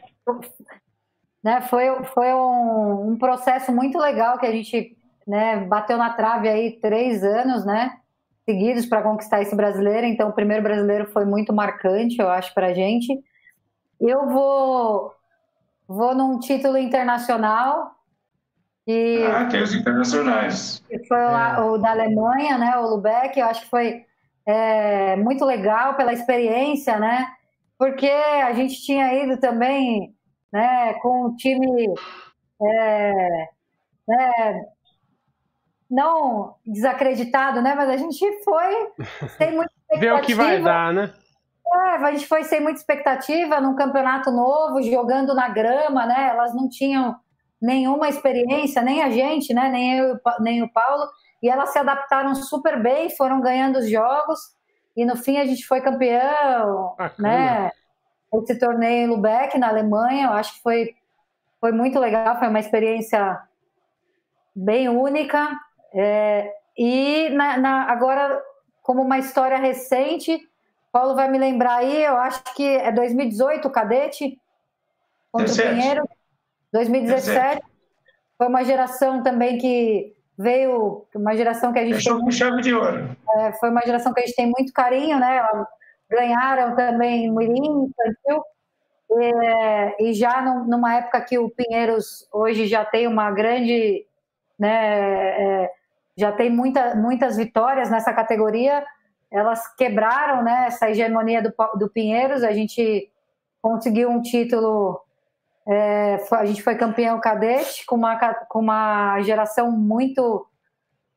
né, foi, foi um, um processo muito legal que a gente, né, bateu na trave aí três anos, né, seguidos para conquistar esse brasileiro. Então, o primeiro brasileiro foi muito marcante, eu acho, para a gente. Eu vou, vou num título internacional. E ah, tem os internacionais. Foi é. o, o da Alemanha, né, o Lübeck. Eu acho que foi é, muito legal pela experiência, né? Porque a gente tinha ido também, né, com um time é, né, não desacreditado, né, mas a gente foi sem muita expectativa. Ver o que vai dar, né? É, a gente foi sem muita expectativa num campeonato novo, jogando na grama, né? Elas não tinham nenhuma experiência, nem a gente, né, nem eu, nem o Paulo, e elas se adaptaram super bem, foram ganhando os jogos. E no fim a gente foi campeão, bacana, né? Esse torneio em Lübeck, na Alemanha, eu acho que foi, foi muito legal, foi uma experiência bem única. É, e na, na, agora, como uma história recente, Paulo vai me lembrar aí, eu acho que é dois mil e dezoito o cadete contra o Pinheiro. dois mil e dezessete foi uma geração também que veio, uma geração que a gente tem, com chave de ouro. É, foi uma geração que a gente tem muito carinho, né? Elas ganharam também Mirim, infantil, e, e já num, numa época que o Pinheiros hoje já tem uma grande, né? É, já tem muita, muitas vitórias nessa categoria. Elas quebraram, né, essa hegemonia do, do Pinheiros. A gente conseguiu um título. É, a gente foi campeão cadete com uma, com uma geração muito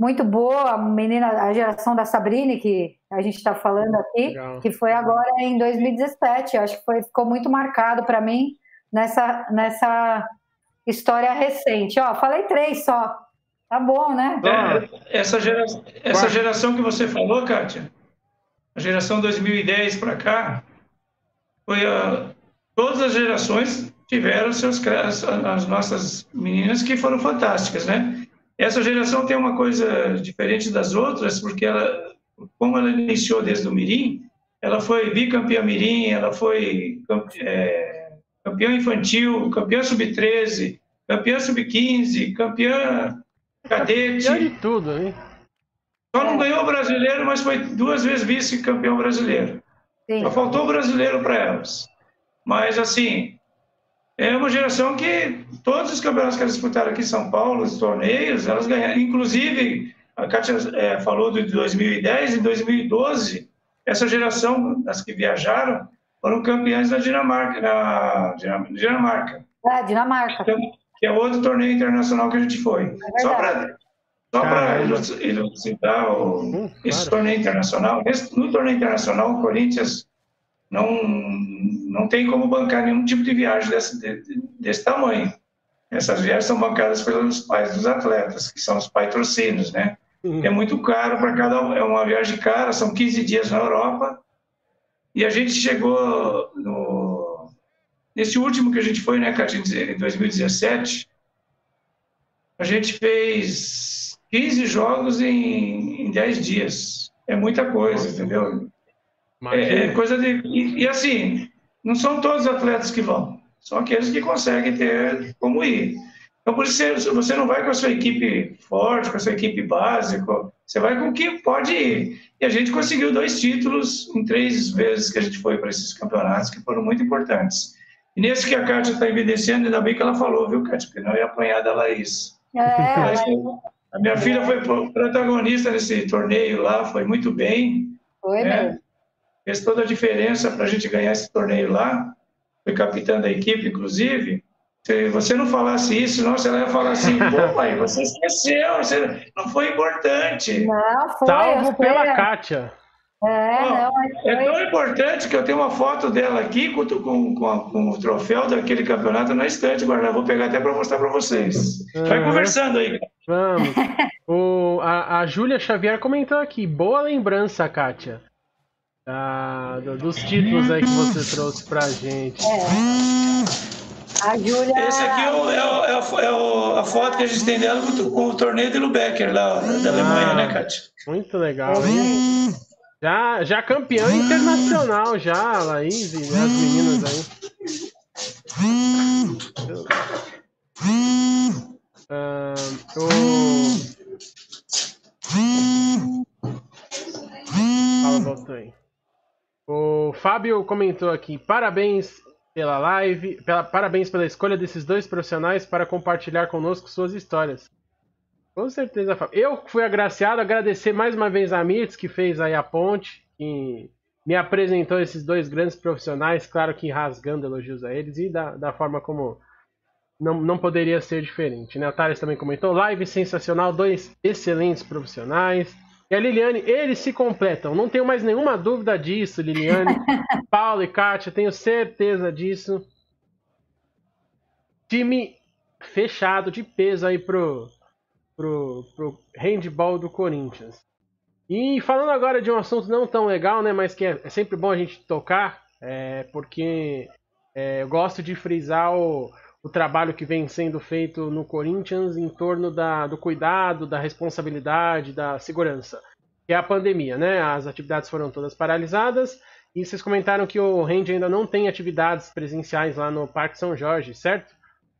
muito boa, a menina, a geração da Sabrine, que a gente está falando aqui, Legal. que foi agora em dois mil e dezessete. Acho que foi, ficou muito marcado para mim nessa, nessa história recente. Ó, falei três só. Tá bom, né? É, essa, gera, essa geração que você falou, Kátia, a geração dois mil e dez para cá, foi a, todas as gerações tiveram seus as, as nossas meninas que foram fantásticas, né? Essa geração tem uma coisa diferente das outras, porque ela, como ela iniciou desde o Mirim, ela foi bicampeã Mirim, ela foi é, campeã infantil, campeã sub treze, campeã sub quinze, campeã cadete. Campeã de tudo, hein? Só não ganhou o brasileiro, mas foi duas vezes vice-campeão brasileiro. Sim. Só faltou o brasileiro para elas. Mas, assim, é uma geração que todos os campeonatos que elas disputaram aqui em São Paulo, os torneios, elas ganharam. Inclusive, a Kátia é, falou de dois mil e dez, em dois mil e doze, essa geração das que viajaram foram campeãs da Dinamarca. Na Dinamarca. É, Dinamarca. Que é outro torneio internacional que a gente foi. É só para só para elucidar o, Hum, esse claro. torneio internacional. Esse, no torneio internacional, o Corinthians não, não tem como bancar nenhum tipo de viagem desse, de, desse tamanho. Essas viagens são bancadas pelos pais dos atletas, que são os patrocínios, né? Uhum. É muito caro para cada um, é uma viagem cara, são quinze dias na Europa. E a gente chegou no, nesse último que a gente foi, né, Cátia, em dois mil e dezessete, a gente fez quinze jogos em, em dez dias. É muita coisa, entendeu? É, é coisa de... E, e assim, não são todos os atletas que vão, são aqueles que conseguem ter como ir. Então, por isso, você não vai com a sua equipe forte, com a sua equipe básica, você vai com o que pode ir. E a gente conseguiu dois títulos em três vezes que a gente foi para esses campeonatos, que foram muito importantes. E nesse que a Kátia está evidenciando, ainda bem que ela falou, viu, Kátia? Porque não ia apanhar da Laís. É, Laís a minha filha foi protagonista nesse torneio lá, foi muito bem. foi né? mesmo. Fez toda a diferença para a gente ganhar esse torneio lá. Foi capitã da equipe, inclusive. Se você não falasse isso, nossa, ela ia falar assim, pô, pai, você esqueceu, você não foi importante. Não, foi. Salvo eu pela sei. Kátia. É, Ó, não, mas é foi. tão importante que eu tenho uma foto dela aqui com, com, com, a- com o troféu daquele campeonato na estante, guardar. Vou pegar até para mostrar para vocês. Vai Uhum. conversando aí. Vamos. O, a a Júlia Xavier comentou aqui. Boa lembrança, Kátia. Da- do- dos títulos aí que você trouxe pra gente. A Júlia. Esse aqui é, o- é o- é a, é o- a foto que a gente tem dela com, o- com o torneio de Lubecker, lá da Alemanha, né, Kátia? Muito legal, hein? Já, já campeã internacional, já, a Laís e as meninas aí. Ah, o... Fala, voltou aí. O Fábio comentou aqui, parabéns pela live, pela, parabéns pela escolha desses dois profissionais para compartilhar conosco suas histórias. Com certeza, Fábio. Eu fui agraciado, agradecer mais uma vez a Mirtz, que fez aí a ponte, que me apresentou esses dois grandes profissionais, claro que rasgando elogios a eles, e da, da forma como não, não poderia ser diferente, né? O Thales também comentou, live sensacional, dois excelentes profissionais. E a Liliane, eles se completam, não tenho mais nenhuma dúvida disso, Liliane. Paulo e Kátia, tenho certeza disso. Time fechado, de peso aí pro, pro, pro handball do Corinthians. E falando agora de um assunto não tão legal, né, mas que é, é sempre bom a gente tocar, é, porque é, eu gosto de frisar o, o trabalho que vem sendo feito no Corinthians em torno da, do cuidado, da responsabilidade, da segurança, que é a pandemia, né? As atividades foram todas paralisadas e vocês comentaram que o Hand ainda não tem atividades presenciais lá no Parque São Jorge, certo?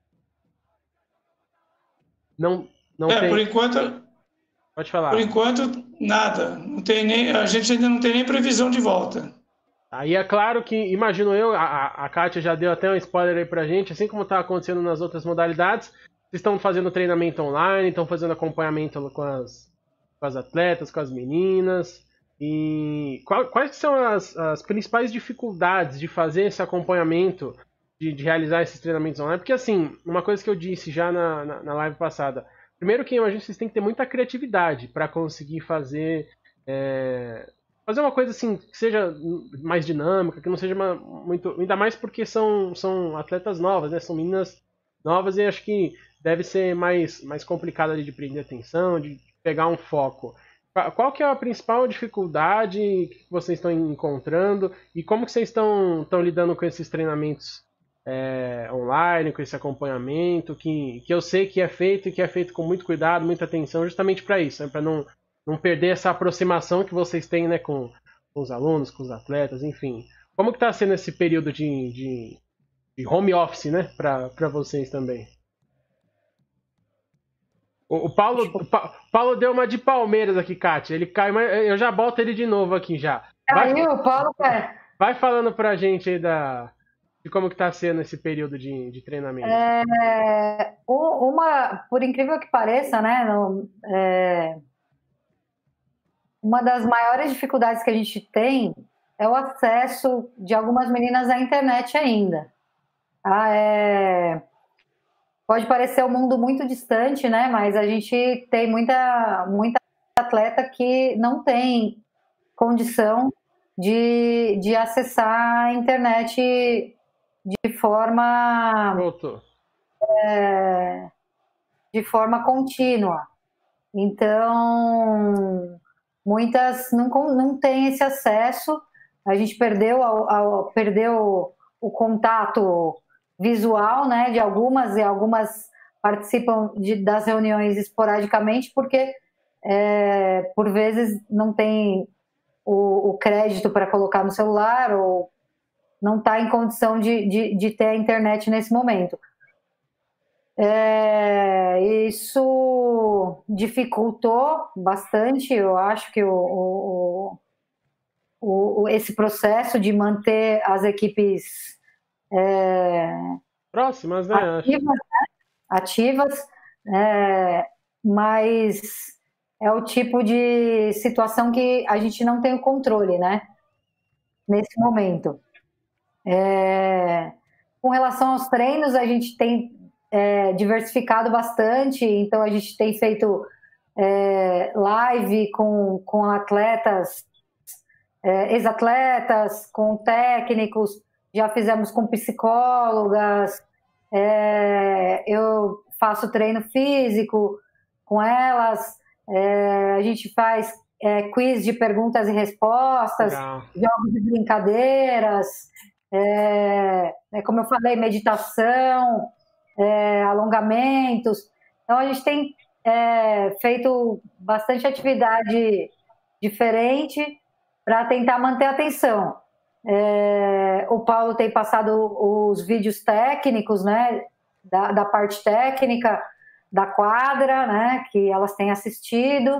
Não, não É, tem. por enquanto, Pode falar. por enquanto, nada. Não tem nem, a gente ainda não tem nem previsão de volta. Aí é claro que, imagino eu, a, a Kátia já deu até um spoiler aí pra gente, assim como está acontecendo nas outras modalidades, vocês estão fazendo treinamento online, estão fazendo acompanhamento com as, com as atletas, com as meninas, e qual, quais são as, as principais dificuldades de fazer esse acompanhamento, de, de realizar esses treinamentos online? Porque assim, uma coisa que eu disse já na, na, na live passada, primeiro que eu imagino que vocês têm que ter muita criatividade para conseguir fazer é, fazer uma coisa assim que seja mais dinâmica, que não seja uma, muito, ainda mais porque são, são atletas novas, né? São meninas novas e acho que deve ser mais, mais complicado ali de prender atenção, de pegar um foco. Qual que é a principal dificuldade que vocês estão encontrando e como que vocês estão, estão lidando com esses treinamentos é, online, com esse acompanhamento, que, que eu sei que é feito e que é feito com muito cuidado, muita atenção, justamente para isso, né, para não, não perder essa aproximação que vocês têm, né, com, com os alunos, com os atletas, enfim. Como que está sendo esse período de, de, de home office, né, para vocês também? O Paulo, o Paulo deu uma de Palmeiras aqui, Kátia. Ele cai, mas eu já boto ele de novo aqui já. Vai, Caiu, o Paulo cai. Vai falando pra gente aí da, de como que tá sendo esse período de, de treinamento. É, uma, por incrível que pareça, né? No, é, uma das maiores dificuldades que a gente tem é o acesso de algumas meninas à internet ainda. Ah, é... Pode parecer um mundo muito distante, né? Mas a gente tem muita, muita atleta que não tem condição de, de acessar a internet de forma é, de forma contínua. Então, muitas não, não têm esse acesso. A gente perdeu, ao, ao, perdeu o contato visual, né, de algumas, e algumas participam de, das reuniões esporadicamente, porque é, por vezes não tem o, o crédito para colocar no celular, ou não está em condição de, de, de ter a internet nesse momento. É, isso dificultou bastante, eu acho, que o, o, o, esse processo de manter as equipes É, próximas, né? Ativas, né? ativas é, mas é o tipo de situação que a gente não tem o controle, né? Nesse momento. É, com relação aos treinos, a gente tem é, diversificado bastante, então a gente tem feito é, live com, com atletas, é, ex-atletas, com técnicos. Já fizemos com psicólogas, é, eu faço treino físico com elas, é, a gente faz é, quiz de perguntas e respostas, Legal. Jogos de brincadeiras, é, é, como eu falei, meditação, é, alongamentos. Então a gente tem é, feito bastante atividade diferente para tentar manter a atenção. É, o Paulo tem passado os vídeos técnicos, né, da, da parte técnica da quadra, né, que elas têm assistido,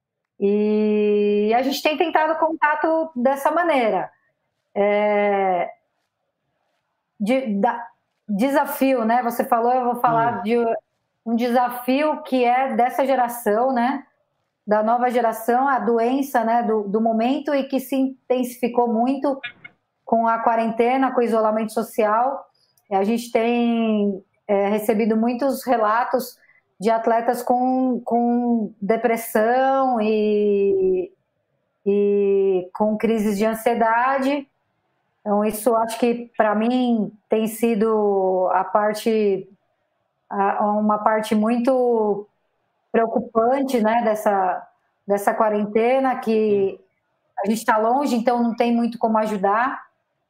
e a gente tem tentado contato dessa maneira. É, de, da, desafio, né, você falou, eu vou falar hum. de um desafio que é dessa geração, né, da nova geração, a doença, né, do, do momento, e que se intensificou muito com a quarentena, com o isolamento social. A gente tem é, recebido muitos relatos de atletas com, com depressão e, e com crises de ansiedade. Então, isso acho que, para mim, tem sido a parte, a, uma parte muito preocupante, né, dessa, dessa quarentena, que a gente está longe, então não tem muito como ajudar.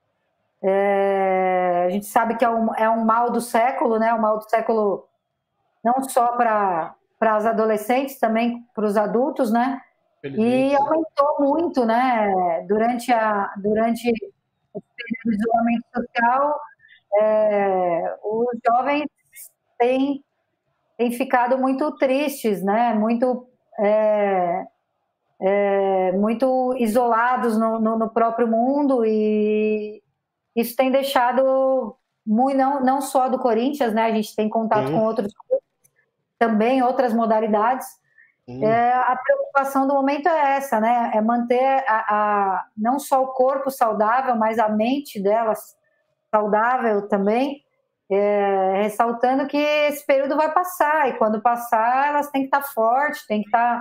É, a gente sabe que é um, é um mal do século, né? Um mal do século não só para as adolescentes, também para os adultos, né? E aumentou muito, né? Durante, a, durante o período de isolamento social, é, os jovens têm, têm ficado muito tristes, né? Muito, é, é, muito isolados no, no, no próprio mundo, e isso tem deixado, muito, não, não só do Corinthians, né? A gente tem contato Sim. com outros clubes, também outras modalidades. É, a preocupação do momento é essa, né? É manter a, a, não só o corpo saudável, mas a mente delas saudável também. é, ressaltando que esse período vai passar, e quando passar, elas têm que estar fortes, têm que estar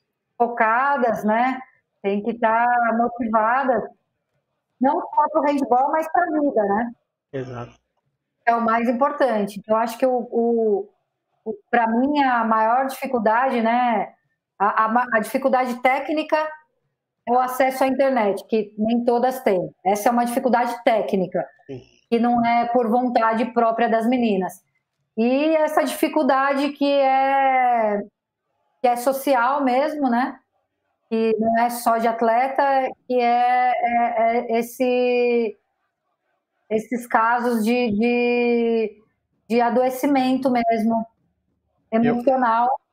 focadas, né? Têm que estar motivadas, não só para o handball, mas para a vida, né? Exato. É o mais importante. Então, acho que o, o, o para mim a maior dificuldade, né? A, a, a dificuldade técnica é o acesso à internet, que nem todas têm. Essa é uma dificuldade técnica, Sim. que não é por vontade própria das meninas. E essa dificuldade que é, que é social mesmo, né? Que não é só de atleta, que é, é, é esse, esses casos de, de, de adoecimento mesmo, emocional, eu...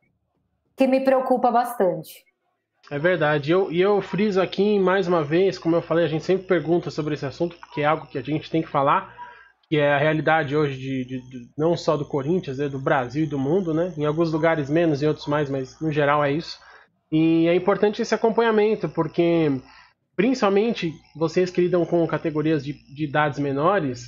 que me preocupa bastante. É verdade. E eu, e eu friso aqui mais uma vez, como eu falei, a gente sempre pergunta sobre esse assunto, porque é algo que a gente tem que falar, que é a realidade hoje de, de, de não só do Corinthians, é do Brasil e do mundo, né? Em alguns lugares menos, em outros mais, mas no geral é isso. E é importante esse acompanhamento, porque principalmente vocês que lidam com categorias de, de idades menores,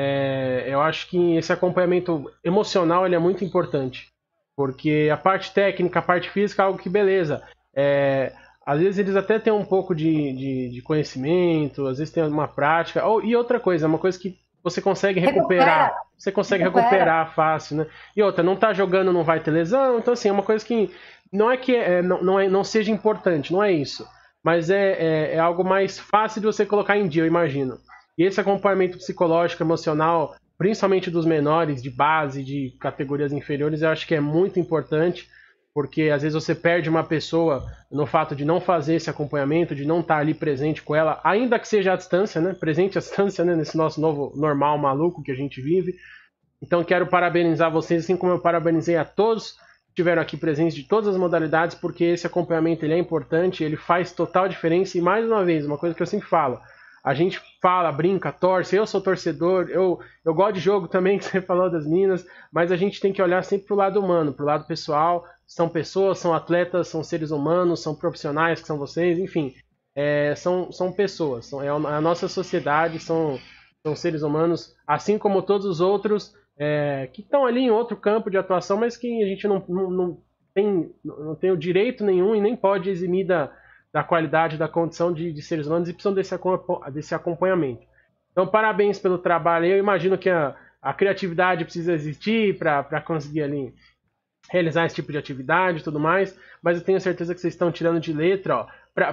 é, eu acho que esse acompanhamento emocional ele é muito importante. Porque a parte técnica, a parte física é algo que beleza. É, às vezes eles até têm um pouco de, de, de conhecimento, às vezes tem uma prática. Ou, e outra coisa, uma coisa que você consegue recuperar. Recupera. Você consegue Recupera. recuperar fácil, né? E outra, não tá jogando, não vai ter lesão. Então, assim, é uma coisa que não é que é, não, não, é, não seja importante, não é isso. Mas é, é, é algo mais fácil de você colocar em dia, eu imagino. E esse acompanhamento psicológico, emocional, principalmente dos menores, de base, de categorias inferiores, eu acho que é muito importante. Porque às vezes você perde uma pessoa no fato de não fazer esse acompanhamento, de não estar ali presente com ela, ainda que seja à distância, né? Presente à distância, né? Nesse nosso novo normal maluco que a gente vive. Então quero parabenizar vocês, assim como eu parabenizei a todos que estiveram aqui presentes de todas as modalidades, porque esse acompanhamento ele é importante, ele faz total diferença. E mais uma vez, uma coisa que eu sempre falo, a gente fala, brinca, torce, eu sou torcedor, eu, eu gosto de jogo também, que você falou das meninas, mas a gente tem que olhar sempre pro lado humano, pro lado pessoal. São pessoas, são atletas, são seres humanos, são profissionais que são vocês, enfim, é, são, são pessoas, são, é a nossa sociedade, são, são seres humanos, assim como todos os outros é, que estão ali em outro campo de atuação, mas que a gente não, não, não, tem, não tem o direito nenhum e nem pode eximir da, da qualidade, da condição de, de seres humanos e precisam desse, desse acompanhamento. Então, parabéns pelo trabalho. Eu imagino que a, a criatividade precisa existir para conseguir ali realizar esse tipo de atividade e tudo mais, mas eu tenho certeza que vocês estão tirando de letra, ó,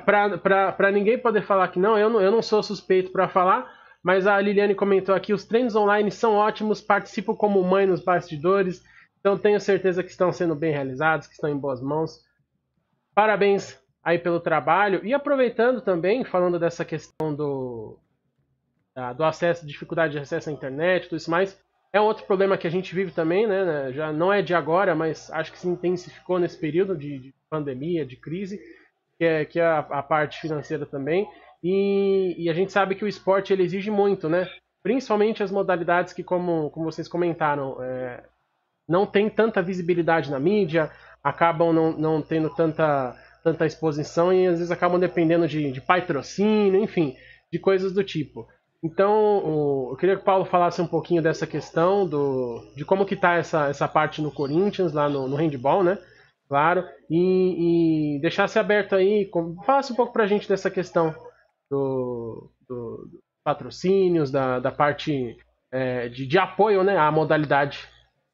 para ninguém poder falar que não, eu não, eu não sou suspeito para falar, mas a Liliane comentou aqui, os treinos online são ótimos, participo como mãe nos bastidores, então tenho certeza que estão sendo bem realizados, que estão em boas mãos. Parabéns aí pelo trabalho, e aproveitando também, falando dessa questão do, do acesso, dificuldade de acesso à internet, tudo isso mais, é outro problema que a gente vive também, né? Já não é de agora, mas acho que se intensificou nesse período de, de pandemia, de crise, que é, que é a, a parte financeira também. E, e a gente sabe que o esporte ele exige muito, né? Principalmente as modalidades que, como, como vocês comentaram, é, não tem tanta visibilidade na mídia, acabam não, não tendo tanta, tanta exposição e às vezes acabam dependendo de, de patrocínio, enfim, de coisas do tipo. Então, eu queria que o Paulo falasse um pouquinho dessa questão, do, de como que está essa, essa parte no Corinthians, lá no, no handball, né? Claro. E, e deixasse aberto aí, falasse um pouco pra gente dessa questão do, do, do patrocínios, da, da parte é, de, de apoio, né, à modalidade.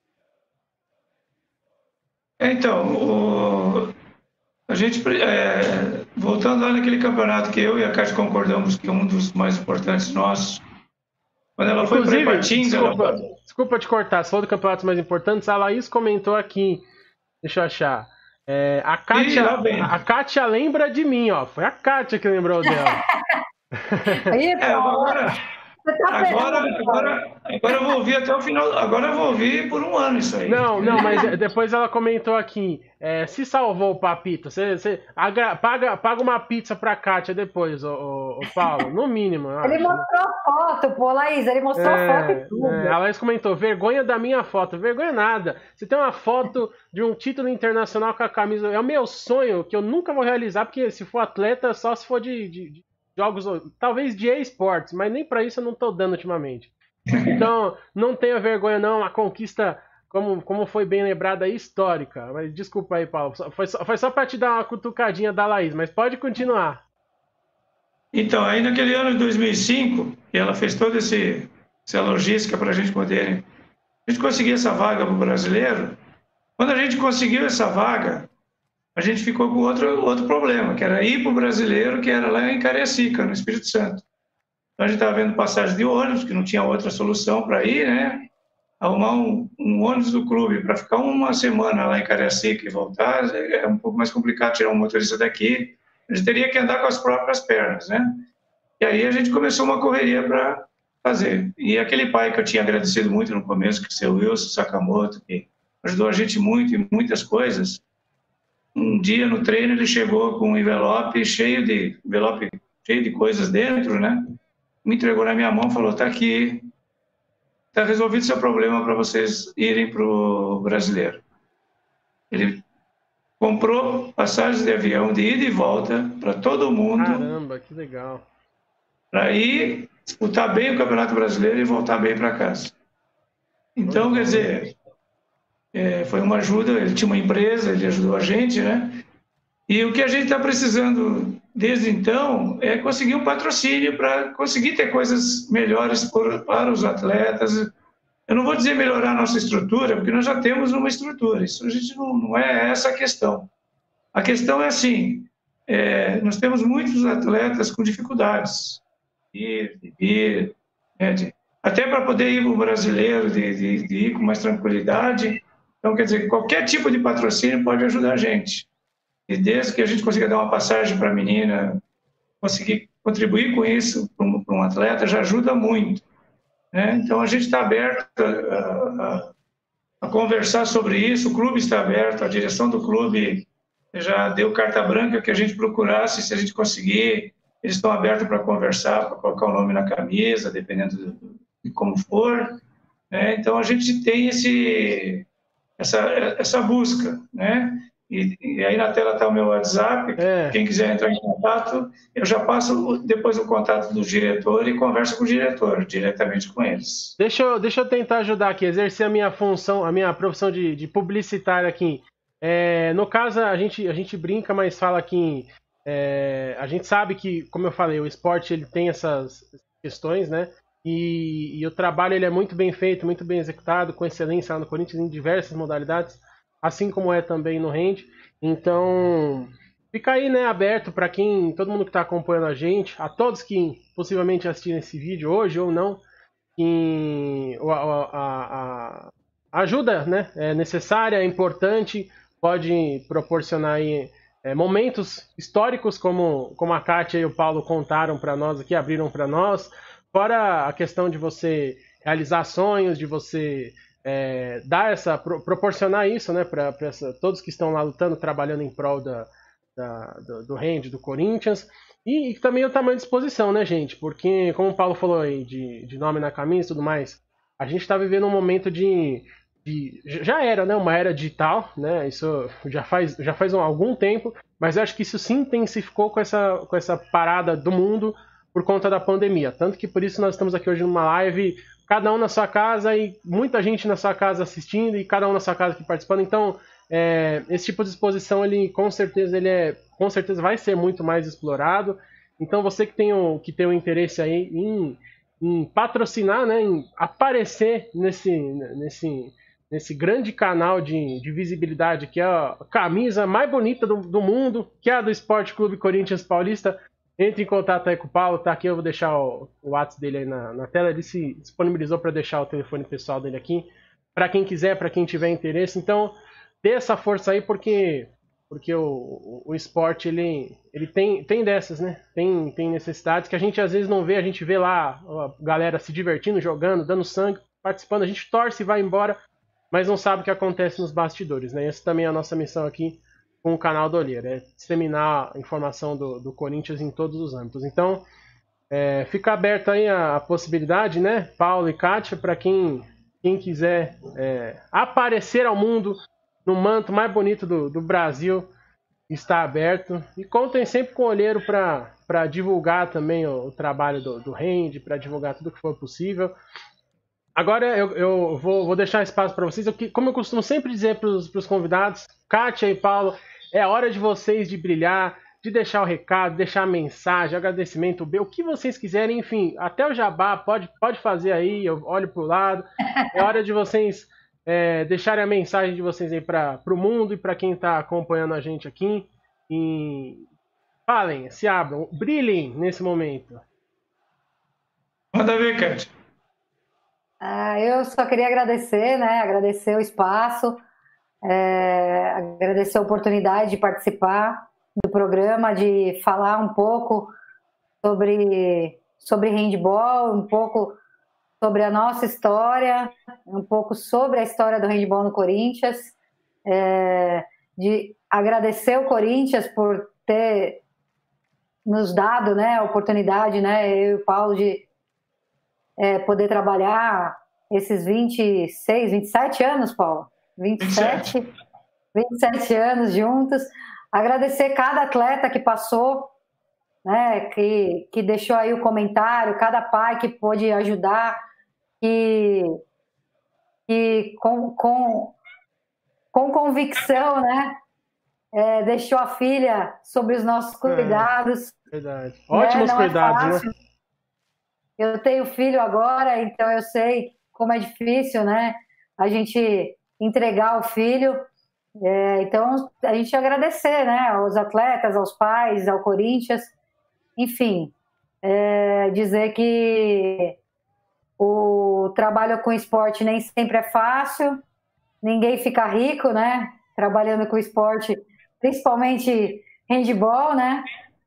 Então, o, a gente, é, voltando lá naquele campeonato que eu e a Cátia concordamos que é um dos mais importantes nossos, quando ela foi para Ipatinga... Desculpa, ela... desculpa te cortar, você falou do campeonato mais importante, a Laís comentou aqui, deixa eu achar, é, a, Kátia, a Kátia lembra de mim, ó, foi a Kátia que lembrou dela. É, agora, agora, agora, agora eu vou ouvir até o final, agora eu vou ouvir por um ano isso aí. Não, não, mas depois ela comentou aqui, é, se salvou o Papito, você, você agra, paga, paga uma pizza pra Kátia depois, o, o, o Paulo, no mínimo. Ele acho. mostrou a foto, pô, Laís, ele mostrou é, a foto e tudo. É, a Laís comentou, vergonha da minha foto, vergonha nada, você tem uma foto de um título internacional com a camisa, é o meu sonho, que eu nunca vou realizar, porque se for atleta, só se for de... de, de jogos, talvez de esportes, mas nem pra isso eu não tô dando ultimamente. Então, não tenha vergonha não, uma conquista, como, como foi bem lembrada, histórica. Mas desculpa aí, Paulo, foi só, foi só para te dar uma cutucadinha da Laís, mas pode continuar. Então, aí naquele ano de dois mil e cinco, e ela fez toda esse, essa logística para a gente poder... A gente conseguir essa vaga para o brasileiro. Quando a gente conseguiu essa vaga, a gente ficou com outro, outro problema, que era ir para o brasileiro, que era lá em Cariacica, no Espírito Santo. Então, a gente estava vendo passagem de ônibus, que não tinha outra solução para ir, né? Arrumar um, um ônibus do clube para ficar uma semana lá em Cariacica e voltar, é um pouco mais complicado tirar um motorista daqui. A gente teria que andar com as próprias pernas, né? E aí a gente começou uma correria para fazer. E aquele pai que eu tinha agradecido muito no começo, que é o seu Wilson Sakamoto, que ajudou a gente muito em muitas coisas, um dia no treino ele chegou com um envelope cheio de envelope cheio de coisas dentro, né? Me entregou na minha mão e falou: tá aqui, tá resolvido seu problema para vocês irem para o brasileiro. Ele comprou passagens de avião de ida e volta para todo mundo. Caramba, que legal. Para ir disputar bem o Campeonato Brasileiro e voltar bem para casa. Então, uhum. Quer dizer, é, foi uma ajuda, ele tinha uma empresa, ele ajudou a gente, né? E o que a gente está precisando desde então é conseguir um patrocínio para conseguir ter coisas melhores por, para os atletas. Eu não vou dizer melhorar a nossa estrutura, porque nós já temos uma estrutura, isso a gente não, não é essa a questão. A questão é assim, é, nós temos muitos atletas com dificuldades, de, de, de, né, de, até para poder ir para o brasileiro, de, de, de ir com mais tranquilidade. Então, quer dizer, qualquer tipo de patrocínio pode ajudar a gente. E desde que a gente consiga dar uma passagem para a menina, conseguir contribuir com isso para um, para um atleta, já ajuda muito. Né? Então, a gente está aberto a, a, a conversar sobre isso, o clube está aberto, a direção do clube já deu carta branca que a gente procurasse, se a gente conseguir, eles estão abertos para conversar, para colocar o nome na camisa, dependendo de como for. Né? Então, a gente tem esse, essa, essa busca, né? E, e aí na tela está o meu WhatsApp, é. Quem quiser entrar em contato, eu já passo depois o contato do diretor e converso com o diretor, diretamente com eles. Deixa eu, deixa eu tentar ajudar aqui, exercer a minha função, a minha profissão de, de publicitário aqui. É, no caso, a gente, a gente brinca, mas fala que é, a gente sabe que, como eu falei, o esporte ele tem essas questões, né? E, e o trabalho ele é muito bem feito, muito bem executado, com excelência lá no Corinthians em diversas modalidades, assim como é também no Hand. Então, fica aí, né, aberto para quem, todo mundo que está acompanhando a gente, a todos que possivelmente assistirem esse vídeo hoje ou não, que a, a, a ajuda, né, é necessária, é importante, pode proporcionar aí, é, momentos históricos como, como a Kátia e o Paulo contaram para nós aqui, abriram para nós, fora a questão de você realizar sonhos, de você É, dar essa, pro, proporcionar isso, né, para todos que estão lá lutando, trabalhando em prol da, da, do, do Hand, do Corinthians, e, e também o tamanho de exposição, né, gente, porque, como o Paulo falou aí, de, de nome na camisa e tudo mais, a gente está vivendo um momento de, de, já era, né, uma era digital, né, isso já faz, já faz um, algum tempo, mas eu acho que isso se intensificou com essa, com essa parada do mundo por conta da pandemia, tanto que por isso nós estamos aqui hoje numa live, cada um na sua casa e muita gente na sua casa assistindo e cada um na sua casa aqui participando. Então, é, esse tipo de exposição, ele com certeza, ele é, com certeza vai ser muito mais explorado. Então, você que tem o, que tem o interesse aí em, em patrocinar, né, em aparecer nesse, nesse, nesse grande canal de, de visibilidade, que é a camisa mais bonita do, do mundo, que é a do Esporte Clube Corinthians Paulista, entre em contato aí com o Paulo, tá aqui, eu vou deixar o, o WhatsApp dele aí na, na tela, ele se disponibilizou para deixar o telefone pessoal dele aqui, para quem quiser, para quem tiver interesse, então dê essa força aí, porque, porque o, o, o esporte, ele, ele tem, tem dessas, né, tem, tem necessidades que a gente às vezes não vê, a gente vê lá a galera se divertindo, jogando, dando sangue, participando, a gente torce e vai embora, mas não sabe o que acontece nos bastidores, né, essa também é a nossa missão aqui, com o canal do Olheiro, é disseminar a informação do, do Corinthians em todos os âmbitos. Então, é, fica aberto aí a, a possibilidade, né, Paulo e Kátia, para quem, quem quiser é, aparecer ao mundo no manto mais bonito do, do Brasil, está aberto. E contem sempre com o Olheiro para divulgar também o, o trabalho do, do Hand, para divulgar tudo que for possível. agora eu, eu vou, vou deixar espaço para vocês. Eu, como eu costumo sempre dizer para os convidados, Kátia e Paulo, é a hora de vocês de brilhar, de deixar o recado, deixar a mensagem, agradecimento, o que vocês quiserem, enfim, até o jabá, pode, pode fazer aí, eu olho para o lado. É hora de vocês é, deixarem a mensagem de vocês aí para o mundo e para quem está acompanhando a gente aqui. E falem, se abram, brilhem nesse momento. Manda ver, Kátia. Ah, eu só queria agradecer, né? Agradecer o espaço, é, agradecer a oportunidade de participar do programa, de falar um pouco sobre, sobre handball, um pouco sobre a nossa história, um pouco sobre a história do handball no Corinthians, é, de agradecer o Corinthians por ter nos dado, né, a oportunidade, né, eu e o Paulo, de é, poder trabalhar esses vinte e seis, vinte e sete anos, Paulo, vinte e sete, vinte e sete anos juntos. Agradecer cada atleta que passou, né, que, que deixou aí o comentário, cada pai que pôde ajudar, que, que com, com, com convicção, né, é, deixou a filha sob os nossos cuidados. É, verdade. Ótimos né, cuidados, é né? Eu tenho filho agora, então eu sei como é difícil, né, a gente entregar o filho. É, então, a gente agradecer, né, aos atletas, aos pais, ao Corinthians, enfim, é, dizer que o trabalho com esporte nem sempre é fácil, ninguém fica rico, né, trabalhando com esporte, principalmente handball, né,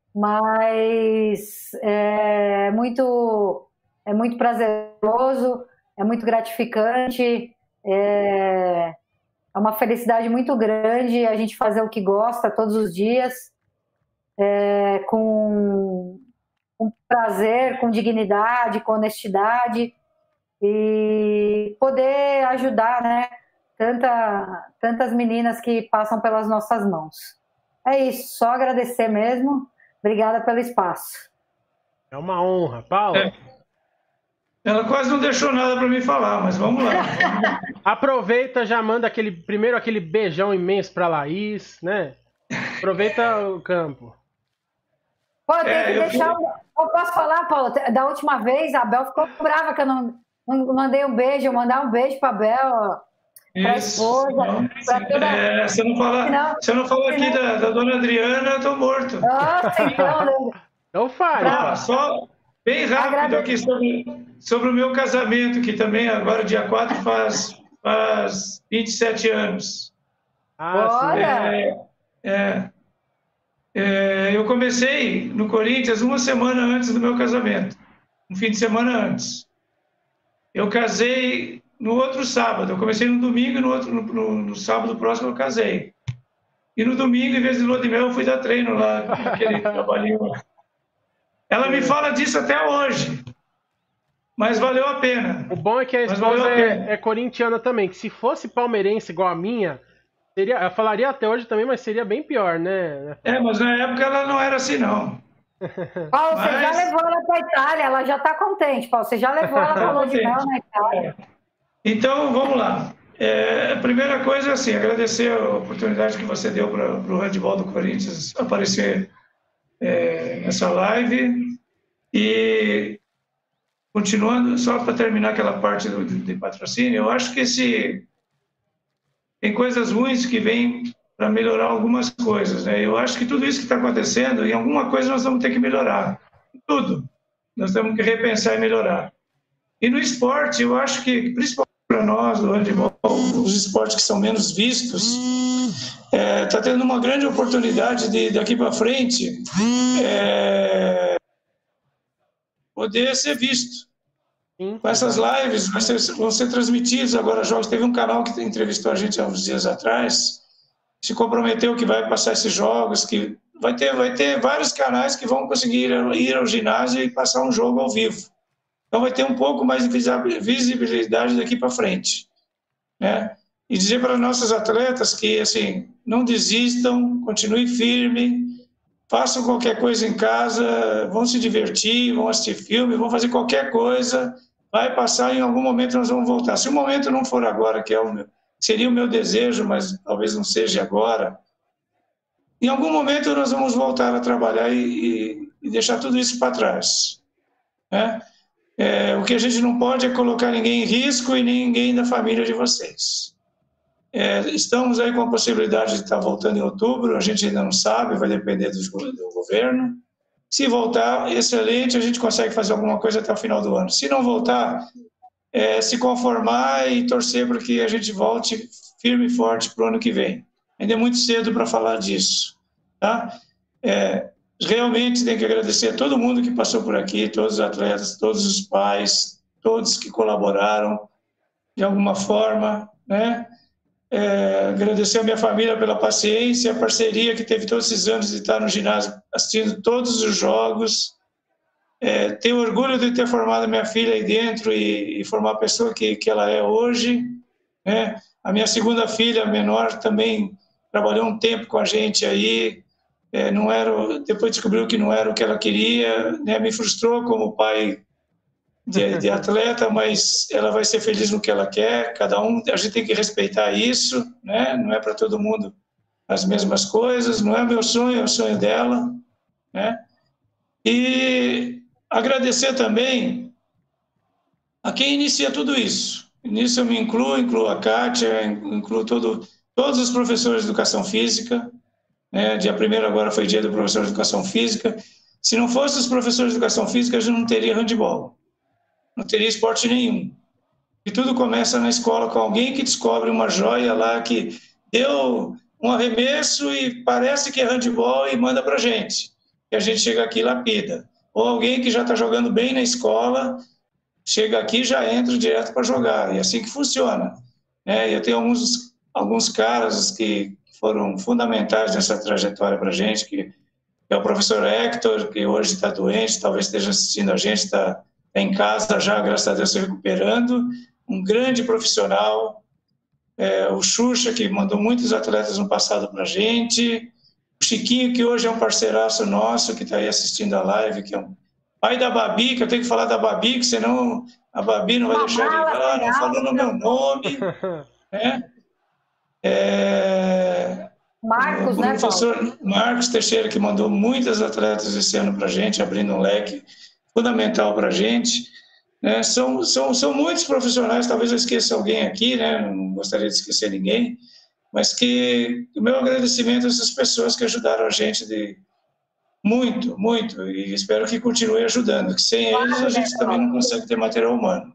mas é muito, é muito prazeroso, é muito gratificante, é... É uma felicidade muito grande a gente fazer o que gosta todos os dias, é, com, com prazer, com dignidade, com honestidade, e poder ajudar, né, tanta, tantas meninas que passam pelas nossas mãos. É isso, só agradecer mesmo. Obrigada pelo espaço. É uma honra. Paulo? É. Ela quase não deixou nada para me falar, mas vamos lá. Aproveita, já manda aquele, primeiro aquele beijão imenso para Laís, né? Aproveita o campo. Pô, tem É, que eu deixar... fui- Eu posso falar, Paulo? Da última vez, a Bel ficou brava que eu não, não mandei um beijo. Eu mandar um beijo para a Bel, para a esposa, Não, para toda... é, se eu não falar, Não, se eu não falar aqui não. da, da dona Adriana, eu tô morto. Nossa, então... né? Então fale. Ah, Paulo. só bem rápido Agradeço. aqui sobre, sobre o meu casamento, que também agora, dia quatro, faz, faz vinte e sete anos. Ah, sim. Olha. É, é, é, eu comecei no Corinthians uma semana antes do meu casamento, um fim de semana antes. Eu casei no outro sábado, eu comecei no domingo e no, outro, no, no, no sábado próximo eu casei. E no domingo, em vez de lua de mel, eu fui dar treino lá, naquele trabalhinho lá. Ela me fala disso até hoje, mas valeu a pena. O bom é que a Mas esposa valeu a pena. é, é corintiana também, que se fosse palmeirense igual a minha, seria, eu falaria até hoje também, mas seria bem pior, né? É, mas na época ela não era assim, não. Paulo, você já Mas- levou ela para a Itália, ela já está contente, Paulo. Você já levou ela para lua de mel na Itália. Então, vamos lá. É, a primeira coisa é assim, agradecer a oportunidade que você deu para o handball do Corinthians aparecer é, nessa live. E, continuando, só para terminar aquela parte do, de, de patrocínio, eu acho que esse, tem coisas ruins que vêm para melhorar algumas coisas, né? Eu acho que tudo isso que está acontecendo, em alguma coisa nós vamos ter que melhorar. Tudo. Nós temos que repensar e melhorar. E no esporte, eu acho que, principalmente para nós, do handebol, os esportes que são menos vistos, está tendo uma grande oportunidade de, daqui para frente, é, poder ser visto. Sim. Com essas lives vão ser, vão ser transmitidos agora jogos. Teve um canal que entrevistou a gente há uns dias atrás, se comprometeu que vai passar esses jogos, que vai ter, vai ter vários canais que vão conseguir ir ao ginásio e passar um jogo ao vivo. Então vai ter um pouco mais de visibilidade daqui para frente, né? E dizer para nossos atletas que, assim, não desistam, continuem firme, façam qualquer coisa em casa, vão se divertir, vão assistir filme, vão fazer qualquer coisa, vai passar e em algum momento nós vamos voltar. Se o momento não for agora, que é o meu, seria o meu desejo, mas talvez não seja agora, em algum momento nós vamos voltar a trabalhar e, e, e deixar tudo isso para trás, né? É, o que a gente não pode é colocar ninguém em risco e ninguém da família de vocês. É, estamos aí com a possibilidade de estar voltando em outubro, a gente ainda não sabe, vai depender do, do governo. Se voltar, excelente, a gente consegue fazer alguma coisa até o final do ano. Se não voltar, é, se conformar e torcer para que a gente volte firme e forte para o ano que vem. Ainda é muito cedo para falar disso, tá? É, realmente tem que agradecer a todo mundo que passou por aqui, todos os atletas, todos os pais, todos que colaboraram de alguma forma, né? É, agradecer a minha família pela paciência, a parceria que teve todos esses anos de estar no ginásio assistindo todos os jogos. É, tenho orgulho de ter formado a minha filha aí dentro e, e formar a pessoa que, que ela é hoje, né? A minha segunda filha, a menor, também trabalhou um tempo com a gente aí. É, não era, depois descobriu que não era o que ela queria, né? Me frustrou como pai de, de atleta, mas ela vai ser feliz no que ela quer. Cada um, a gente tem que respeitar isso, né? Não é para todo mundo as mesmas coisas, não é meu sonho, é o sonho dela, né? E agradecer também a quem inicia tudo isso. Nisso eu me incluo, incluo a Kátia, incluo todo, todos os professores de educação física, né? Dia primeiro agora foi dia do professor de educação física. Se não fosse os professores de educação física, a gente não teria handebol, não teria esporte nenhum. E tudo começa na escola com alguém que descobre uma joia lá que deu um arremesso e parece que é handebol e manda para a gente. E a gente chega aqui e lapida. Ou alguém que já está jogando bem na escola, chega aqui e já entra direto para jogar. E é assim que funciona. É, eu tenho alguns, alguns caras que foram fundamentais nessa trajetória para a gente, que é o professor Hector, que hoje está doente, talvez esteja assistindo a gente, está em casa já, graças a Deus, se recuperando. Um grande profissional. É, o Xuxa, que mandou muitos atletas no passado para a gente. O Chiquinho, que hoje é um parceiraço nosso, que está aí assistindo a live, que é um pai da Babi, que eu tenho que falar da Babi, que senão a Babi não vai Uma deixar de falar, não falou no meu nome. Né? É, Marcos, o né, professor Paulo? Marcos Teixeira, que mandou muitas atletas esse ano para a gente, abrindo um leque fundamental para a gente. Né? São, são, são muitos profissionais, talvez eu esqueça alguém aqui, né? Não gostaria de esquecer ninguém, mas que o meu agradecimento a essas pessoas que ajudaram a gente de muito, muito, e espero que continue ajudando, que sem eles a gente também não consegue ter material humano.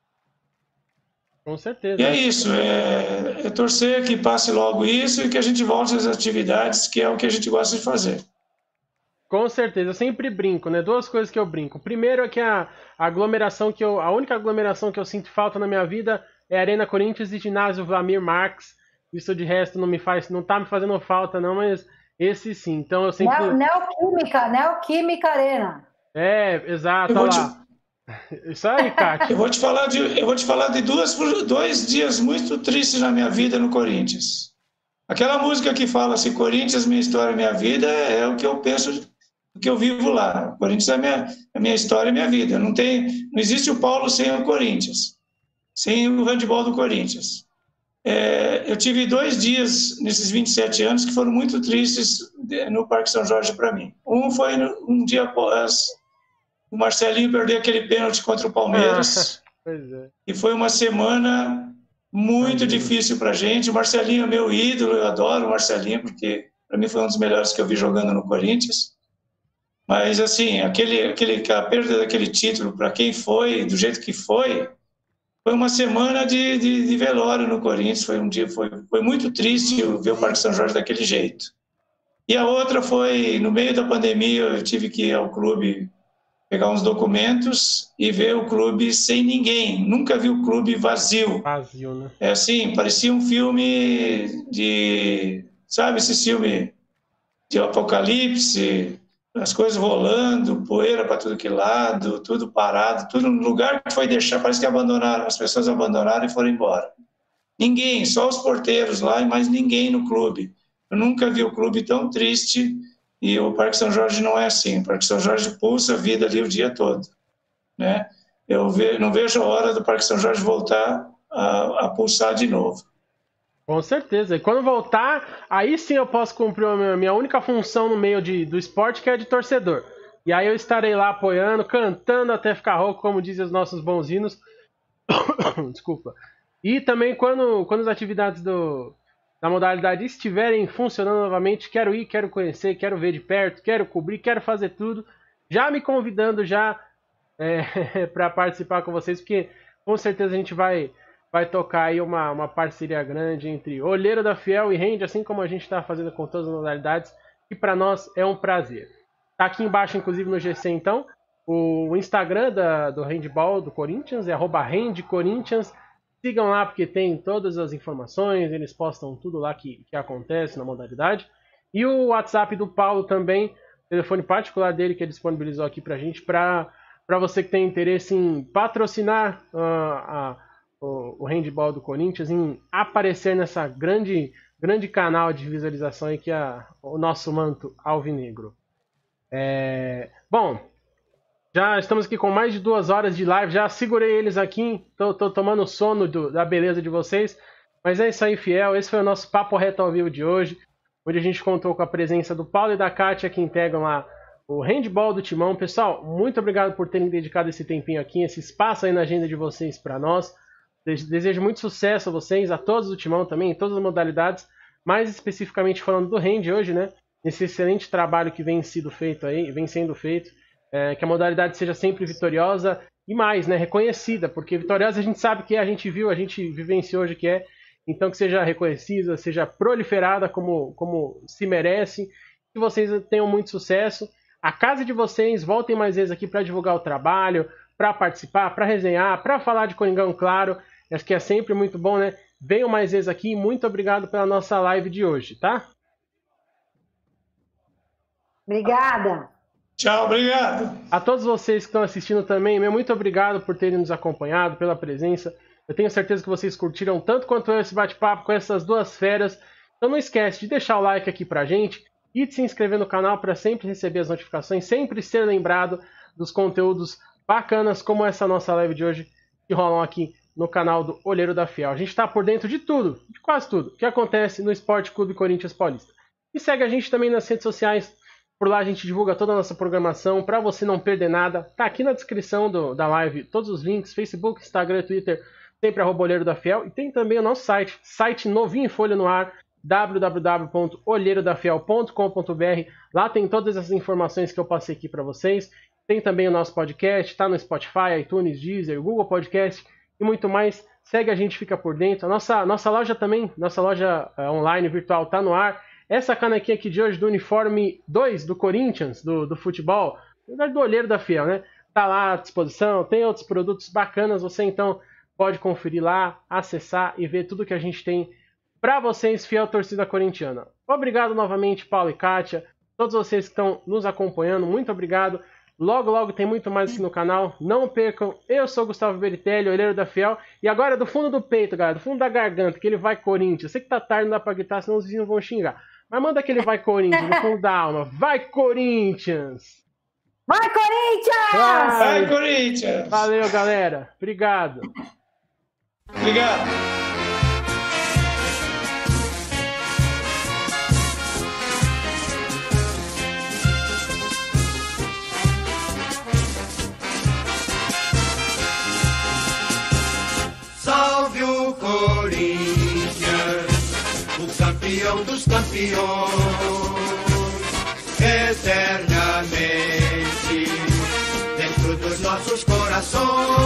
Com certeza. E é isso, é, é torcer que passe logo isso e que a gente volte às atividades, que é o que a gente gosta de fazer. Com certeza, eu sempre brinco, né? Duas coisas que eu brinco. Primeiro é que a, a aglomeração que eu. A única aglomeração que eu sinto falta na minha vida é a Arena Corinthians e ginásio Vlamir Marx. Isso de resto não me faz, não tá me fazendo falta, não, mas esse sim. Então eu sempre. Neo, Neoquímica, Neoquímica Arena. É, exato, olha lá. Te... Isso aí, Kátia. Eu vou te falar de, eu vou te falar de duas, dois dias muito tristes na minha vida no Corinthians. Aquela música que fala assim, Corinthians, minha história, minha vida, é o que eu penso, o que eu vivo lá. O Corinthians é a minha, a minha história e minha vida. Não, tem, não existe o Paulo sem o Corinthians, sem o handebol do Corinthians. É, eu tive dois dias nesses vinte e sete anos que foram muito tristes no Parque São Jorge para mim. Um foi um dia após o Marcelinho perder aquele pênalti contra o Palmeiras. Pois é. E foi uma semana muito difícil para a gente. O Marcelinho é meu ídolo, eu adoro o Marcelinho, porque para mim foi um dos melhores que eu vi jogando no Corinthians. Mas, assim, aquele, aquele, a perda daquele título, para quem foi, do jeito que foi, foi uma semana de, de, de velório no Corinthians. Foi um dia, foi, foi muito triste ver o Parque São Jorge daquele jeito. E a outra foi, no meio da pandemia, eu tive que ir ao clube pegar uns documentos e ver o clube sem ninguém. Nunca vi o clube vazio. Vazio, né? É assim, parecia um filme de... Sabe esse filme de apocalipse? As coisas rolando, poeira para tudo que lado, tudo parado, tudo no lugar que foi deixar, parece que abandonaram, as pessoas abandonaram e foram embora. Ninguém, só os porteiros lá e mais ninguém no clube. Eu nunca vi o clube tão triste. E o Parque São Jorge não é assim. O Parque São Jorge pulsa a vida ali o dia todo, né? eu ve, não vejo a hora do Parque São Jorge voltar a, a pulsar de novo. Com certeza. E quando voltar, aí sim eu posso cumprir a minha, minha única função no meio de, do esporte, que é de torcedor. E aí eu estarei lá apoiando, cantando até ficar rouco, como dizem os nossos bons hinos. Desculpa. E também quando, quando as atividades do, da modalidade estiverem funcionando novamente, quero ir, quero conhecer, quero ver de perto, quero cobrir, quero fazer tudo. Já me convidando já é, para participar com vocês, porque com certeza a gente vai... vai tocar aí uma, uma parceria grande entre Olheiro da Fiel e Hand, assim como a gente está fazendo com todas as modalidades, e para nós é um prazer. Tá aqui embaixo, inclusive, no G C, então, o Instagram da, do Handball do Corinthians, é arroba handcorinthians. Sigam lá, porque tem todas as informações, eles postam tudo lá que, que acontece na modalidade. E o WhatsApp do Paulo também, telefone particular dele, que ele disponibilizou aqui pra gente, para você que tem interesse em patrocinar uh, a o, o handball do Corinthians, em aparecer nessa grande, grande canal de visualização aí que é o nosso manto alvinegro. É, bom, já estamos aqui com mais de duas horas de live, já segurei eles aqui, tô, tô tomando sono do, da beleza de vocês, mas é isso aí, fiel, esse foi o nosso Papo Reto ao Vivo de hoje, onde a gente contou com a presença do Paulo e da Kátia, que integram lá o handball do Timão. Pessoal, muito obrigado por terem dedicado esse tempinho aqui, esse espaço aí na agenda de vocês para nós. Desejo muito sucesso a vocês, a todos do Timão também, em todas as modalidades, mais especificamente falando do hand hoje, né? Nesse excelente trabalho que vem sendo feito aí, vem sendo feito, é, que a modalidade seja sempre vitoriosa e mais, né? Reconhecida, porque vitoriosa a gente sabe que é, a gente viu, a gente vivenciou hoje que é, então que seja reconhecida, seja proliferada como, como se merece, que vocês tenham muito sucesso. A casa de vocês, voltem mais vezes aqui para divulgar o trabalho, para participar, para resenhar, para falar de Coringão, claro. Acho que é sempre muito bom, né? Venham mais vezes aqui. Muito obrigado pela nossa live de hoje, tá? Obrigada. Tchau, obrigado. A todos vocês que estão assistindo também, meu muito obrigado por terem nos acompanhado, pela presença. Eu tenho certeza que vocês curtiram tanto quanto eu esse bate-papo com essas duas feras. Então não esquece de deixar o like aqui pra gente e de se inscrever no canal para sempre receber as notificações, sempre ser lembrado dos conteúdos bacanas como essa nossa live de hoje que rolam aqui no canal do Olheiro da Fiel. A gente está por dentro de tudo, de quase tudo, que acontece no Esporte Clube Corinthians Paulista. E segue a gente também nas redes sociais, por lá a gente divulga toda a nossa programação, para você não perder nada. Tá aqui na descrição do, da live todos os links, Facebook, Instagram, Twitter, sempre arroba Olheiro da Fiel. E tem também o nosso site, site novinho em folha no ar, w w w ponto olheiro da fiel ponto com ponto b r. Lá tem todas as informações que eu passei aqui para vocês. Tem também o nosso podcast, tá no Spotify, iTunes, Deezer, Google Podcast e muito mais. Segue a gente, fica por dentro. A nossa, nossa loja também, nossa loja uh, online, virtual, tá no ar. Essa canequinha aqui de hoje do uniforme dois do Corinthians, do, do futebol, na verdade do Olheiro da Fiel, né? Tá lá à disposição, tem outros produtos bacanas, você então pode conferir lá, acessar e ver tudo que a gente tem para vocês, fiel torcida corintiana. Obrigado novamente, Paulo e Kátia, todos vocês que estão nos acompanhando, muito obrigado. Logo, logo tem muito mais aqui no canal. Não percam. Eu sou o Gustavo Beritelli, Olheiro da Fiel. E agora do fundo do peito, galera, do fundo da garganta, que ele vai Corinthians. Eu sei que tá tarde, não dá pra gritar, senão os vizinhos vão xingar. Mas manda aquele vai Corinthians, do fundo da alma. Vai Corinthians! Vai Corinthians! Vai, vai Corinthians! Valeu, galera. Obrigado. Obrigado. Salve o Corinthians, o campeão dos campeões, eternamente dentro dos nossos corações.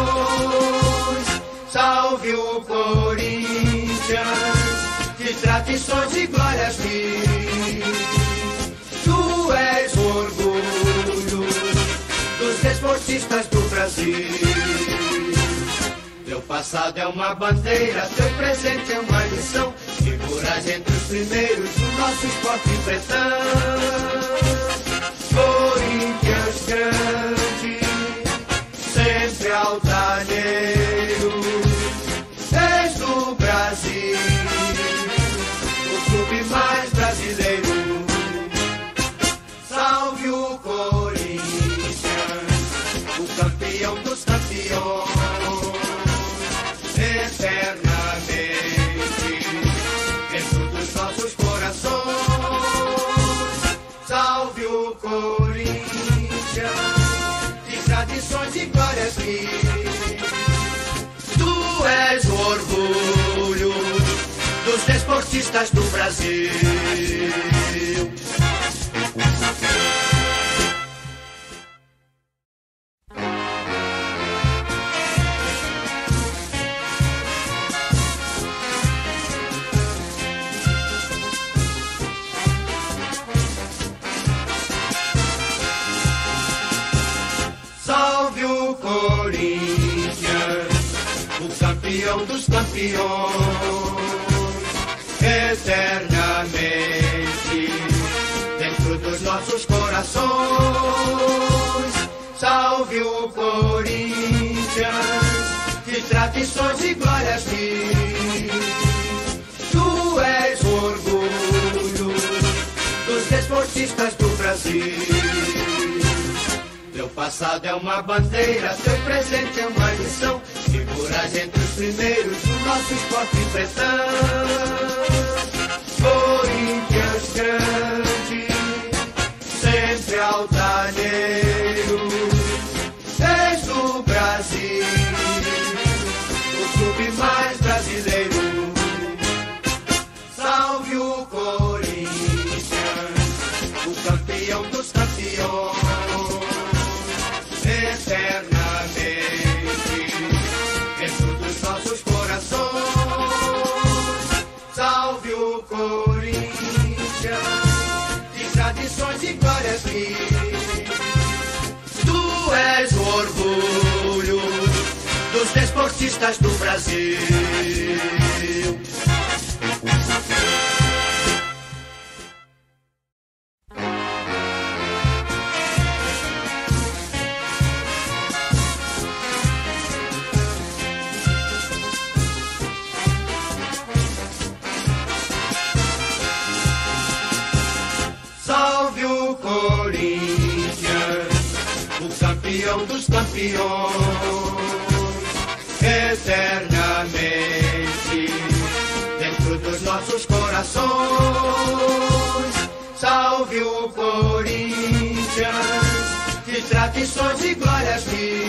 Salve o Corinthians, de tradições e glórias mil. Tu és o orgulho dos desportistas do Brasil. Teu passado é uma bandeira, teu presente é uma lição. Figuras entre os primeiros do nosso esporte pretão. Corinthians grande, sempre altaneiro, desde o Brasil, o clube mais brasileiro. Salve o Corinthians, o campeão dos campeões. glórias-te. Tu és o orgulho dos desportistas do Brasil. Salve o Corinthians, o campeão dos campeões, eternamente dentro dos nossos corações. Salve o Corinthians, de tradições e glórias-te. Tu és o orgulho dos desportistas do Brasil. Teu passado é uma bandeira, teu presente é uma lição. Figuras entre os primeiros do nosso esporte pretão. Corinthians grande, sempre altaneiro, desde o Brasil, o clube mais brasileiro. Salve o Corinthians, o campeão dos campeões, eternamente dentro dos nossos corações. Salve o Corinthians, de tradições e glórias que tu és o orgulho dos desportistas do Brasil. Salve o Corinthians, o campeão dos campeões, eternamente dentro dos nossos corações. Salve o Corinthians, de tradições e glórias que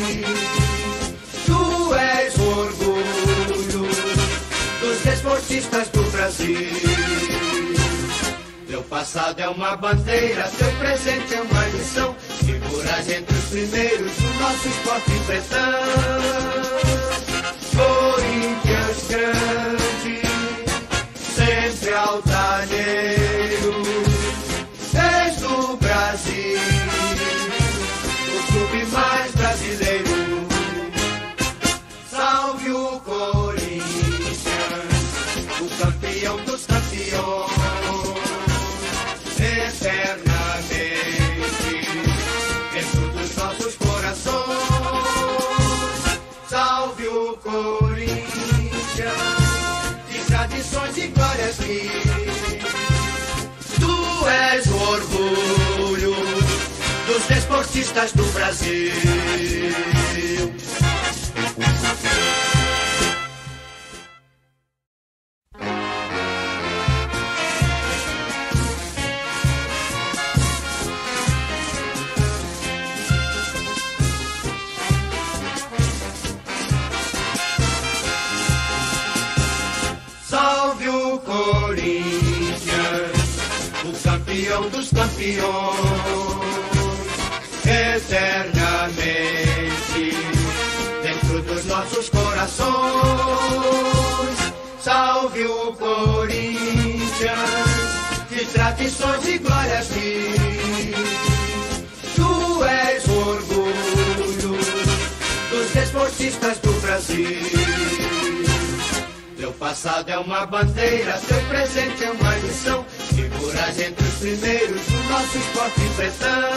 tu és o orgulho dos desportistas do Brasil. Teu passado é uma bandeira, teu presente é uma lição. Figuras entre os primeiros do nosso esporte pretão. Corinthians grande, sempre altaneiro, desde o Brasil, o clube mais brasileiro. Salve o Corinthians, o campeão dos campeões, eternamente dentro dos nossos corações. Salve o Corinthians, de tradições e glórias que tu és o orgulho dos desportistas do Brasil. Salve o Corinthians, o campeão dos campeões, eternamente dentro dos nossos corações. Salve o Corinthians, de tradições e glórias que tu és o orgulho dos desportistas do Brasil. Teu passado é uma bandeira, teu presente é uma lição. Figuras entre os primeiros do nosso esporte pretão.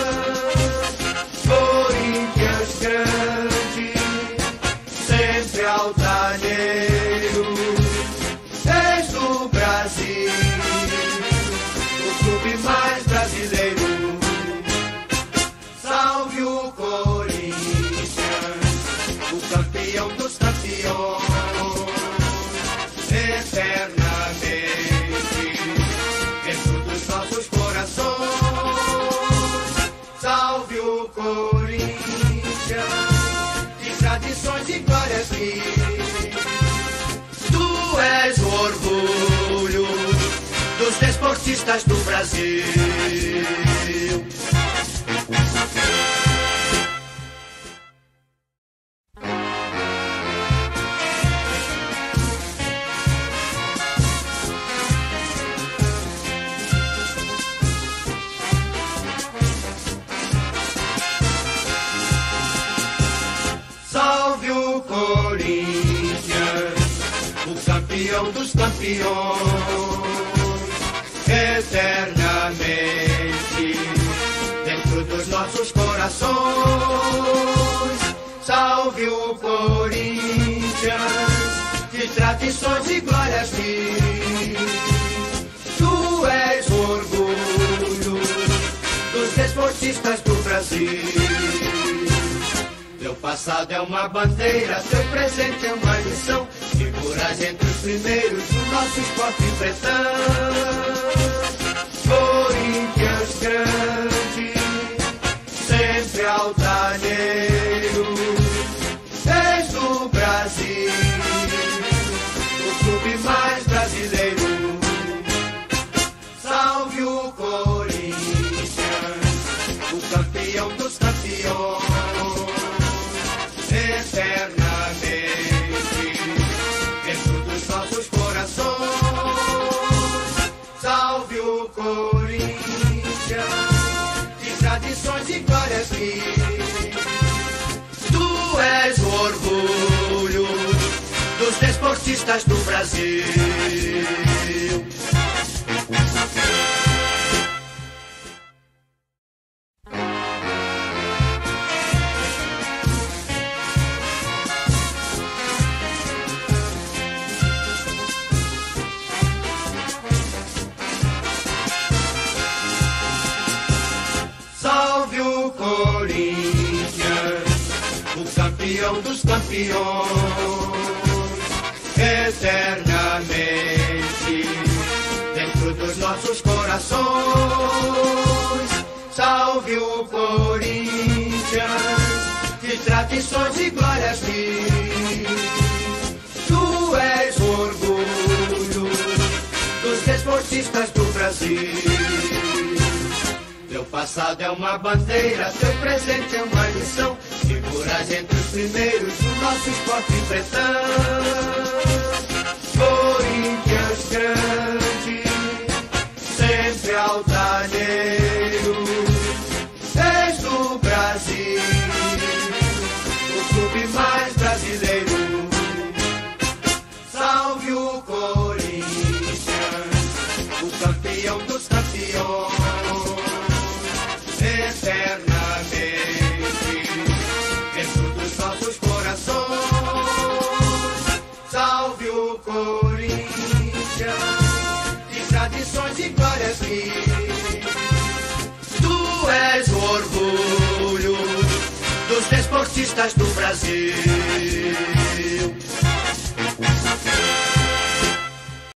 Corinthians grande, sempre altaneiro, desde o Brasil, o clube mais brasileiro. Salve o Corinthians, o campeão dos campeões, eternamente dentro dos nossos corações. Salve o Corinthians, tradições e glórias que tu és o orgulho dos desportistas do Brasil. Salve o Corinthians, o campeão dos campeões, eternamente dentro dos nossos corações. Salve o Corinthians, de tradições e glórias mil. Tu és o orgulho dos desportistas do Brasil. Teu passado é uma bandeira, teu presente é uma lição. Figuras entre os primeiros do nosso esporte pretão. Corinthians grande, sempre altaneiro, desde o Brasil, o clube mais brasileiro. Salve o Corinthians, o campeão dos campeões, eternamente dentro dos nossos corações. Salve o Corinthians, de tradições e glórias que tu és o orgulho dos desportistas do Brasil. Salve o Corinthians, o campeão dos campeões, eternamente dentro dos nossos corações. Salve o Corinthians, de tradições e glórias mil. Tu és o orgulho dos desportistas do Brasil. Teu passado é uma bandeira, teu presente é uma lição. Figuras entre os primeiros do nosso esporte pretão. Corinthians grande, sempre altaneiro, desde o Brasil, o clube mais brasileiro. Salve o Corinthians, o campeão dos campeões, eternamente dentro dos nossos corações. Salve o Corinthians, de tradições e glórias que tu és o orgulho dos desportistas do Brasil.